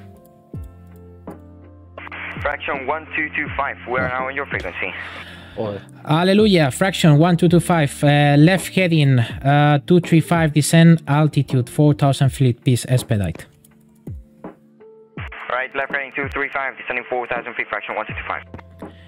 Fraction 1225, we are now on your frequency. Hallelujah, fraction 1225, left heading 235, descend altitude 4,000 feet, please expedite. Right, left heading 235, descending 4,000 feet, fraction 1225.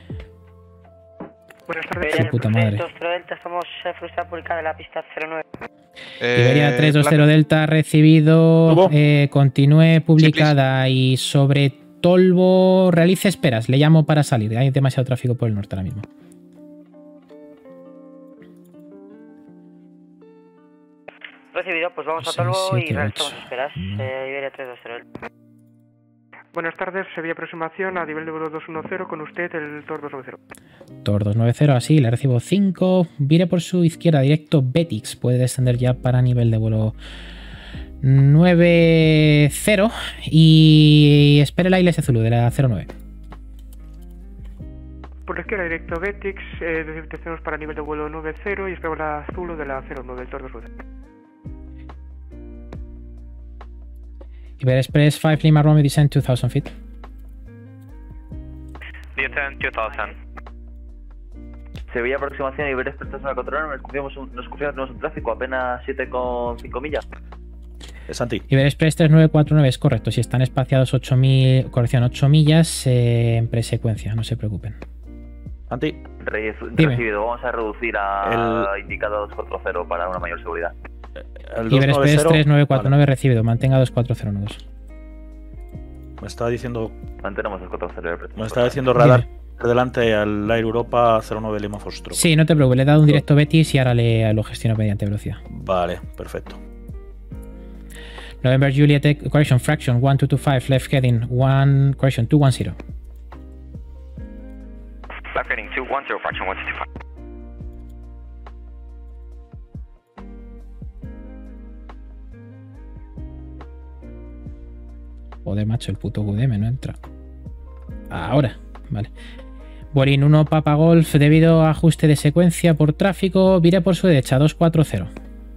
Buenas tardes. Su puta madre. Delta, estamos frustrados publicada de la pista 09. Iberia 320 Delta recibido, continúe publicada y sobre Tolbo realice esperas, le llamo para salir, hay demasiado tráfico por el norte ahora mismo. Recibido, pues vamos a Tolbo y realizamos esperas. Iberia 320. Buenas tardes, Sevilla aproximación a nivel de vuelo 210 con usted el Tor 290. Tor 290, así, le recibo 5. Vire por su izquierda, directo Betix. Puede descender ya para nivel de vuelo 90 y espere la ILS Zulu de la 09. Por la izquierda, directo Betix, descendemos para nivel de vuelo 90 y esperamos la Zulu de la 09, el Tor 290. Iberexpress 5 Lima Romeo, descend 2,000 feet. Descend 2,000. Sevilla aproximación, Iberexpress 3949, nos confirmamos un tráfico apenas 7,5 millas. Santi. Iberexpress 3949 es correcto, si están espaciados 8 millas en presecuencia, no se preocupen. Santi. Recibido, vamos a reducir a indicado 240 para una mayor seguridad. Iberexpress 3949 vale. Recibido, mantenga 2409. Me está diciendo. Mantenemos 2409. Me está diciendo radar delante al Air Europa 09 Lima Foxtrot. Sí, no te preocupes, le he dado un directo Betis y ahora lo gestiono mediante velocidad. Vale, perfecto. November Juliet correction fraction 1225 left heading 1 correction 210. Left heading 210 fraction 125. Joder, macho, el puto QDM no entra. Ahora, vale. Vueling 1 Papa Golf, debido a ajuste de secuencia por tráfico, vire por su derecha 240.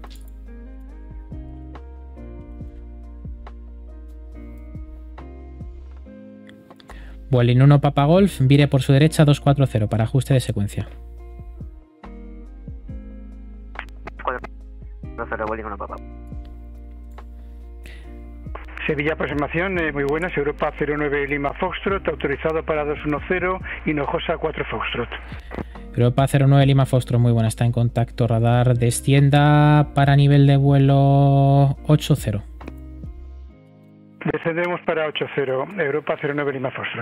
Vueling 1 Papa Golf, vire por su derecha 240 para ajuste de secuencia. 440, Vueling 1 Papa. Sevilla aproximación, muy buenas, Europa 09 Lima Foxtrot, autorizado para 210, Hinojosa 4 Foxtrot. Europa 09 Lima Foxtrot, muy buena, está en contacto radar, descienda para nivel de vuelo 80. Descendemos para 80, Europa 09 Lima Foxtrot.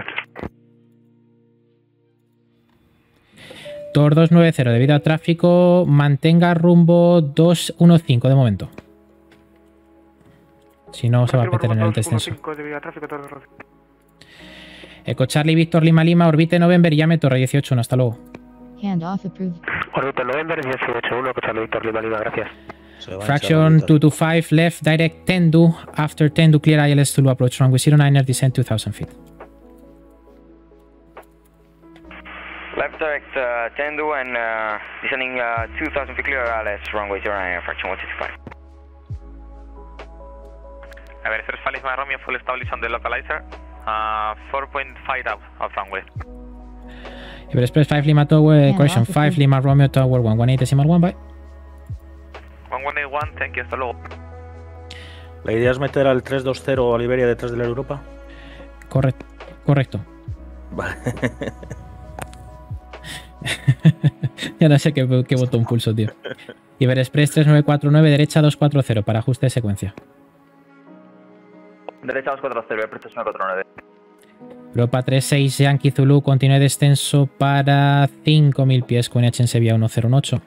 Tor 290, debido a tráfico, mantenga rumbo 215 de momento. Si no, se va a meter en el descenso. Eco Charlie, Víctor, Lima, Lima, orbite November, llame Torre 18-1, hasta luego. Handoff approved. Orbite November 18-1, Eco Charlie, Víctor, Lima, Lima, gracias. Fraction 225, left, direct Tendu, after Tendu, clear ILS Zulu, approach runway 09er, descend 2000 feet. Left direct Tendu and descending 2000 feet, clear ILS runway 09er, fraction 165. A ver, 3 Lima Romeo, full establish on the localizer. 4.5 out of runway. Express 5 Lima Tower, correction 5 Lima Romeo Tower 118.1, bye. 1181, thank you, hasta luego. ¿La idea es meter al 320 a Liberia detrás de la Europa? Correcto. Vale. Ya no sé qué botón pulso, tío. Iber Express 3949, derecha 240 para ajuste de secuencia. Derecha 240, Express 3949. Europa 36 Yankee Zulu, continúe descenso para 5000 pies con H en Sevilla 1018.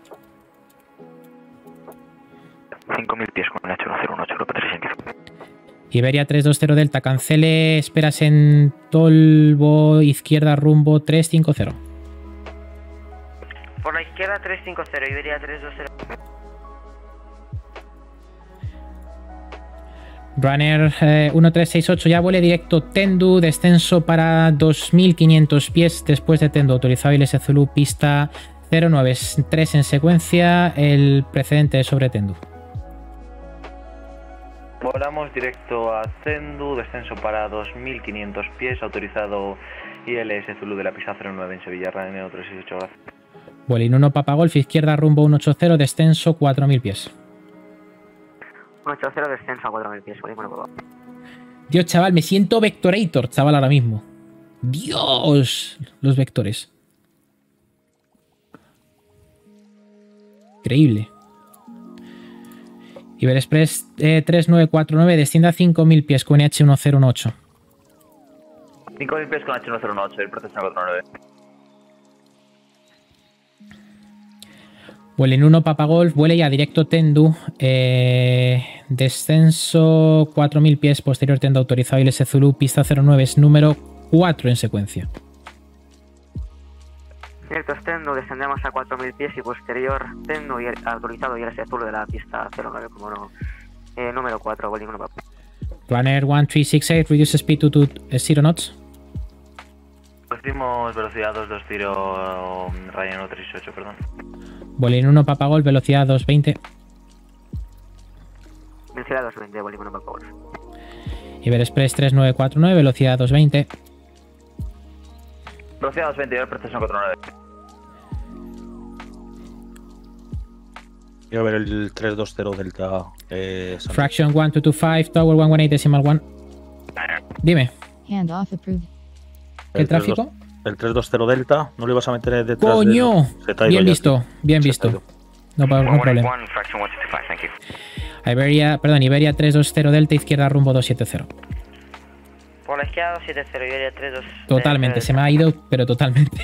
5000 pies con H108, Europa 3 Yankee Zulu. Iberia 320 Delta, cancele, esperas en Tolbo, izquierda rumbo 350. Por la izquierda 350, Iberia 320. Runner 1368 ya vuele directo Tendu, descenso para 2500 pies después de Tendu, autorizado ILS Zulu, pista 093 en secuencia, el precedente sobre Tendu. Volamos directo a Tendu, descenso para 2500 pies, autorizado ILS Zulu de la pista 09 en Sevilla, Ryanair 368, gracias. Vuelin 1 Papa Golf, izquierda rumbo 180, descenso 4000 pies. 180, descenso a 4000 pies, Dios, chaval, me siento Vectorator, chaval, ahora mismo. Dios, los vectores. Increíble. Iber Express 3949, desciende a 5000 pies con H1018. 5000 pies con H108, el proceso 49. Vuelen 1 Papa Golf, vuele ya directo Tendu, descenso 4000 pies, posterior Tendu autorizado ILS Zulu, pista 09, es número 4 en secuencia. Directo Tendu, descendemos a 4000 pies y posterior Tendu y autorizado ILS Zulu de la pista 09 como no, número 4, vueling 1 Papa. Planner 1368, reduce speed to 0 knots. Reducimos velocidad 22 tiro Ryanair 368, perdón. Vueling 1 Papa Golf, velocidad 220. Velocidad 220, vueling 1 Papa Golf. Iber Express 3949, velocidad 220. Velocidad 220, el proceso 49. Quiero ver el 320 Delta. Fraction 1225, Tower 118.1. Dime. Handoff approved. ¿Qué tráfico? El 320 Delta, ¿no lo ibas a meter detrás? ¡Coño! Bien ya, visto, bien visto. No problema. Iberia 320 Delta, izquierda rumbo 270. Por la izquierda 270, Iberia 320. Totalmente, se me ha ido, pero totalmente.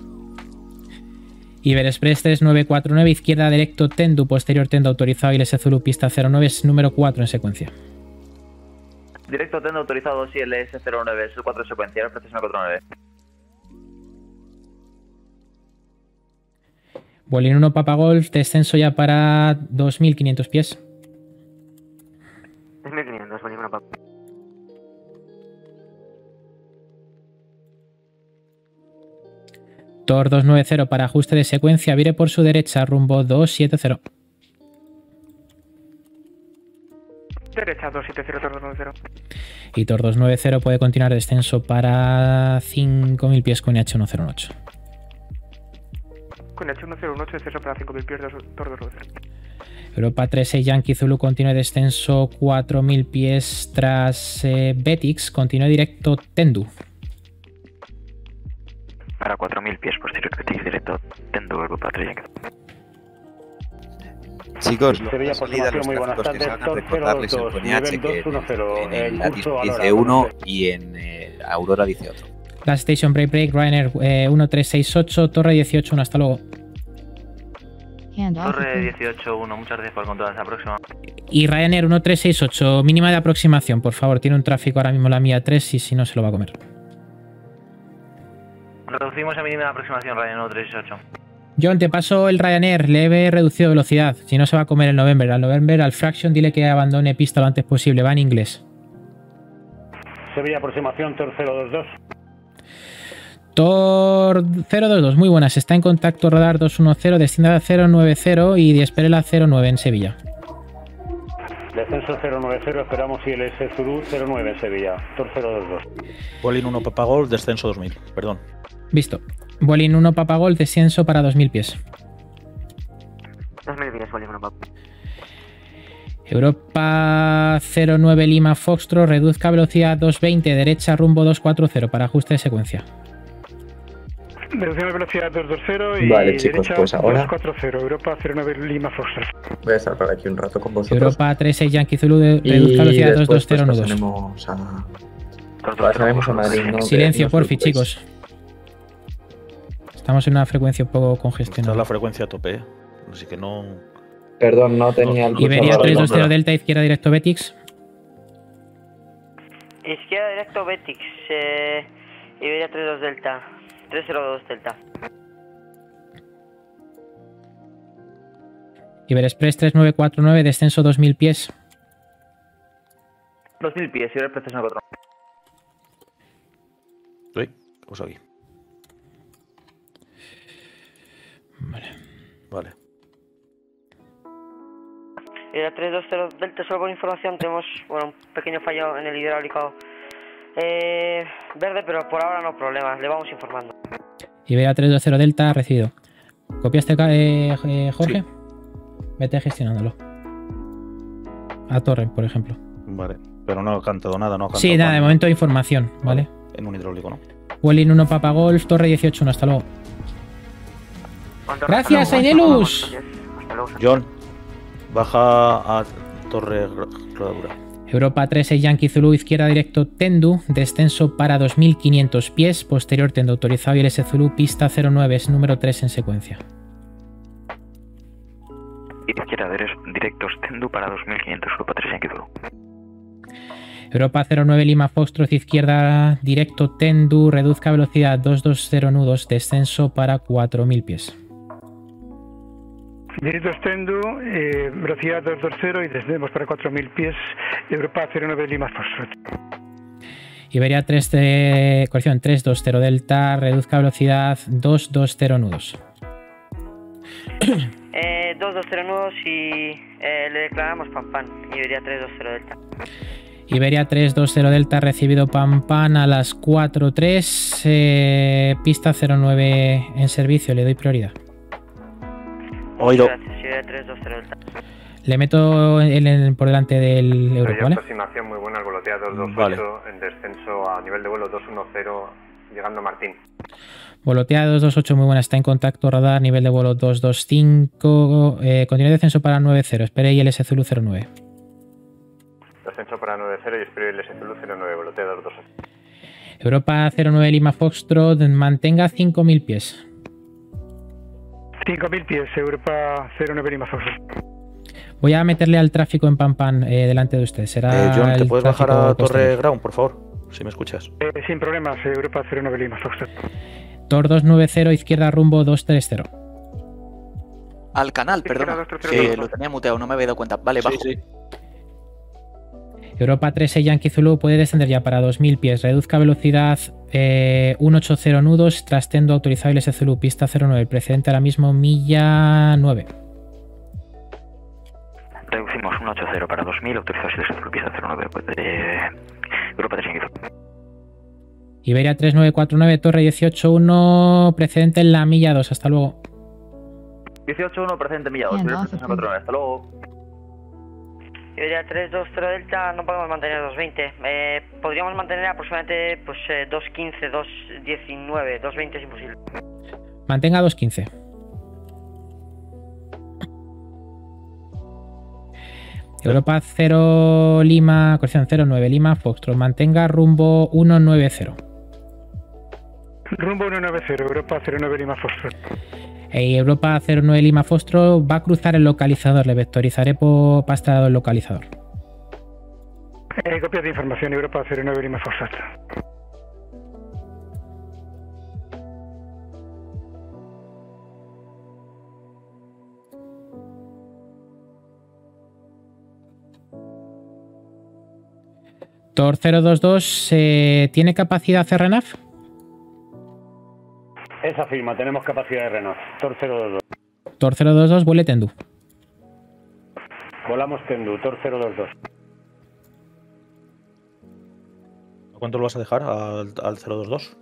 Iber Express 3949, izquierda directo Tendu, posterior Tendu autorizado ILS Zulu, pista 09, es número 4 en secuencia. Directo Tendu autorizado ILS 09, es el 4 en secuencia, el proceso 49. Vueling 1 Papa Golf, descenso ya para 2500 pies. 2500, vueling 1 Papa. Tor 290 para ajuste de secuencia, vire por su derecha, rumbo 270. Derecha 270, Tor 290. Y Tor 290 puede continuar descenso para 5000 pies con H108. Con H108, descenso para 5000 pies, Tor 290. Europa 36 Yankee Zulu, continúe descenso 4000 pies tras Betix, continúe directo Tendu. Para 4000 pies, posterior Betix, directo Tendu, Europa 3 Yankee. Chicos, Sevilla, aproximación, muy buenas tardes. recordarles en PNH que en el Latis dice 1 y en Aurora dice otro. Last Station Break, Ryanair 1368, Torre 18-1, hasta luego. Torre 18-1, muchas gracias por el control, hasta la próxima. Y Ryanair 1368, mínima de aproximación, por favor, tiene un tráfico ahora mismo la mía 3 y si no se lo va a comer. Reducimos a mínima de aproximación, Ryanair 1368. John, te paso el Ryanair, le he reducido velocidad, si no se va a comer el November. Al November, al Fraction, dile que abandone pista lo antes posible, va en inglés. Sevilla, aproximación, Tor 022. Tor 022, muy buenas, está en contacto radar 210, desciende a 090 y espere la 09 en Sevilla. Descenso 090, esperamos y el S Zulu 09 en Sevilla, Tor 022. Vueling 1 Papagol, descenso 2000, perdón. Visto. Vueling 1 Papagol, descenso para 2000 pies. 2000 pies, Vueling 1 Papagol. Europa 09 Lima Foxtrot, reduzca velocidad 220, derecha rumbo 240 para ajuste de secuencia. Reducción de velocidad 220 y vale, chicos, derecha pues ahora 240, Europa 09 Lima Foxtrot. Voy a estar por aquí un rato con vosotros. Europa 36 Yankee Zulu, reduzca velocidad 220 nudos. Pasaremos a Madrid, ¿no? Silencio, porfi, chicos. Estamos en una frecuencia un poco congestionada. Esta es la frecuencia a tope, así que no... Perdón, no tenía el... Iberia 320 Delta, izquierda directo Betix. Izquierda directo Betix. Iberia 32 Delta. 302 Delta. Iberexpress 3949, descenso 2000 pies. 2000 pies, Iberexpress 3949. Uy, ¿qué pasa aquí? Vale. Iberia 320 Delta, solo por información, tenemos un pequeño fallo en el hidráulico verde, pero por ahora no problemas, le vamos informando. Iberia 320 Delta, recibido. ¿Copiaste, Jorge? Sí. Vete gestionándolo. A Torre, por ejemplo. Vale, pero no ha cantado nada, no ha cantado. Sí, nada, de momento información, ¿vale? En un hidráulico, ¿no? Vueling 1 Papa Golf, Torre 18-1, hasta luego. Gracias, Ainelus. John, baja a Torre Rodadura. Europa 36 Yankee Zulu, izquierda directo Tendu, descenso para 2500 pies, posterior Tendu autorizado y el S Zulu, pista 09, es número 3 en secuencia. Izquierda directos Tendu para 2500, Europa 3 Yankee Zulu. Europa 09 Lima Foxtrot, izquierda directo Tendu, reduzca velocidad 220 nudos, descenso para 4000 pies. Directo Tendu, velocidad 220 y descendemos para 4000 pies, Europa 09 Lima Foxtrot. Iberia 320 Delta, reduzca velocidad 220 nudos. 220 nudos y le declaramos pan, Iberia 320 Delta. Iberia 320 Delta, recibido pan a las 4:03, pista 09 en servicio, le doy prioridad. Oído. Gracias, Iberia 320 Delta. Le meto por delante del Europa, ¿vale? Aproximación muy buena, el volotea 228, vale. En descenso a nivel de vuelo 210, llegando a Martín. Volotea 228, muy buena, está en contacto radar, nivel de vuelo 225, continúe descenso para 90, espere ILS Zulu 09. Descenso para 90 y espero ILS Zulu 09, volotea 228. Europa 09 Lima Foxtrot, mantenga 5000 pies. 5000 pies, Europa 09 Lima Foxtrot. Voy a meterle al tráfico en Pampan delante de usted. Será John, ¿te puedes bajar a Torre posterior. Ground, por favor? Si me escuchas. Sin problemas, Europa 09 Lima Foxtrot. Tor 290, izquierda rumbo 230. Al canal, perdón. Sí, lo tenía muteado, no me había dado cuenta. Vale, bajo. Sí. Europa 36 Yankee Zulu puede descender ya para 2000 pies. Reduzca velocidad 180 nudos. Trastendo autorizado ILS Zulu, pista 09. El precedente ahora mismo, milla 9. Reducimos 180 para 2000, autorizado ILS Zulu, pista 09. Europa 3 Yankee Zulu. Iberia 3949, Torre 18-1, precedente en la milla 2. Hasta luego. 18-1, precedente milla 2. Hasta luego. Iberia 320 Delta, no podemos mantener 220. Podríamos mantener aproximadamente 215, 219, 220 es imposible. Mantenga 215. Europa 0 Lima, corrección 09 Lima Foxtrot, mantenga rumbo 190. Rumbo 190, Europa 09 Lima Foxtrot. Europa 09 Lima Foxtrot va a cruzar el localizador, le vectorizaré para estar el localizador. Copia de información, Europa 09 Lima Foxtrot. Tor 022, ¿tiene capacidad RNAV? Esa firma, tenemos capacidad de RNAV. Tor 022. Tor 022, vuele Tendu. Volamos Tendu, Tor 022. ¿Cuánto lo vas a dejar al 022?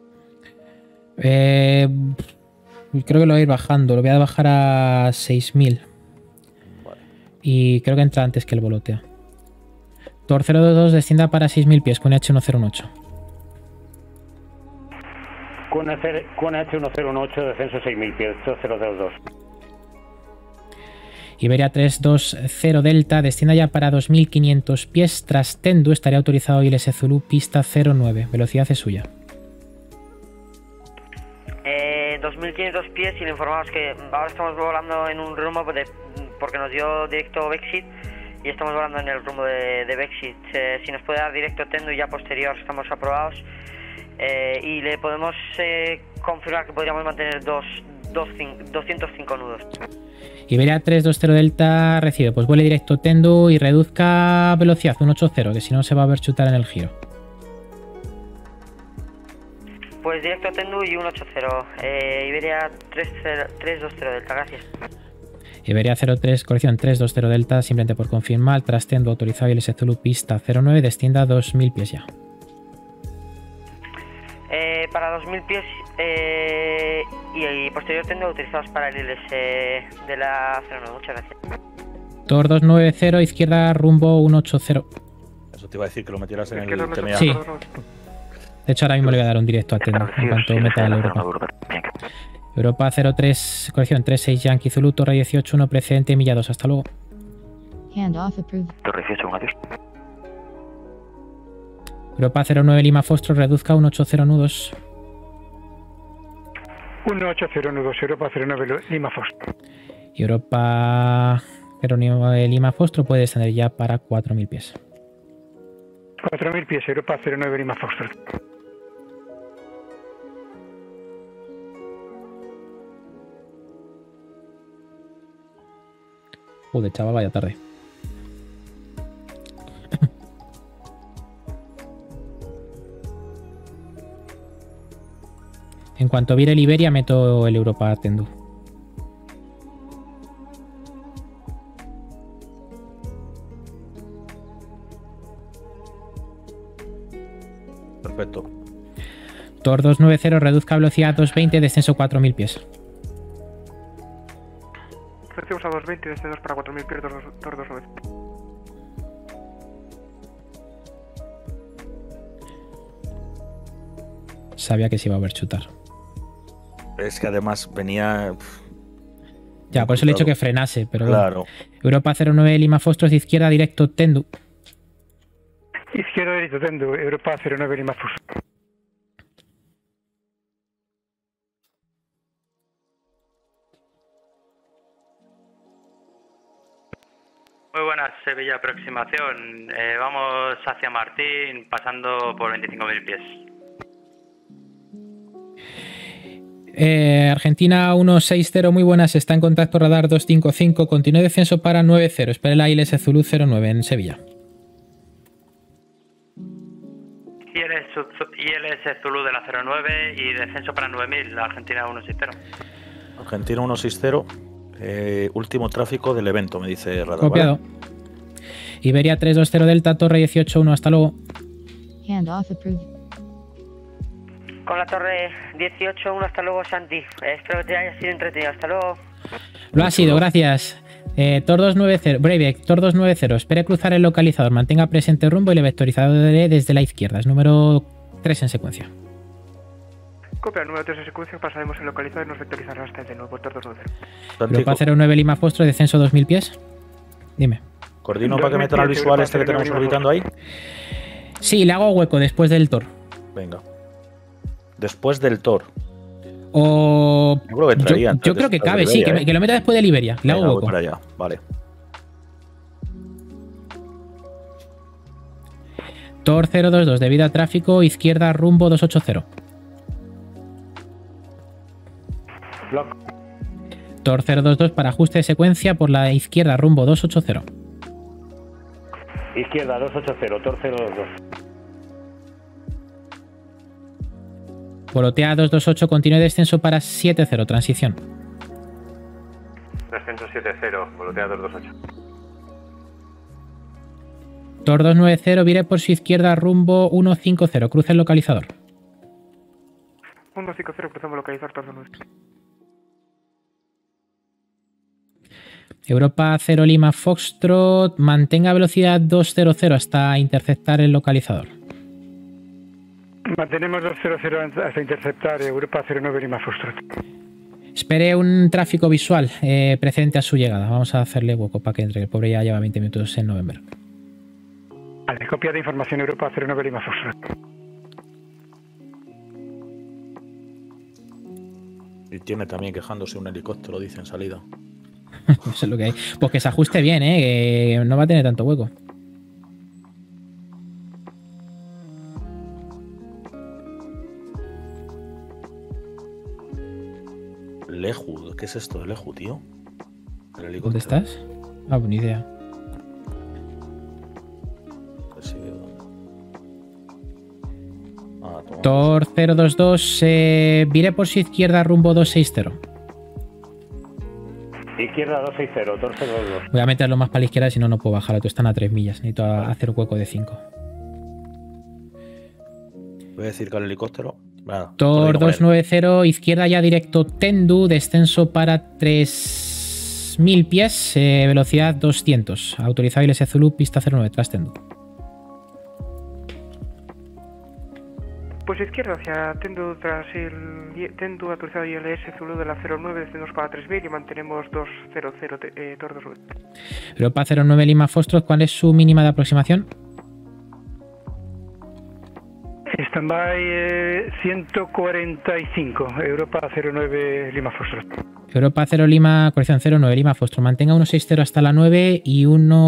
Creo que lo voy a ir bajando. Lo voy a bajar a 6000. Vale. Y creo que entra antes que el volotea. Tor 022 descienda para 6000 pies con H108. Con H108, descenso 6000 pies, Tor 022. Iberia 320 Delta descienda ya para 2500 pies. Tras Tendu estaría autorizado ILS Zulu pista 09. Velocidad es suya. 2500 pies y le informamos que ahora estamos volando en un rumbo porque nos dio directo Bexit. Y estamos volando en el rumbo de Bexit. Si nos puede dar directo Tendu y ya posterior estamos aprobados. Y le podemos confirmar que podríamos mantener 205 nudos. Iberia 320 Delta recibe, pues vuele directo Tendu y reduzca velocidad 180, que si no se va a ver chutar en el giro. Pues directo Tendu y 180. Iberia 320 Delta, gracias. Iberia 03, corrección 320 Delta, simplemente por confirmar, tras Tendu autorizado ILS Zulu pista 09, descienda a 2000 pies ya. Para 2000 pies y posterior Tendu autorizados para el ILS de la 09, muchas gracias. Tor 290, izquierda rumbo 180. Eso te iba a decir que lo metieras en el TMA. Sí. De hecho ahora mismo le voy a dar un directo a Tendu en cuanto meta el Europa. Europa 03, corrección 36 Yankee Zulu, Torre 18, 1 precedente, milla 2, hasta luego. Handoff approved. Torre 18, 1 adiós. Europa 09 Lima Foxtrot, reduzca 180 nudos. 180 nudos, Europa 09 Lima Foxtrot. Y Europa 09 Lima Foxtrot puede descender ya para 4000 pies. 4000 pies, Europa 09 Lima Foxtrot. Joder, chaval, vaya tarde. En cuanto vire el Iberia, meto el Europa a Tendu. Perfecto. Tor 290, reduzca velocidad a 220, descenso 4000 pies. Recibimos a 220 y descensos para 4000 pies, Tor 290. Sabía que se iba a ver chutar. Es que además venía... Ya, por eso le he dicho que frenase, pero claro. Bueno. Europa 09 Lima Foxtrot, izquierda directo Tendu. Izquierda directo Tendu, Europa 09 Lima Foxtrot. Muy buenas, Sevilla aproximación. Vamos hacia Martín, pasando por 25.000 pies. Argentina 160, muy buenas, está en contacto radar 255, continúe descenso para 90, espere la ILS Zulu 09 en Sevilla. ILS Zulu de la 09 y descenso para 9000, Argentina 160. Argentina 160, último tráfico del evento, me dice radar. Copiado. ¿Vale? Iberia 320 Delta, Torre 18-1, hasta luego. Handoff approved. Con la Torre 18-1, hasta luego, Santi. Espero que te haya sido entretenido. Hasta luego. Lo ha sido, gracias. Tor 290, Brave, Tor 290, espere cruzar el localizador, mantenga presente el rumbo y le vectorizaré desde la izquierda. Es número 3 en secuencia. Copia, el número 3 en secuencia, pasaremos el localizador y nos vectorizará hasta el de nuevo, Tor 290. Europa 09 Lima Foxtrot, descenso 2000 pies. Dime. ¿Coordino para que metan al visual este que tenemos orbitando ahí? Sí, le hago hueco después del Thor. Venga. Después del Thor. O... Yo creo que entraría. Yo creo que cabe, sí, que lo meta después de Liberia. Le hago hueco. Voy para allá, vale. Thor 022, debido a tráfico, izquierda rumbo 280. Block. Thor 022 para ajuste de secuencia por la izquierda rumbo 280. Izquierda 280, Thor 022. Volotea 228, continúe descenso para 70, transición. Descenso 70, volotea 228. Thor 290, vire por su izquierda rumbo 150, cruce el localizador. 150, cruzamos localizador, Thor 290. Europa 0 Lima Foxtrot, mantenga velocidad 200 hasta interceptar el localizador. Mantenemos 200 hasta interceptar Europa 09 Lima Foxtrot. Espere un tráfico visual precedente a su llegada. Vamos a hacerle hueco para que entre. El pobre ya lleva 20 minutos en November. Vale, copia de información Europa 09 Lima Foxtrot. Y tiene también quejándose un helicóptero, dice en salida. Eso es lo que hay. Pues que se ajuste bien, que no va a tener tanto hueco. Leju, ¿qué es esto de Leju, tío? ¿Dónde estás? Ah, buena idea. Sí. Thor 022, vire por su izquierda rumbo 260. Izquierda 260, Thor 022. Voy a meterlo más para la izquierda, si no, no puedo bajar. Tú están a 3 millas. Necesito hacer hueco de 5. Voy a decir que al helicóptero. Nada, Thor 290, izquierda ya directo Tendu, descenso para 3000 pies, velocidad 200. Autorizado ILS Zulu, pista 09, tras Tendu. Pues izquierda hacia Tendu, tras el Tendu autorizado ILS Zulu de la 09, descendemos para 3000 y mantenemos 200 Thor 290. Europa 09 Lima Foxtrot, ¿cuál es su mínima de aproximación? Standby 145, Europa 09 Lima Foxtrot. Europa 0 Lima, corrección 09 Lima Foxtrot, mantenga 160 hasta la 9 y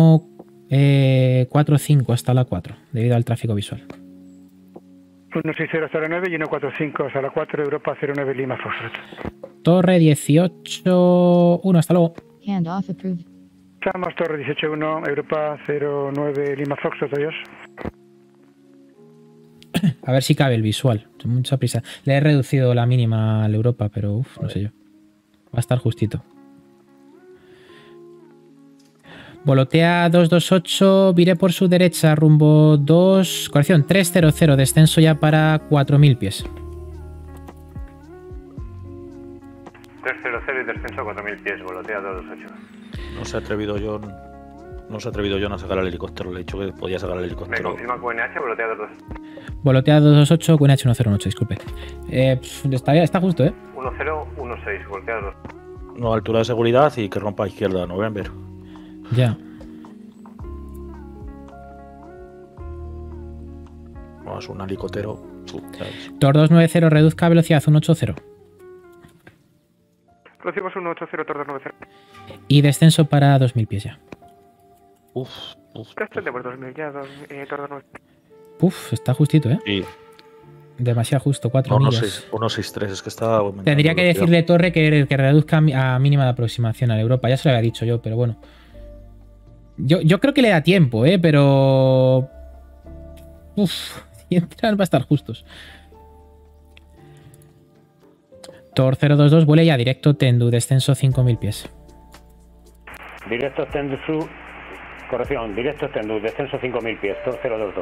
145 hasta la 4, debido al tráfico visual. 160 hasta la 9 y 145 hasta la 4, Europa 09 Lima Foxtrot. Torre 18-1, hasta luego. Handoff approved. Estamos Torre 18-1, Europa 09 Lima Foxtrot, adiós. A ver si cabe el visual. Mucha prisa. Le he reducido la mínima a la Europa, pero no sé yo. Va a estar justito. Volotea 228, viré por su derecha rumbo 2... Corrección, 300, descenso ya para 4000 pies. 300 y descenso a 4000 pies, volotea 228. No se ha atrevido John. No se ha atrevido John a sacar el helicóptero. Le he dicho que podía sacar el helicóptero. ¿Me confirma QNH, volotea 228? Volotea 228, QNH 108, disculpe. Está justo, 1016, volotea 2. No, altura de seguridad y que rompa a izquierda, November. Ya. Vamos, un helicóptero. Thor 290, reduzca velocidad 180. Reducimos 180, Thor 290. Y descenso para 2000 pies ya. Descendemos 2000 ya, Thor 290. Está justito, Sí. Demasiado justo, 4 millas. 163, es que está... Tendría que decirle Torre que reduzca a mínima de aproximación a la Europa. Ya se lo había dicho yo, pero bueno. Yo creo que le da tiempo, pero... si entran va a estar justos. Thor 022, vuele ya directo Tendu, descenso 5000 pies. Directo Tendu, corrección, directo Tendu, descenso 5000 pies, Thor 022.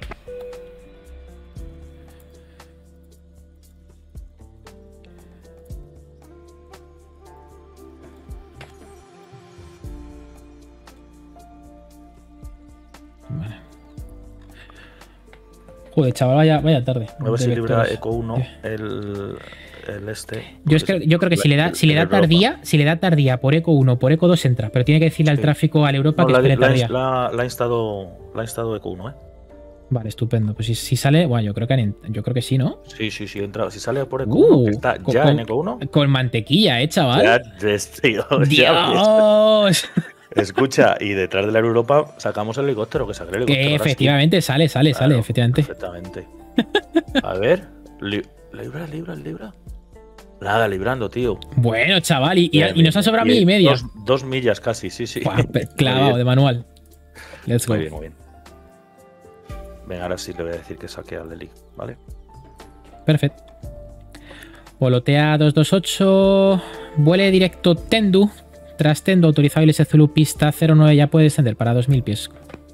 Joder, chaval, vaya tarde. A ver si libra Eco 1 el este. Yo creo que si le da tardía por Eco 1, por Eco 2 entra, pero tiene que decirle al tráfico al Europa que espere tardía. La ha instado Eco 1, ¿eh? Vale, estupendo. Pues si sale, bueno, yo creo que sí, ¿no? Sí, entra. Si sale por Eco 1, que está ya en Eco 1. Con mantequilla, chaval. Ya ves, tío. ¡Dios! Escucha, y detrás de la Europa sacamos el helicóptero, que saca el helicóptero. Que efectivamente sale, efectivamente. Perfectamente. A ver, libra. Nada, librando, tío. Bueno, chaval, y nos ha sobrado 1,5. 2 millas casi, sí. Clavado de manual. Let's go. Muy bien. Venga, ahora sí le voy a decir que saque al Delic, ¿vale? Perfecto. Volotea 228. Vuele directo Tendu. Tras Tendu, autorizado ILS Zulu pista 09, ya puede descender para 2000 pies.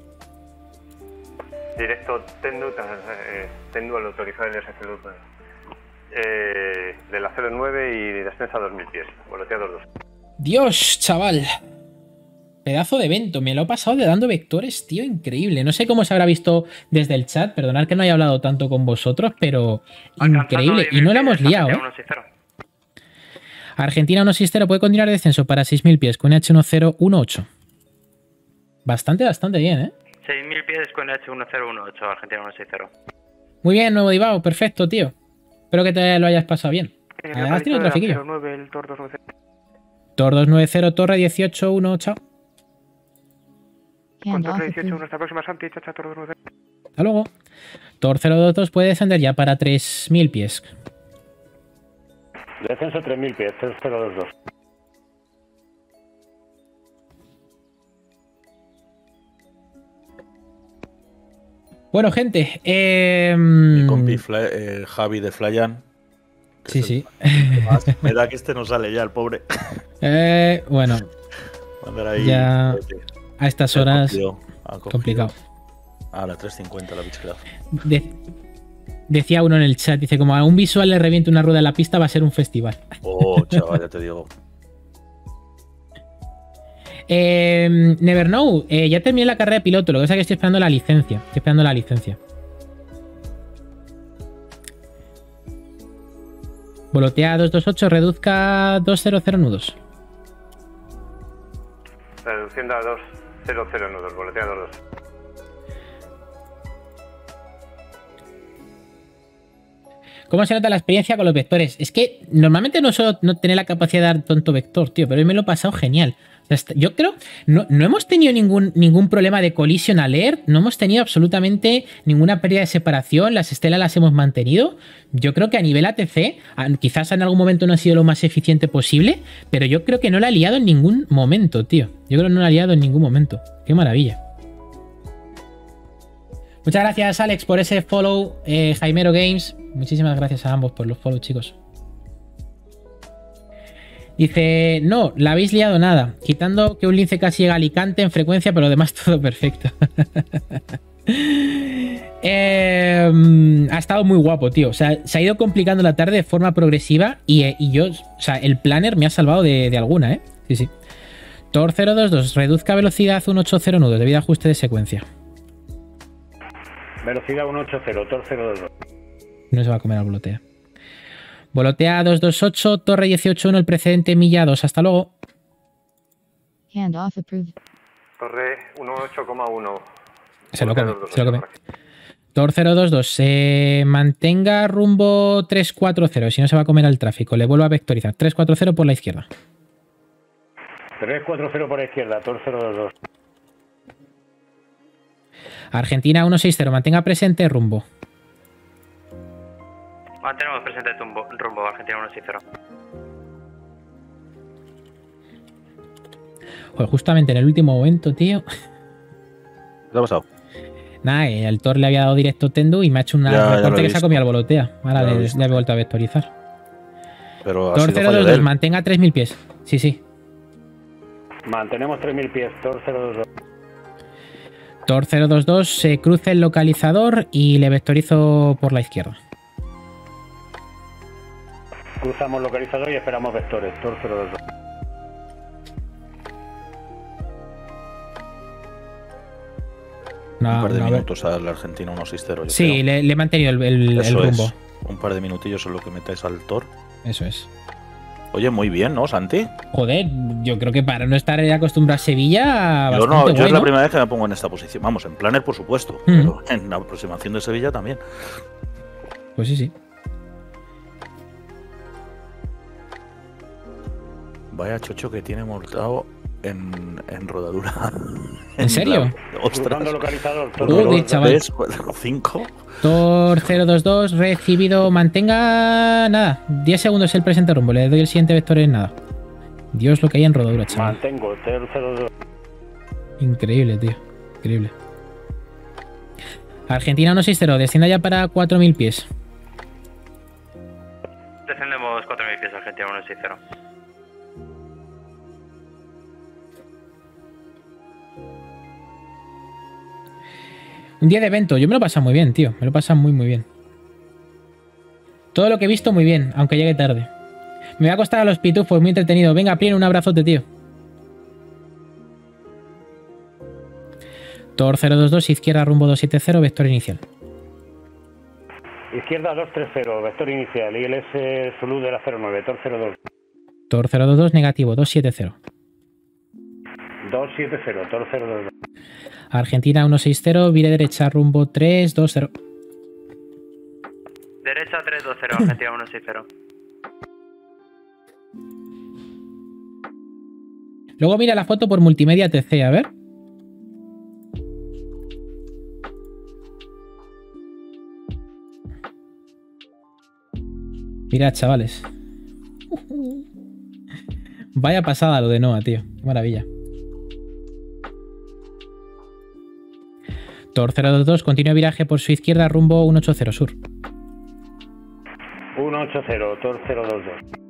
Directo Tendu al autorizado ILS Zulu de la 09 y descensa a 2000 pies. Volotea 22. Dios, chaval. Pedazo de evento, me lo he pasado de dando vectores, tío, increíble. No sé cómo se habrá visto desde el chat, perdonad que no haya hablado tanto con vosotros, pero increíble. Y no la hemos liado, ¿eh? Argentina 160 puede continuar de descenso para 6.000 pies con H1018. Bastante bien, ¿eh? 6.000 pies con H1018, Argentina 160. Muy bien, nuevo Divao, perfecto, tío. Espero que te lo hayas pasado bien. ¿Has tenido trafiquillo? Tor 290, Torre 18-1, chao. Con Torre 18, nuestra próxima Santi, chacha, Tor 290. Hasta luego. Tor 022 puede descender ya para 3.000 pies. Descenso 3.000 pies, 3022. Bueno, gente. Mi compi Javi de Flyan. Sí. Me da que este no sale ya, el pobre. Bueno. Ahí, ya a estas horas. Complicado. A la 350 la bichada. Decía uno en el chat, dice, como a un visual le reviente una rueda en la pista va a ser un festival. Oh, chaval, ya te digo. Never know, ya terminé la carrera de piloto, lo que pasa es que estoy esperando la licencia. Volotea 228, reduzca 200 nudos. Reduciendo a 200 nudos, volotea 22. ¿Cómo se nota la experiencia con los vectores? Es que normalmente no solo no tener la capacidad de dar tonto vector, tío, pero hoy me lo he pasado genial. O sea, yo creo no hemos tenido ningún problema de collision alert, no hemos tenido absolutamente ninguna pérdida de separación, las estelas las hemos mantenido. Yo creo que a nivel ATC, quizás en algún momento no ha sido lo más eficiente posible, pero yo creo que no la ha liado en ningún momento, tío. Yo creo que no la ha liado en ningún momento. Qué maravilla. Muchas gracias, Alex, por ese follow. Jaimero Games, muchísimas gracias a ambos por los follow, chicos. Dice, no, la habéis liado nada. Quitando que un lince casi llega a Alicante en frecuencia, pero además todo perfecto. Ha estado muy guapo, tío. O sea, se ha ido complicando la tarde de forma progresiva y yo, o sea, el planner me ha salvado de alguna, ¿eh? Sí. Tor 022, reduzca velocidad 180 nudos debido a ajuste de secuencia. Velocidad 180, Tor 022. No se va a comer al volotea. Volotea 228, Torre 18-1, el precedente milla 2. Hasta luego. Handoff approved. Torre 18,1. Se lo come. Tor 022, mantenga rumbo 340, si no se va a comer al tráfico. Le vuelvo a vectorizar. 340 por la izquierda. 340 por la izquierda, Tor 022. Argentina 160, mantenga presente rumbo. Mantenemos presente rumbo, Argentina 160. Pues justamente en el último momento, tío. ¿Qué ha pasado? Nada, el Tor le había dado directo Tendu y me ha hecho una recorte que se ha comido al volotea. Ahora le he vuelto a vectorizar. Pero Tor 022, mantenga 3000 pies. Sí. Mantenemos 3000 pies, Tor 022. Tor 022, se cruce el localizador y le vectorizo por la izquierda. Cruzamos localizador y esperamos vectores, Tor 022. un par de minutos al Argentina 160. Sí, le he mantenido el rumbo. Es. Un par de minutillos en lo que metáis al Thor. Eso es. Oye, muy bien, ¿no, Santi? Joder, yo creo que para no estar acostumbrado a Sevilla. Yo es la primera vez que me pongo en esta posición. Vamos, en Planner, por supuesto. Pero en la aproximación de Sevilla también. Pues sí. Vaya chocho que tiene montado en rodadura. ¿En serio? Ostras. Localizador. Chaval. 3, 4, 5. Tor 022 recibido. Mantenga. Nada. 10 segundos el presente rumbo. Le doy el siguiente vector en nada. Dios, lo que hay en rodadura, chaval. Mantengo. Tor 02. Increíble, tío. Increíble. Argentina 160. Descienda ya para 4000 pies. Descendemos 4000 pies, Argentina 160. Un día de evento. Yo me lo paso muy bien, tío. Me lo paso muy bien. Todo lo que he visto muy bien, aunque llegue tarde. Me va a costar a los pitufos, muy entretenido. Venga, Prien, un abrazote, tío. Tor 022, izquierda rumbo 270, vector inicial. Izquierda 230, vector inicial. ILS Zulu de la 09, Tor 02. Tor 022, negativo, 270. 270, Tor 02. Argentina 160, vire derecha rumbo 320. Derecha 320, Argentina 160. Luego mira la foto por multimedia TC, a ver. Mirad, chavales. Vaya pasada lo de Noah, tío. Qué maravilla. Tor 022, continúa viraje por su izquierda rumbo 180 sur. 180, Tor 022.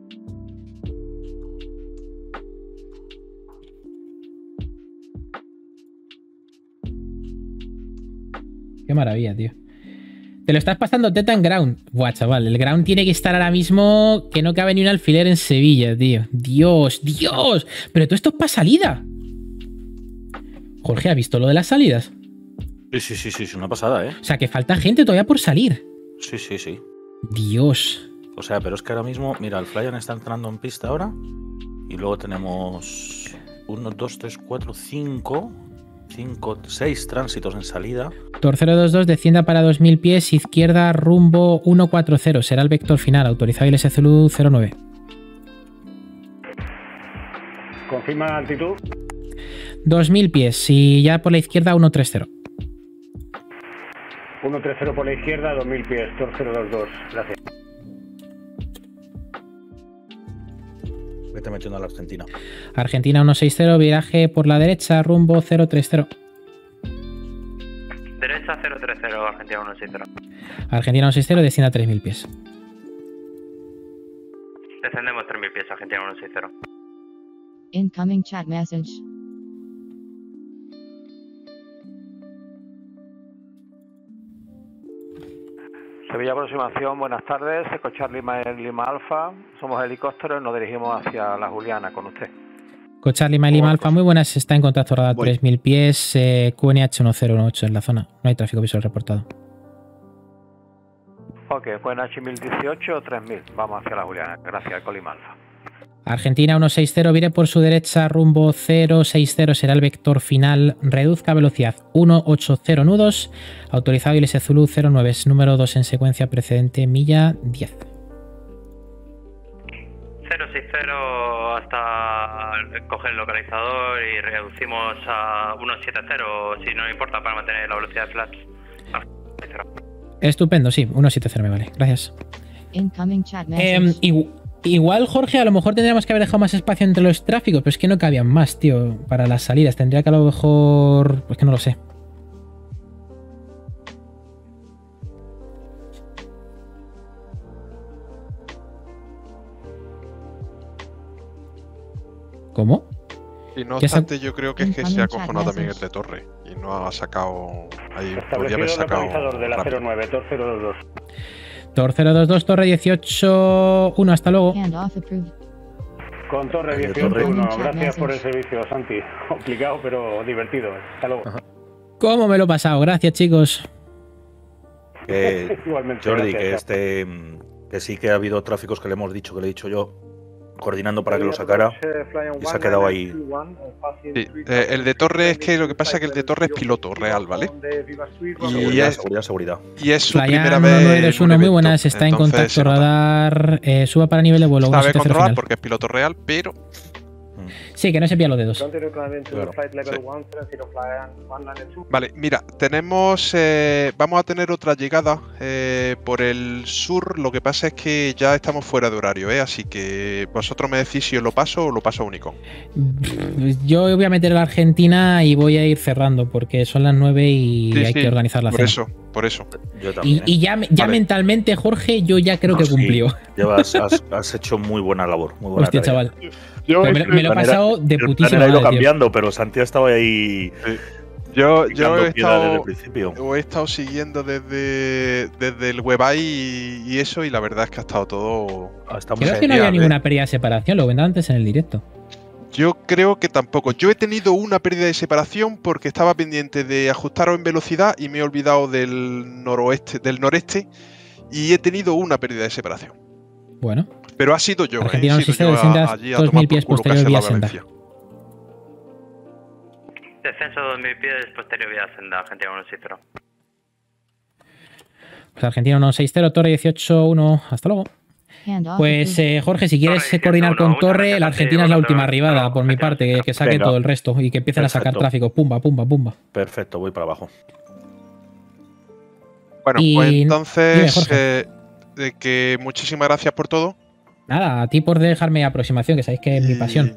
Qué maravilla, tío. Te lo estás pasando teta en ground. Buah, chaval, el ground tiene que estar ahora mismo que no cabe ni un alfiler en Sevilla, tío. Dios, Dios. Pero todo esto es para salida. Jorge, ¿has visto lo de las salidas? Sí, es una pasada, ¿eh? O sea, que falta gente todavía por salir. Sí. Dios. O sea, pero es que ahora mismo, mira, el Flyan está entrando en pista ahora. Y luego tenemos 1, 2, 3, 4, 5, 6 tránsitos en salida. Tor 022, descienda para 2000 pies, izquierda rumbo 140. Será el vector final, autorizado ILS Zulu 09. Confirma altitud. 2000 pies y ya por la izquierda 130. 130 por la izquierda, 2000 pies, Tor 022. Gracias. Vete metiendo a la Argentina. Argentina 160, viraje por la derecha, rumbo 030. Derecha 030, Argentina 160. Argentina 160, descienda a 3000 pies. Descendemos 3000 pies, Argentina 160. Incoming chat message. Sevilla aproximación, buenas tardes, Eco Charlie Lima Alfa, somos helicópteros y nos dirigimos hacia La Juliana con usted. Eco Charlie Lima Alfa, muy buenas, está en contacto radar 3000 pies, QNH 1018 en la zona, no hay tráfico visual reportado. Ok, QNH 1018 3000, vamos hacia La Juliana, gracias, Eco Lima Alfa. Argentina 160, vire por su derecha, rumbo 060, será el vector final, reduzca velocidad 180 nudos, autorizado ILS Zulu 09, es número 2 en secuencia precedente, milla 10. 060 hasta coger el localizador y reducimos a 170 si no importa para mantener la velocidad de flash. Estupendo, sí, 170 me vale, gracias. Incoming chat message. Igual, Jorge, a lo mejor tendríamos que haber dejado más espacio entre los tráficos, pero es que no cabían más, tío, para las salidas. Tendría que a lo mejor... Pues que no lo sé. ¿Cómo? Y no obstante, yo creo que es que se ha acojonado también el de Torre y no ha sacado... Ahí podría haber sacado... Localizador de la 09, Tor 022. Tor 022, Torre 18-1, hasta luego. Con Torre 18-1, gracias por el servicio, Santi. Complicado, pero divertido. Hasta luego. ¿Cómo me lo he pasado? Gracias, chicos. Igualmente, Jordi, gracias, que sí que ha habido tráficos que le hemos dicho, que le he dicho yo, coordinando para que lo sacara, y se ha quedado ahí. Sí, el de Torre es que lo que pasa es que el de Torre es piloto real, ¿vale? Y seguridad. Y es su Flyan primera vez. 1921, muy buenas, está en contacto radar, suba para nivel de vuelo. Sabe controlar porque es piloto real, pero... Sí, que no se pilla los dedos. Claro. Sí. Vale, mira, tenemos... vamos a tener otra llegada por el sur. Lo que pasa es que ya estamos fuera de horario, así que vosotros me decís si os lo paso o lo paso único. Yo voy a meter a la Argentina y voy a ir cerrando porque son las 9 y hay que organizar la cena. Por eso. Yo también, y ya vale. Mentalmente, Jorge, yo ya creo que cumplió. Sí. Has hecho muy buena labor. Muy buena Hostia, tarea. chaval. Me lo he pasado de putísima madre. Ha ido tío. cambiando, pero Santiago estaba ahí. Yo desde el principio. He estado siguiendo desde el WebEye y eso, y la verdad es que ha estado todo. Creo que no había ninguna pérdida de separación, lo vendaba antes en el directo. Yo creo que tampoco. Yo he tenido una pérdida de separación porque estaba pendiente de ajustaros en velocidad y me he olvidado del noreste, y he tenido una pérdida de separación. Bueno. Pero ha sido yo. Argentina no existe, allí a 2000 pies posterior vía senda. Descenso 2000 pies posterior vía senda, Argentina 160. Pues Argentina 160, Torre 18-1, hasta luego. Pues Jorge, si quieres coordinar con Torre, la Argentina es la última arribada por mi parte, que saque todo el resto y que empiecen a sacar tráfico. Pumba, pumba, pumba. Perfecto, voy para abajo. Bueno, pues entonces, que muchísimas gracias por todo. Nada, a ti por dejarme aproximación, que sabéis que es mi pasión.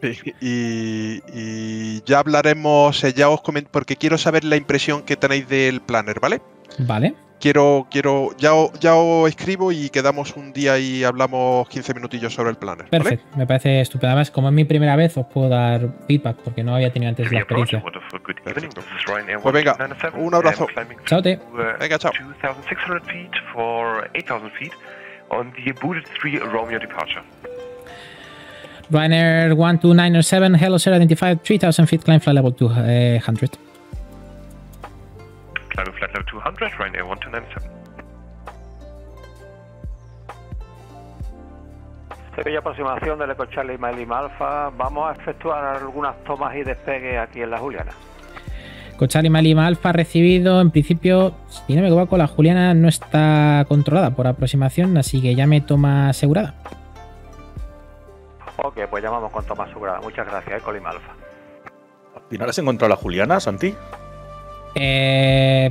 Y ya hablaremos, ya os comento, porque quiero saber la impresión que tenéis del planner, ¿vale? Vale. Ya os escribo y quedamos un día y hablamos 15 minutillos sobre el planner. Perfecto, ¿vale? Me parece estupendo. Además, como es mi primera vez, os puedo dar feedback porque no había tenido antes la experiencia. Perfecto. Pues venga, un abrazo. Chaote. Venga, chao. Ryanair 12907, hello sir, identified 3000 feet, climb flight level 200. Climb flight level 200, Ryanair 1297. Sevilla aproximación del Eco Charlie Lima Alpha. Vamos a efectuar algunas tomas y despegues aquí en la Juliana. Eco Charlie Lima Alpha recibido. En principio, si no me equivoco, la Juliana no está controlada por aproximación, así que ya me toma asegurada. Ok, pues llamamos con toma asegurada. Muchas gracias, Eco Lima Alpha. ¿Al final has encontrado la Juliana, Santi? He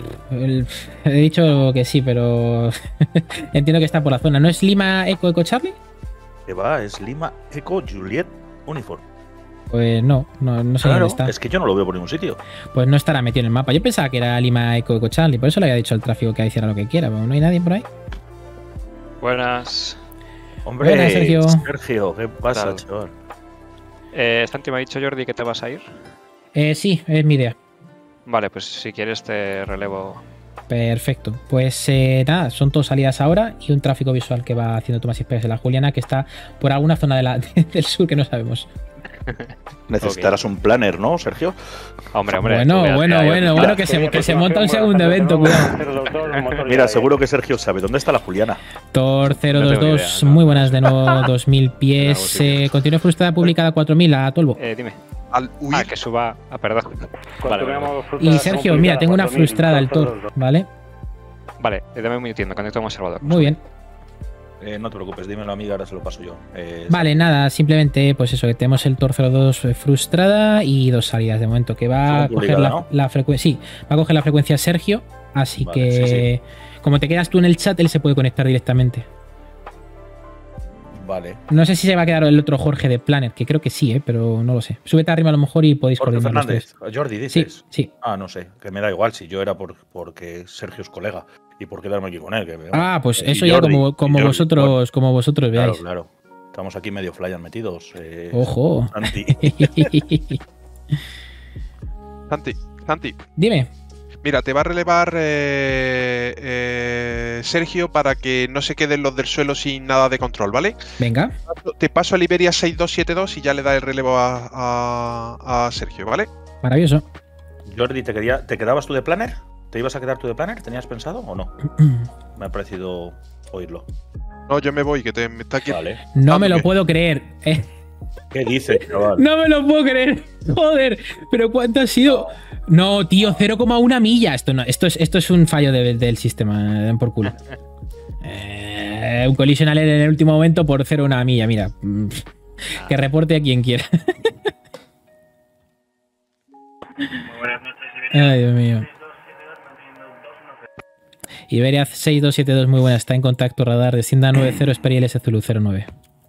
dicho que sí, pero entiendo que está por la zona. ¿No es Lima Eco Charlie? Que va, es Lima Eco Juliet Uniform. Pues no sé dónde está. Es que yo no lo veo por ningún sitio. Pues no estará metido en el mapa. Yo pensaba que era Lima Eco Charlie, por eso le había dicho al tráfico que hiciera lo que quiera, pero no hay nadie por ahí. Buenas. Hombre, buenas, Sergio, ¿qué pasa, chaval? Santi, me ha dicho Jordi que te vas a ir. Sí, es mi idea. Vale, pues si quieres te relevo. Perfecto. Pues nada, son todas salidas ahora y un tráfico visual que va haciendo tomas y despegues de la Juliana, que está por alguna zona del sur que no sabemos. Necesitarás un planner, ¿no, Sergio? Hombre. Bueno, que se monta un segundo evento, cuidado. Mira, seguro que Sergio sabe. ¿Dónde está la Juliana? Tor 022, muy buenas de nuevo, 2000 pies. Continúa frustrada publicada 4000 a Tolvo. Dime. Al huir. Que suba. Perdón. Vale. Y Sergio, mira, tengo una frustrada al Tor, ¿vale? Vale, dame un minutito, conecto a un observador. Muy bien. No te preocupes, dímelo a mí, ahora se lo paso yo. Vale, nada, simplemente pues eso, que tenemos el Tor 02 frustrada y 2 salidas de momento, que va a coger la frecuencia. Sí, va a coger la frecuencia Sergio, así vale, que como te quedas tú en el chat, él se puede conectar directamente. Vale. No sé si se va a quedar el otro Jorge de Planner, que creo que sí, pero no lo sé. Súbete arriba a lo mejor y podéis Jorge coordinar. Fernández, Jordi, dices. Sí. Ah, no sé, que me da igual si yo era porque Sergio es colega y por quedarme aquí con él. Pues eso ya Jordi, como vosotros veáis. Claro. Estamos aquí medio flyan metidos. Ojo. Santi. Dime. Mira, te va a relevar Sergio para que no se queden los del suelo sin nada de control, ¿vale? Venga. Te paso a Liberia 6272 y ya le da el relevo a Sergio, ¿vale? Maravilloso. Jordi, ¿te quedabas tú de planner? ¿Te ibas a quedar tú de planner? ¿Tenías pensado o no? Me ha parecido oírlo. No, yo me voy, que me está aquí. Vale. No me lo puedo creer. ¿Qué dices, chaval? No me lo puedo creer. Joder, pero ¿cuánto ha sido? No, tío, 0,1 milla. Esto es un fallo del sistema, den por culo. Un collision alert en el último momento por 0,1 milla, mira. Que reporte a quien quiera. Buenas noches, Ay, Dios mío. Iberia 6272, muy buena, está en contacto radar, descienda 90, espera ILS Zulu 09.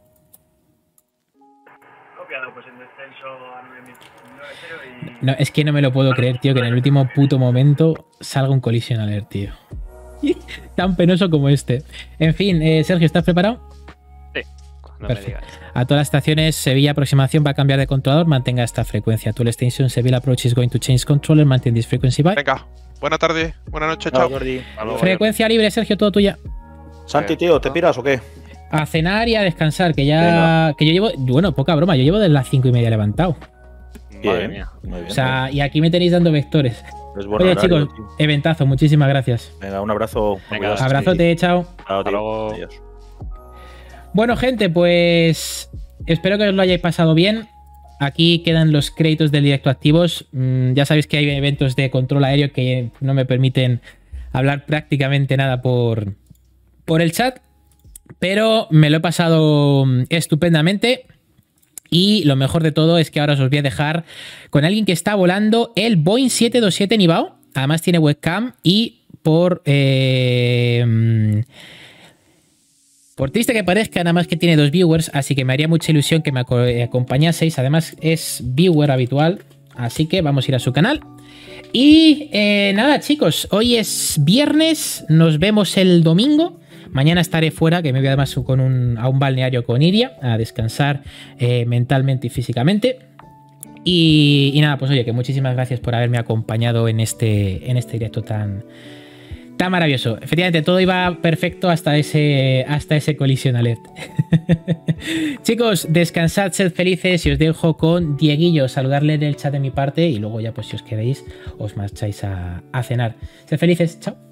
Copiado, pues en descenso a 90 y... No, es que no me lo puedo creer, tío, que en el último puto momento salga un collision alert, tío. Tan penoso como este. En fin, Sergio, ¿estás preparado? Sí, cuando me digas. A todas las estaciones, Sevilla aproximación va a cambiar de controlador, mantenga esta frecuencia. To all station, Sevilla approach is going to change controller, maintain this frequency by. Venga, buena tarde, buena noche, chao. Jordi. Frecuencia libre, Sergio, todo tuya. Santi, tío, ¿te piras o qué? A cenar y a descansar, que ya. Que yo llevo. Bueno, poca broma, yo llevo desde las 5:30 levantado. Bien, muy bien. O sea, y aquí me tenéis dando vectores. Es buen Oye, horario, chicos, tío. eventazo, muchísimas gracias. Venga, un abrazo. Venga, abrazote, chao. Hasta luego. Adiós. Bueno, gente, pues espero que os lo hayáis pasado bien. Aquí quedan los créditos del directo activos. Ya sabéis que hay eventos de control aéreo que no me permiten hablar prácticamente nada por el chat, pero me lo he pasado estupendamente. Y lo mejor de todo es que ahora os voy a dejar con alguien que está volando el Boeing 727 Nivao. Además tiene webcam y por triste que parezca, nada más que tiene 2 viewers, así que me haría mucha ilusión que me acompañaseis. Además es viewer habitual, así que vamos a ir a su canal. Y nada, chicos, hoy es viernes, nos vemos el domingo. Mañana estaré fuera, que me voy además a un balneario con Iria, a descansar mentalmente y físicamente. Y nada, pues oye, que muchísimas gracias por haberme acompañado en este directo tan maravilloso. Efectivamente, todo iba perfecto hasta ese collision alert. Chicos, descansad, sed felices y os dejo con Dieguillo, saludarle en el chat de mi parte y luego ya pues si os queréis os marcháis a cenar. Sed felices, chao.